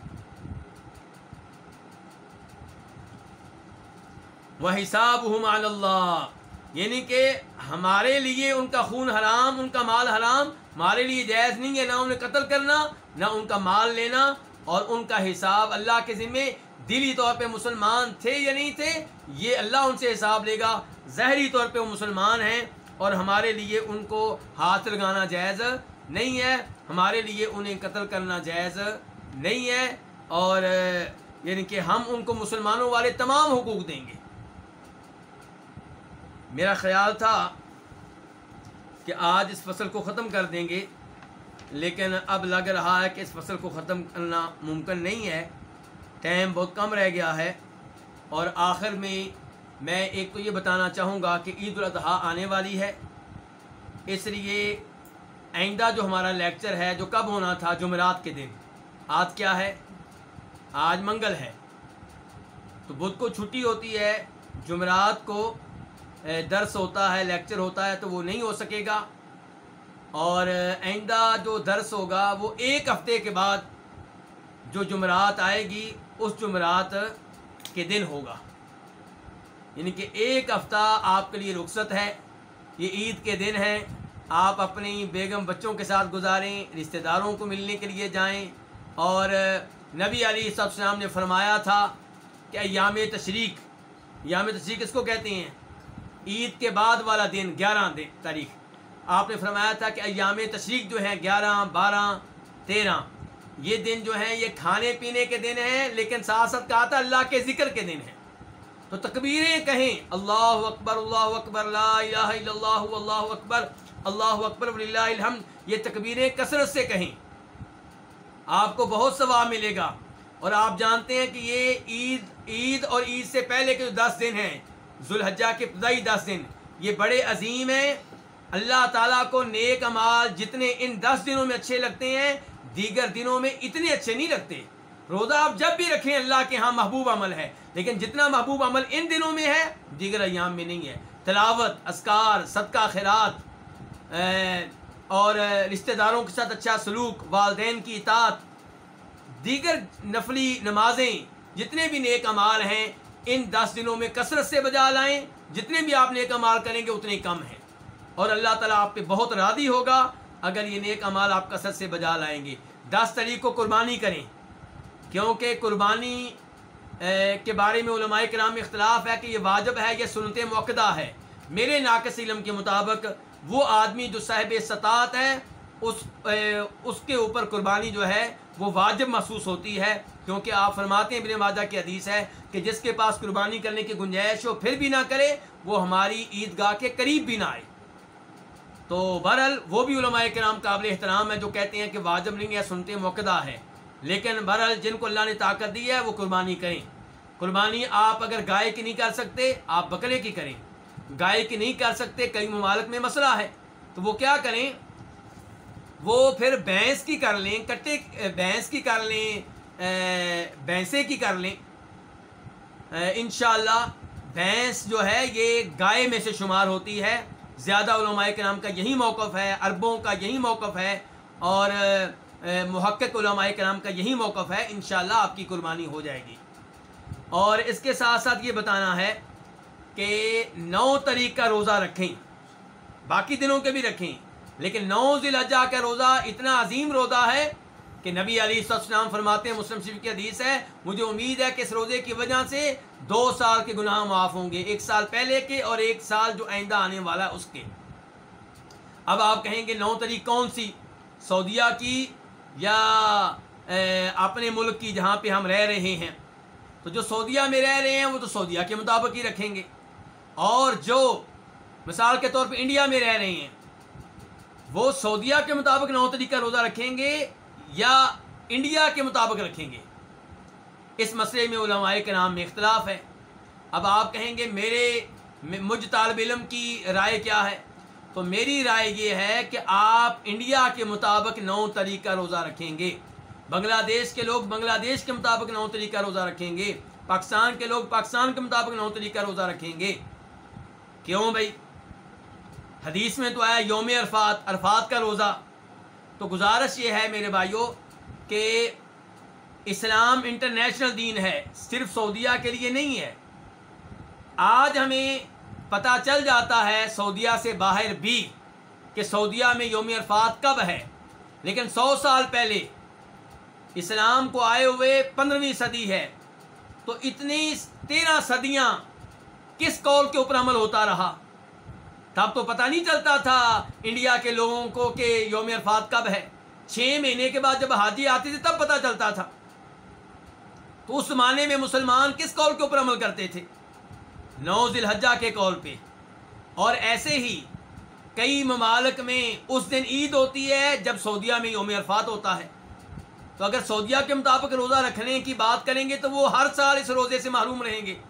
Speaker 1: وَحِسَابُهُمْ عَلَى اللَّهِ، یعنی کہ ہمارے لیے ان کا خون حرام، ان کا مال حرام، ہمارے لیے جائز نہیں ہے نہ انہیں قتل کرنا نہ ان کا مال لینا، اور ان کا حساب اللہ کے ذمے، دلی طور پہ مسلمان تھے یا نہیں تھے یہ اللہ ان سے حساب لے گا، ظاہری طور پہ وہ مسلمان ہیں اور ہمارے لیے ان کو ہاتھ لگانا جائز نہیں ہے، ہمارے لیے انہیں قتل کرنا جائز نہیں ہے، اور یعنی کہ ہم ان کو مسلمانوں والے تمام حقوق دیں گے۔ میرا خیال تھا کہ آج اس فصل کو ختم کر دیں گے، لیکن اب لگ رہا ہے کہ اس فصل کو ختم کرنا ممکن نہیں ہے، ٹائم بہت کم رہ گیا ہے، اور آخر میں ایک تو یہ بتانا چاہوں گا کہ عید الاضحیٰ آنے والی ہے، اس لیے آئندہ جو ہمارا لیکچر ہے جو کب ہونا تھا جمعرات کے دن، آج کیا ہے؟ آج منگل ہے، تو بدھ کو چھٹی ہوتی ہے، جمعرات کو درس ہوتا ہے، لیکچر ہوتا ہے، تو وہ نہیں ہو سکے گا، اور آئندہ جو درس ہوگا وہ 1 ہفتے کے بعد جو جمعرات آئے گی اس جمعرات کے دن ہوگا، یعنی کہ 1 ہفتہ آپ کے لیے رخصت ہے، یہ عید کے دن ہیں، آپ اپنی بیگم بچوں کے ساتھ گزاریں، رشتہ داروں کو ملنے کے لیے جائیں، اور نبی علیہ السلام نے فرمایا تھا کہ ایام تشریق اس کو کہتے ہیں عید کے بعد والا دن، 11 تاریخ، آپ نے فرمایا تھا کہ ایام تشریق جو ہیں 11، 12، 13 یہ دن جو ہیں یہ کھانے پینے کے دن ہیں، لیکن ساتھ ساتھ کہا تھا اللہ کے ذکر کے دن ہیں، تو تکبیریں کہیں، اللہ اکبر لا الہ الا اللہ اللہ اکبر وللہ الحمد، یہ تکبیریں کثرت سے کہیں، آپ کو بہت ثواب ملے گا۔ اور آپ جانتے ہیں کہ یہ عید اور عید سے پہلے کے جو 10 دن ہیں، ذوالحجہ کے ابتدائی 10 دن، یہ بڑے عظیم ہیں، اللہ تعالیٰ کو نیک اعمال جتنے ان 10 دنوں میں اچھے لگتے ہیں دیگر دنوں میں اتنے اچھے نہیں لگتے۔ روزہ آپ جب بھی رکھیں اللہ کے ہاں محبوب عمل ہے، لیکن جتنا محبوب عمل ان دنوں میں ہے دیگر ایام میں نہیں ہے۔ تلاوت، اذکار، صدقہ خیرات، اور رشتہ داروں کے ساتھ اچھا سلوک، والدین کی اطاعت، دیگر نفلی نمازیں، جتنے بھی نیک اعمال ہیں ان 10 دنوں میں کثرت سے بجا لائیں، جتنے بھی آپ نیک اعمال کریں گے اتنے کم ہیں، اور اللہ تعالیٰ آپ پہ بہت راضی ہوگا اگر یہ نیک اعمال آپ کثرت سے بجا لائیں گے۔ 10 تاریخ کو قربانی کریں، کیونکہ قربانی کے بارے میں علماء کرام میں اختلاف ہے کہ یہ واجب ہے یا سنت موقدہ ہے۔ میرے ناقص علم کے مطابق وہ آدمی جو صاحب استطاعت ہے اس کے اوپر قربانی جو ہے وہ واجب محسوس ہوتی ہے، کیونکہ آپ فرماتے ہیں، ابن ماجہ کی حدیث ہے کہ جس کے پاس قربانی کرنے کی گنجائش ہو پھر بھی نہ کرے وہ ہماری عیدگاہ کے قریب بھی نہ آئے۔ تو بہرحال وہ بھی علماء کرام قابل احترام ہے جو کہتے ہیں کہ واجب نہیں ہے، سنت موقدہ ہے، لیکن بہرحال جن کو اللہ نے طاقت دی ہے وہ قربانی کریں۔ قربانی آپ اگر گائے کی نہیں کر سکتے آپ بکرے کی کریں، گائے کی نہیں کر سکتے، کئی ممالک میں مسئلہ ہے تو وہ کیا کریں، وہ پھر بھینس کی کر لیں، بھینس کی کر لیں، بھینسے کی کر لیں۔ انشاءاللہ بھینس جو ہے یہ گائے میں سے شمار ہوتی ہے، زیادہ علماء کرام کا یہی موقف ہے، عربوں کا یہی موقف ہے، اور محقق علماء کرام کا یہی موقف ہے، انشاءاللہ آپ کی قربانی ہو جائے گی۔ اور اس کے ساتھ ساتھ یہ بتانا ہے کہ 9 تاریخ کا روزہ رکھیں، باقی دنوں کے بھی رکھیں، لیکن 9 ذی الحجہ کا روزہ اتنا عظیم روزہ ہے کہ نبی علیہ السلام فرماتے ہیں، مسلم شریف کی حدیث ہے، مجھے امید ہے کہ اس روزے کی وجہ سے 2 سال کے گناہ معاف ہوں گے، 1 سال پہلے کے اور 1 سال جو آئندہ آنے والا ہے اس کے۔ اب آپ کہیں گے 9 تاریخ کون سی، سعودیہ کی یا اپنے ملک کی جہاں پہ ہم رہ رہے ہیں؟ تو جو سعودیہ میں رہ رہے ہیں وہ تو سعودیہ کے مطابق ہی رکھیں گے، اور جو مثال کے طور پہ انڈیا میں رہ رہے ہیں وہ سعودیہ کے مطابق 9 تاریخ کا روزہ رکھیں گے یا انڈیا کے مطابق رکھیں گے؟ اس مسئلے میں علماء کرام میں اختلاف ہے۔ اب آپ کہیں گے مجھ طالب علم کی رائے کیا ہے؟ تو میری رائے یہ ہے کہ آپ انڈیا کے مطابق 9 تاریخ کا روزہ رکھیں گے، بنگلہ دیش کے لوگ بنگلہ دیش کے مطابق 9 تاریخ کا روزہ رکھیں گے، پاکستان کے لوگ پاکستان کے مطابق 9 تاریخ کا روزہ رکھیں گے۔ کیوں بھائی؟ حدیث میں تو آیا یوم عرفات، عرفات کا روزہ۔ تو گزارش یہ ہے میرے بھائیوں کہ اسلام انٹرنیشنل دین ہے، صرف سعودیہ کے لیے نہیں ہے۔ آج ہمیں پتہ چل جاتا ہے سعودیہ سے باہر بھی کہ سعودیہ میں یوم عرفات کب ہے، لیکن 100 سال پہلے اسلام کو آئے ہوئے 15ویں صدی ہے، تو اتنی 13 صدیاں کس قول کے اوپر عمل ہوتا رہا؟ تب تو پتہ نہیں چلتا تھا انڈیا کے لوگوں کو کہ یوم عرفات کب ہے، 6 مہینے کے بعد جب حاجی آتے تھے تب پتہ چلتا تھا۔ تو اس زمانے میں مسلمان کس قول کے اوپر عمل کرتے تھے؟ 9 ذی الحجہ کے قول پہ۔ اور ایسے ہی کئی ممالک میں اس دن عید ہوتی ہے جب سعودیہ میں یوم عرفات ہوتا ہے۔ تو اگر سعودیہ کے مطابق روزہ رکھنے کی بات کریں گے تو وہ ہر سال اس روزے سے محروم رہیں گے،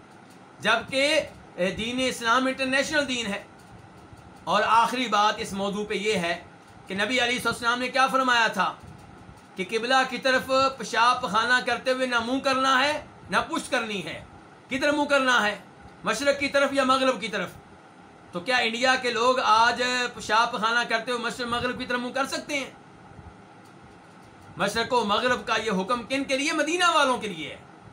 Speaker 1: جبکہ دین اسلام انٹرنیشنل دین ہے۔ اور آخری بات اس موضوع پہ یہ ہے کہ نبی علیہ السلام نے کیا فرمایا تھا کہ قبلہ کی طرف پیشاب خانہ کرتے ہوئے نہ منہ کرنا ہے نہ پشت کرنی ہے۔ کدھر منہ کرنا ہے؟ مشرق کی طرف یا مغرب کی طرف؟ تو کیا انڈیا کے لوگ آج پیشاب خانہ کرتے ہوئے مشرق مغرب کی طرف منہ کر سکتے ہیں؟ مشرق و مغرب کا یہ حکم کن کے لیے؟ مدینہ والوں کے لیے ہے۔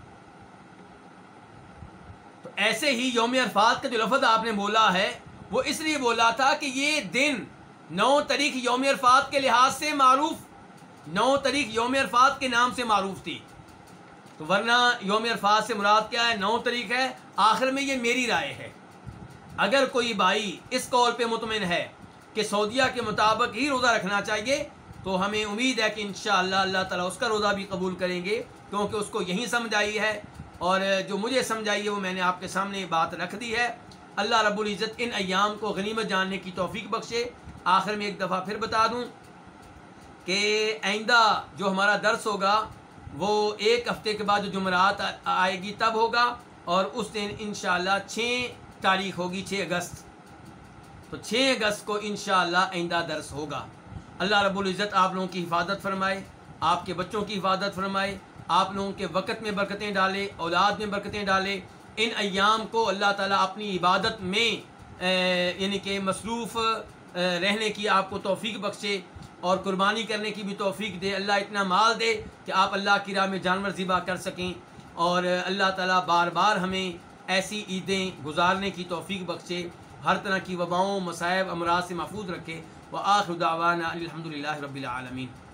Speaker 1: تو ایسے ہی یوم عرفات کا جو لفظ آپ نے بولا ہے وہ اس لیے بولا تھا کہ یہ دن 9 تاریخ یوم عرفات کے لحاظ سے معروف، 9 تاریخ یوم عرفات کے نام سے معروف تھی۔ تو ورنہ یوم عرفات سے مراد کیا ہے؟ 9 تاریخ ہے۔ آخر میں یہ میری رائے ہے، اگر کوئی بھائی اس قول پہ مطمئن ہے کہ سعودیہ کے مطابق ہی روزہ رکھنا چاہیے تو ہمیں امید ہے کہ انشاءاللہ اللہ تعالیٰ اس کا روزہ بھی قبول کریں گے، کیونکہ اس کو یہی سمجھ آئی ہے، اور جو مجھے سمجھ آئی ہے وہ میں نے آپ کے سامنے بات رکھ دی ہے۔ اللہ رب العزت ان ایام کو غنیمت جاننے کی توفیق بخشے۔ آخر میں ایک دفعہ پھر بتا دوں کہ آئندہ جو ہمارا درس ہوگا وہ 1 ہفتے کے بعد جو جمعرات آئے گی تب ہوگا، اور اس دن انشاءاللہ 6 تاریخ ہوگی، 6 اگست۔ تو 6 اگست کو انشاءاللہ آئندہ درس ہوگا۔ اللہ رب العزت آپ لوگوں کی حفاظت فرمائے، آپ کے بچوں کی حفاظت فرمائے، آپ لوگوں کے وقت میں برکتیں ڈالے، اولاد میں برکتیں ڈالے۔ ان ایام کو اللہ تعالیٰ اپنی عبادت میں یعنی کہ مصروف رہنے کی آپ کو توفیق بخشے، اور قربانی کرنے کی بھی توفیق دے۔ اللہ اتنا مال دے کہ آپ اللہ کی راہ میں جانور ذبح کر سکیں، اور اللہ تعالیٰ بار بار ہمیں ایسی عیدیں گزارنے کی توفیق بخشے، ہر طرح کی وباؤں، مصائب، امراض سے محفوظ رکھے۔ وآخر دعوانا الحمدللہ رب العالمین۔